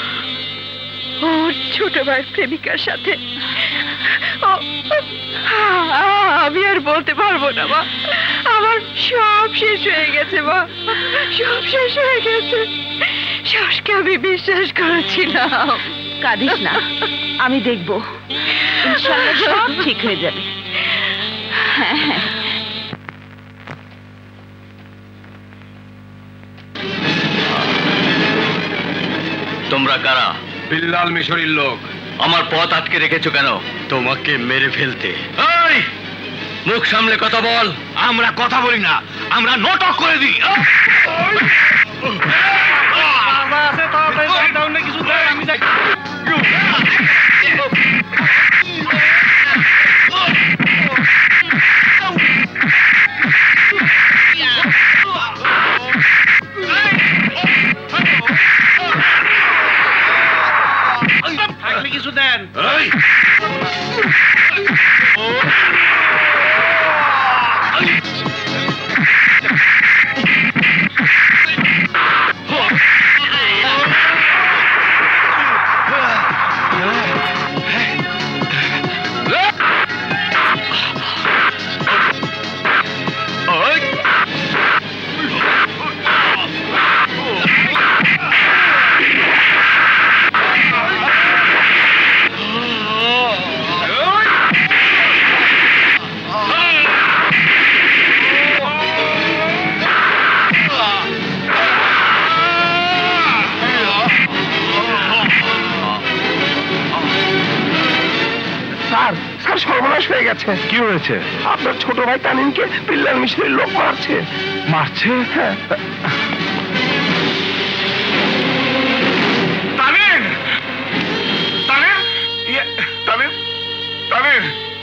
ওর ছোট ভাই প্রেমিকার সাথে। আমি আর বলতে পারবো না মা, আমার সব শেষ হয়ে গেছে মা, সব শেষ হয়ে গেছে। সাহসকে আমি বিশ্বাস করেছিলাম। কাঁদিস না, আমি দেখবো, ইনশাআল্লাহ সব ঠিক হয়ে যাবে। হ্যাঁ হ্যাঁ। তোমরা কারা? বিল্লাল মিশরির লোক। আমার পথ আটকে রেখেছো কেন? তোমাকে মেরে ফেলতে। এই, মুখ সামলে কথা বল। আমরা কথা বলি না, আমরা নাটক করে দিই। কিছু আমি যাই। দেন। সর্বনাশ হয়ে গেছে। কি হয়েছে? আপনার ছোট ভাই তানিমকে বিল্লাল মিশরের লোক মারছে। মারছে? হ্যাঁ। তানিম! তানিম! ইয়ে, তানিম! তানিম!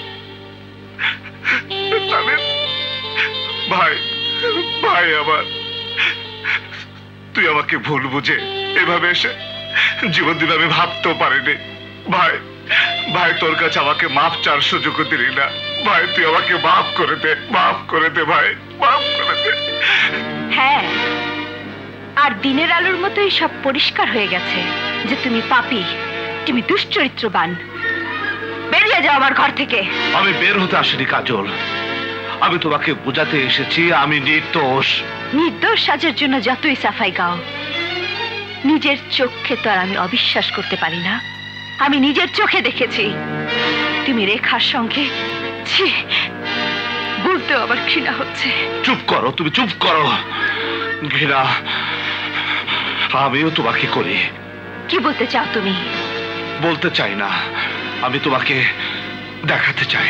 তানিম! ভাই, ভাই আমার, তুই আমাকে ভুল বুঝে এভাবে এসে জীবন দিন আমি ভাবতেও পারিনি। ভাই, ভাই তোর কাছে আমাকে মাফ চার সুযোগ দিলি না। ভাই তুই আমাকে মাফ করে দে, মাফ করে দে ভাই, মাফ করে দে। হ্যাঁ, আর দিনের আলোর মতোই সব পরিষ্কার হয়ে গেছে যে তুমি পাপী, তুমি দুশ্চরিত্রবান। বেরিয়ে যাও আমার ঘর থেকে। আমি বের হতে আসিনি কাজল, আমি তোমাকে বোঝাতে এসেছি আমি নির্দোষ। নির্দোষ সাজের জন্য যতই সাফাই গাও, নিজের চোখে তো আর আমি অবিশ্বাস করতে পারি না। আমি নিজের চোখে দেখেছি তুমি রেখার সঙ্গে। ছি, বলতেও আবার ঘৃণা হচ্ছে। চুপ করো, তুমি চুপ করো। ঘৃণা আমিও তোমাকে করি। কি বলতে চাও তুমি? বলতে চাই না, আমি তোমাকে দেখাতে চাই।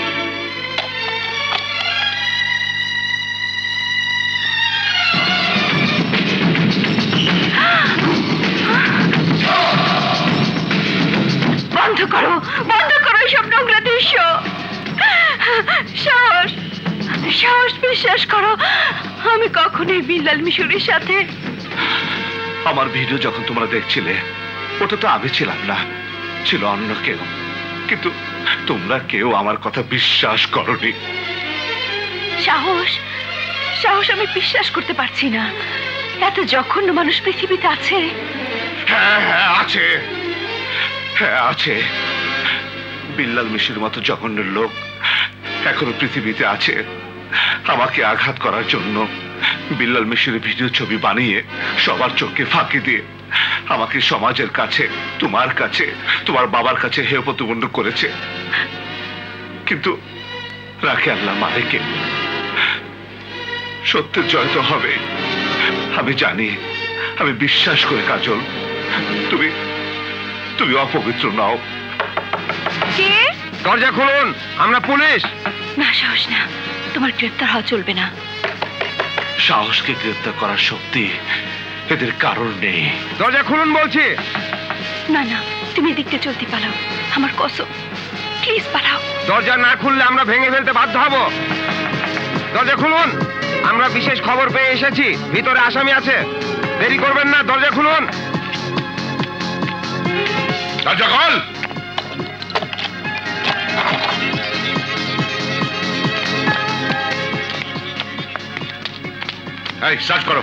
বন্ধ করো, বন্ধ করো সব নোংরা দৃশ্য। সাহস, সাহস, বিশ্বাস করো আমি কখনোই বিল্লাল মিশরের সাথে। আমার ভিডিও যখন তোমরা দেখছিলে ওটা তো আমি ছিলাম না, ছিল অন্য কেউ, কিন্তু তোমরা কেউ আমার কথা বিশ্বাস করনি। সাহস, সাহস আমি বিশ্বাস করতে পারছি না। এত জঘন্য মানুষ পৃথিবীতে আছে? হ্যাঁ হ্যাঁ আছে, হ্যাঁ আছে। বিল্লাল মিশির মতো জঘন্য লোক এখনো পৃথিবীতে আছে। আমাকে আঘাত করার জন্য বিল্লাল মিশির ভিডিও ছবি বানিয়ে সবার চোখে ফাঁকি দিয়ে আমাকে সমাজের কাছে, তোমার কাছে, তোমার বাবার কাছে হেয় প্রতিপন্ন করেছে। কিন্তু রাখে আল্লাহ মালিকে, সত্যের জয় তো হবে। আমি জানি, আমি বিশ্বাস করি কাজল, তুমি তুমি অপবিত্র নাও। দরজা খুলুন, আমরা পুলিশ। না, সাহস না, তোমার গ্রেফতার হওয়া চলবে না। সাহসকে গ্রেফতার করার শক্তি এদের কারণ নেই। দরজা খুলুন বলছি। না না, তুমি এদিকতে চলতে পালাও, আমার কসম, প্লিজ পালাও। দরজা না খুললে আমরা ভেঙে ফেলতে বাধ্য হব। দরজা খুলুন, আমরা বিশেষ খবর পেয়ে এসেছি, ভিতরে আসামি আছে। দেরি করবেন না, দরজা খুলুন। দরজা খোল। এই সার্চ করো।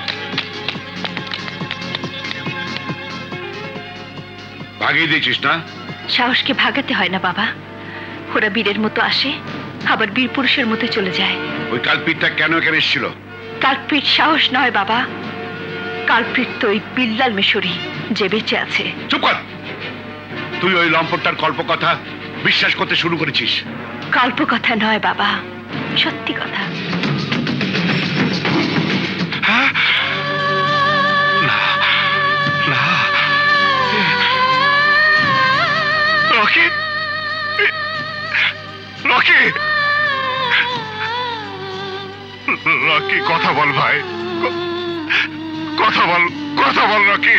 ভাগিয়ে দিয়েছিস না? সাহসকে ভাগাতে হয় না বাবা, ওরা বীরের মতো আসে আবার বীর পুরুষের মতো চলে যায়। ওই কালপিটটা কেন এখানে এসেছিল? কালপিট সাহস নয় বাবা, কালপিট তো ওই বিল্লাল মিশরি যে বেঁচে আছে। চুপ কর, তুই ওই লম্পটটার কল্পকথা বিশ্বাস করতে শুরু করেছিস। কল্পকথা নয় বাবা, সত্যি কথা। রকি, রকি, রকি কথা বল ভাই, কথা বল, কথা বল রকি।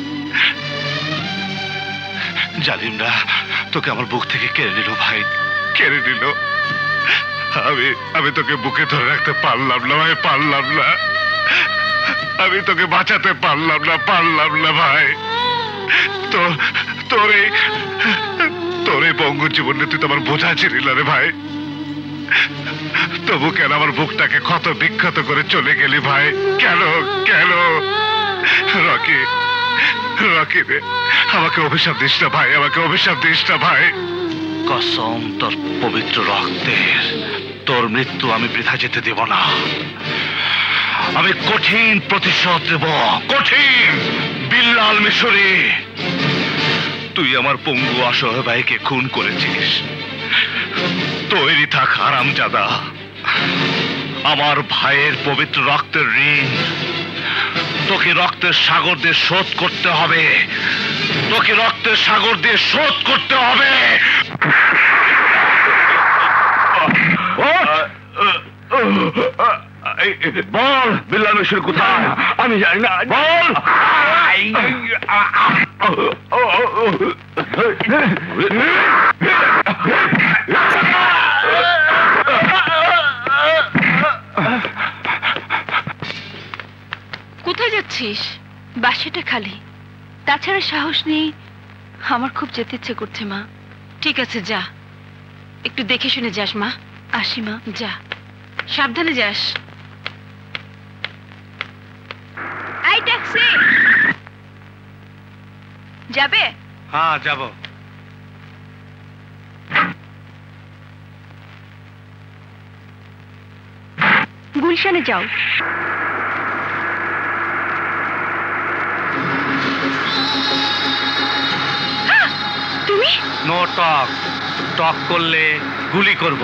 জালিমরা তোকে আমার বুক থেকে কেড়ে নিল ভাই, কেড়ে নিল। আমি আমি তোকে বুকে ধরে রাখতে পারলাম না ভাই, পারলাম না। আমি তোকে বাঁচাতে পারলাম না, পারলাম না ভাই। তো তোরে তোরে বঙ্গ জীবনে তুই তো আমার বোঝা ছিলি না রে ভাই, তবু কেন আমার বুকটাকে ক্ষত বিক্ষত করে চলে গেলি ভাই? কেন কেন? রকি রকি রে, আমাকে অভিশাপ দিস না ভাই, আমাকে অভিশাপ দিস না ভাই। কসম তোর পবিত্র রক্তের, তোর মৃত্যু আমি বৃথা যেতে দেব না। আমি কঠিন প্রতিশোধ দেব, কঠিন। বিল্লাল মিশরি, তুই আমার পঙ্গু অসহায় ভাইকে খুন করেছিস। তৈরি থাক হারামজাদা, আমার ভাইয়ের পবিত্র রক্তের ঋণ তোকে রক্তের সাগর দিয়ে শোধ করতে হবে, তোকে রক্তের সাগর দিয়ে শোধ করতে হবে। বল বিল্লাল মিশরি কোথায়? আমি জানি না, বল। কোথায় যাচ্ছিস? বাসাটা খালি, তাছাড়া সাহস নেই। আমার খুব যেতে ইচ্ছে করছে মা। ঠিক আছে যা, একটু দেখে শুনে যাস মা। আসি মা, যা, সাবধানে যাস। এই ট্যাক্সি যাবে? হ্যাঁ যাব। গুলশানে যাও। তুমি নো টক, টক করলে গুলি করব।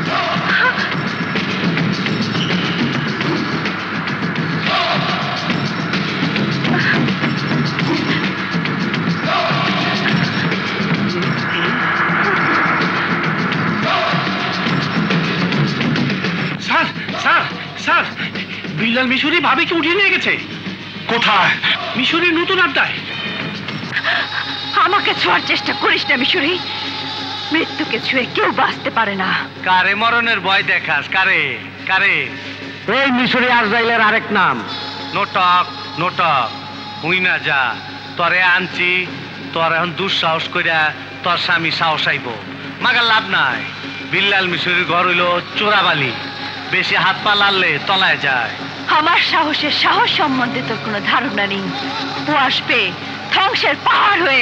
স্যার স্যার স্যার, বিল্লাল মিশরি ভাবিকে উঠিয়ে নিয়ে গেছে। কোথায়? মিশরির নতুন আড্ডায়। আমাকে ছোঁয়ার চেষ্টা করিস না মিশরি, মৃত্যুকে ছুঁয়ে কেউ বাঁচতে পারে না। কারে মরণের ভয় দেখাস? কারে কারে? এই মিশরি আরজাইলের আরেক নাম। নোটক নোটক, হুই না যা, তরে আনছি। তোর এখন দুঃসাহস কইরা তোর স্বামী সাহস আইব, মাগার লাভ নাই। বিল্লাল মিশরির ঘর হইল চোরাবালি, বেশি হাত পা লাললে তলায় যায়। আমার সাহসের সাহস সম্বন্ধে তোর কোনো ধারণা নেই। ও আসবে ধ্বংসের পাহাড় হয়ে।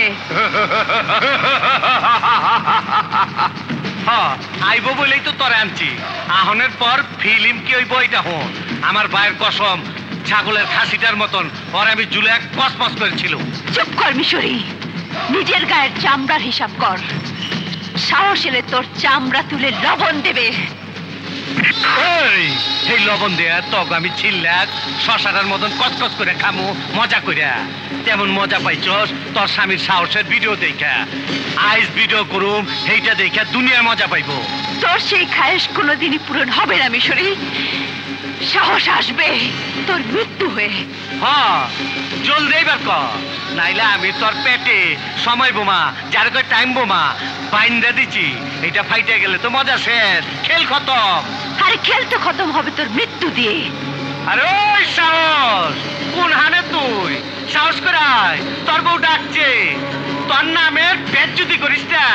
হ্যাঁ, আইব বলেই তো তোরে আনছি। আহনের পর ফিল্ম কি হইব এটা হন। আমার ভাইয়ের কসম, ছাগলের খাসিটার মতন ওর আমি জুলে কসমস করেছিল। চুপ কর মিশরি, নিজের গায়ের চামড়ার হিসাব কর। সাহস এলে তোর চামড়া তুলে লবণ দেবে। এই এই লবণ দেয়া তক আমি ছিল্লাক শশাটার মতন কচকচ করে খামু মজা কইরা। তেমন মজা পাইছস তোর স্বামীর সাহসের ভিডিও দেখা। আইস ভিডিও করুম, সেইটা দেখা দুনিয়ার মজা পাইব। তোর সেই খায়েশ কোনোদিনই পূরণ হবে না মিশরি। সাহস আসবে তোর মৃত্যু হয়ে। হ্যাঁ, জলদি এইবার কর, নাইলে আমি তোর পেটে সময় বোমা, যার কয় টাইম বোমা বাইন্দা দিছি। এটা ফাইটে গেলে তো মজা শেষ, খেল খতম। আরে খেল তো খতম হবে তোর মৃত্যু দিয়ে। আরে ওই সাহস, কোন হানে তুই? সাহস করাই, তোর বউ ডাকছে। তোর নামের বেজ্জতি করিস না।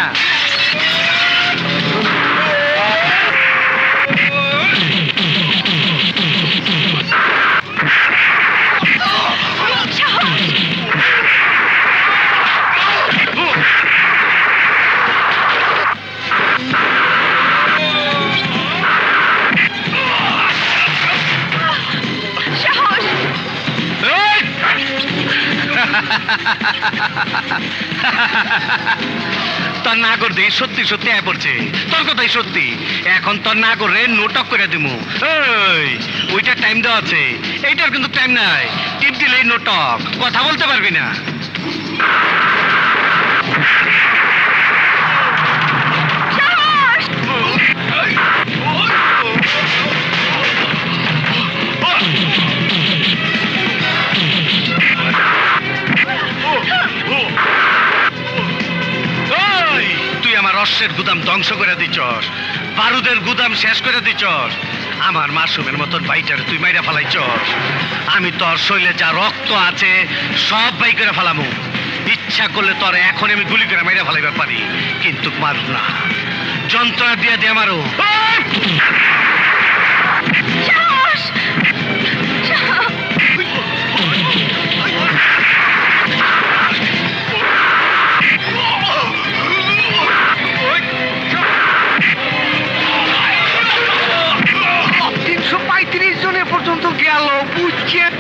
তোর নাগর দিয়ে সত্যি সত্যি আয় পড়ছে। তোর কথাই সত্যি। এখন তোর নাগরে নোটক করে দিমু। এই ওইটার টাইম দেওয়া আছে, এইটার কিন্তু টাইম নাই। টিপ দিলেই নোটক, কথা বলতে পারবি না। রসের গুদাম ধ্বংস করে দিছস, বারুদের গুদাম শেষ করে দিছস। আমার মাসুমের মতন ভাইটারে তুই মাইরা ফেলাইছস। আমি তোর শরীরে যা রক্ত আছে সব বাই করে ফেলামু। ইচ্ছা ইচ্ছা করলে তোর এখন আমি গুলি করে মেরে ফেলাইবার পারি, কিন্তু মার না, যন্ত্রণা দিয়ে দিয়ে মারো। তিনশো পঁয়ত্রিশ জনের পর্যন্ত গেল, বুঝছেন?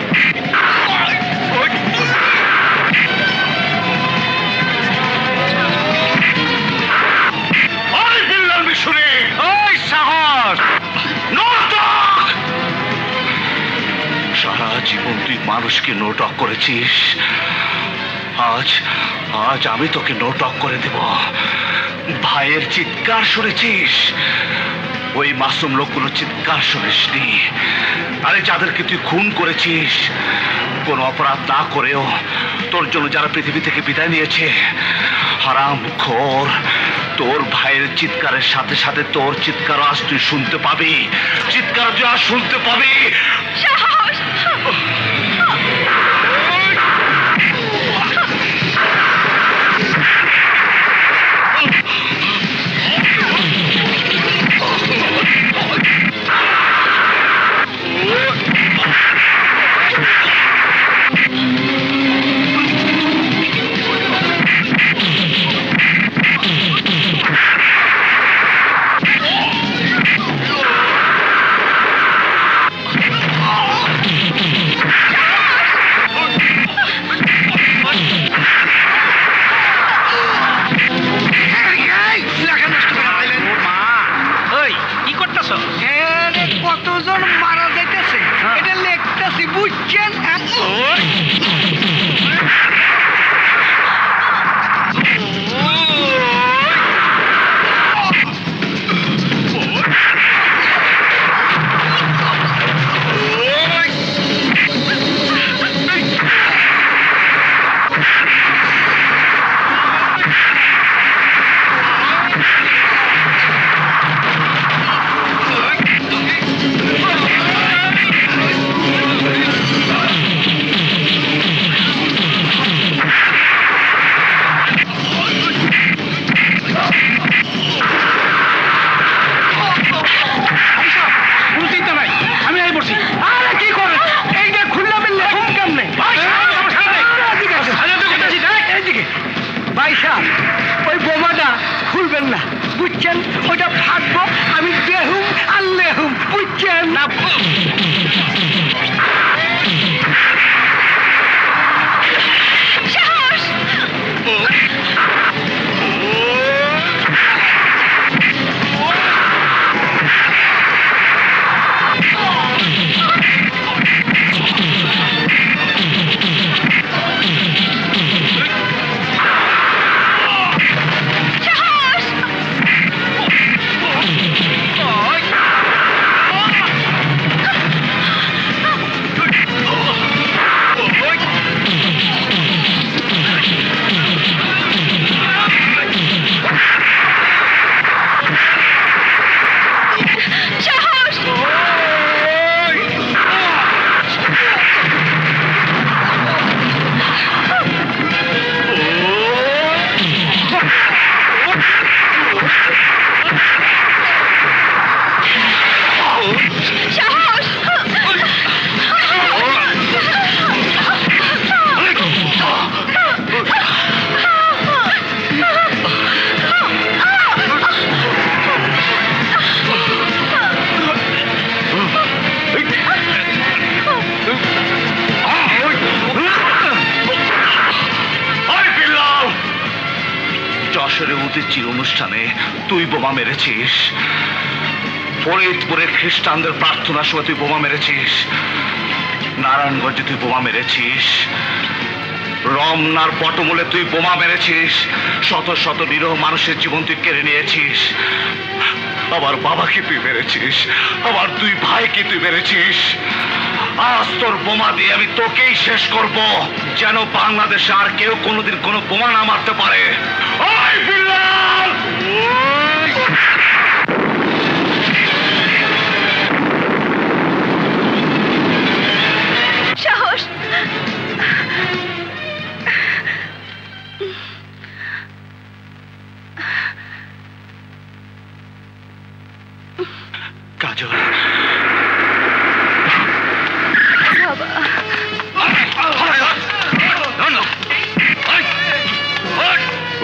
সারা জীবন তুই মানুষকে নো টক করেছিস, আজ আজ আমি তোকে নো টক করে দেব। ভাইয়ের চিৎকার শুনেছিস, ওই মাসুম লোকগুলো চিৎকার শুনিসনি। আরে যাদেরকে তুই খুন করেছিস, কোন অপরাধ না করেও তোর জন্য যারা পৃথিবী থেকে বিদায় নিয়েছে, হারামখোর, তোর ভাইয়ের চিৎকারের সাথে সাথে তোর চিৎকার আজ তুই শুনতে পাবি, চিৎকার তুই আজ শুনতে পাবি। কতজন মারা যাইতেছে এটা লেখতেছি, বুঝছেন? ওই বোমাটা খুলবেন না, বুঝছেন? ওটা ফাটবো, আমি দেহুম আর লেহুম, বুঝছেন? না চির অনুষ্ঠানে তুই বোমা মেরেছিস, ফরিদপুরে খ্রিস্টানদের প্রার্থনার সময় তুই বোমা মেরেছিস, নারায়ণগঞ্জে তুই বোমা মেরেছিস, রমনার পটমূলে তুই বোমা মেরেছিস, শত শত নিরহ মানুষের জীবন তুই কেড়ে নিয়েছিস, আমার বাবাকে তুই মেরেছিস, আমার দুই ভাইকে তুই মেরেছিস। আজ তোর বোমা দিয়ে আমি তোকেই শেষ করব, যেন বাংলাদেশে আর কেউ কোনোদিন কোনো বোমা না মারতে পারে। ওই বিল্লাল! সাহস!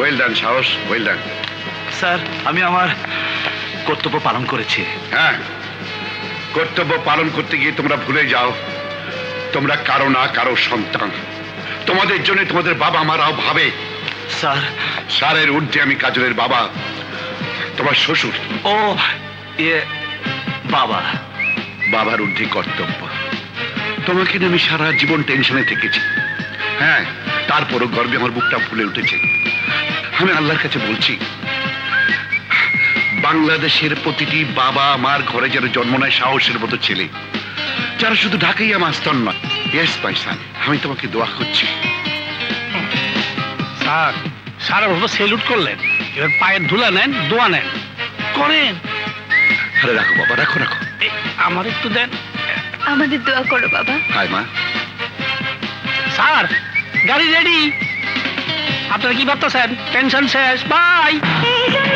ওয়েল ডান সাহস, ওয়েল ডান। স্যার আমি আমার কর্তব্য পালন করেছি। হ্যাঁ, কর্তব্য পালন করতে গিয়ে তোমরা ভুলে যাও তোমরা কারো না কারো সন্তান। তোমাদের জন্য তোমাদের বাবা মারাও ভাবে। স্যার, স্যারের ঊর্ধ্বে আমি কাজলের বাবা, তোমার শ্বশুর। ও ইয়ে বাবা, বাবার ঊর্ধ্বে কর্তব্য। তোমাকে নিয়ে আমি সারা জীবন টেনশনে থেকেছি। হ্যাঁ, তারপরও গর্বে আমার বুকটা ফুলে উঠেছে। আমি আল্লাহর কাছে বলছি, বাংলাদেশের প্রতিটি বাবা মার ঘরে যেন জন্ম নেয় সাহসের মতো ছেলে, যারা শুধু ঢাকাই আমার স্তন নয়। ইয়েস পাইসান, আমি তোমাকে দোয়া করছি। স্যার, স্যারের মতো সেলুট করলেন, এবার পায়ের ধুলা নেন, দোয়া নেন, করেন। আরে রাখো বাবা, রাখো রাখো। আমার একটু দেন। আমাদের দোয়া করো বাবা। হাই মা। স্যার, গাড়ি রেডি। আপনারা কি ভাবতেছেন? টেনশন শেষ। বাই।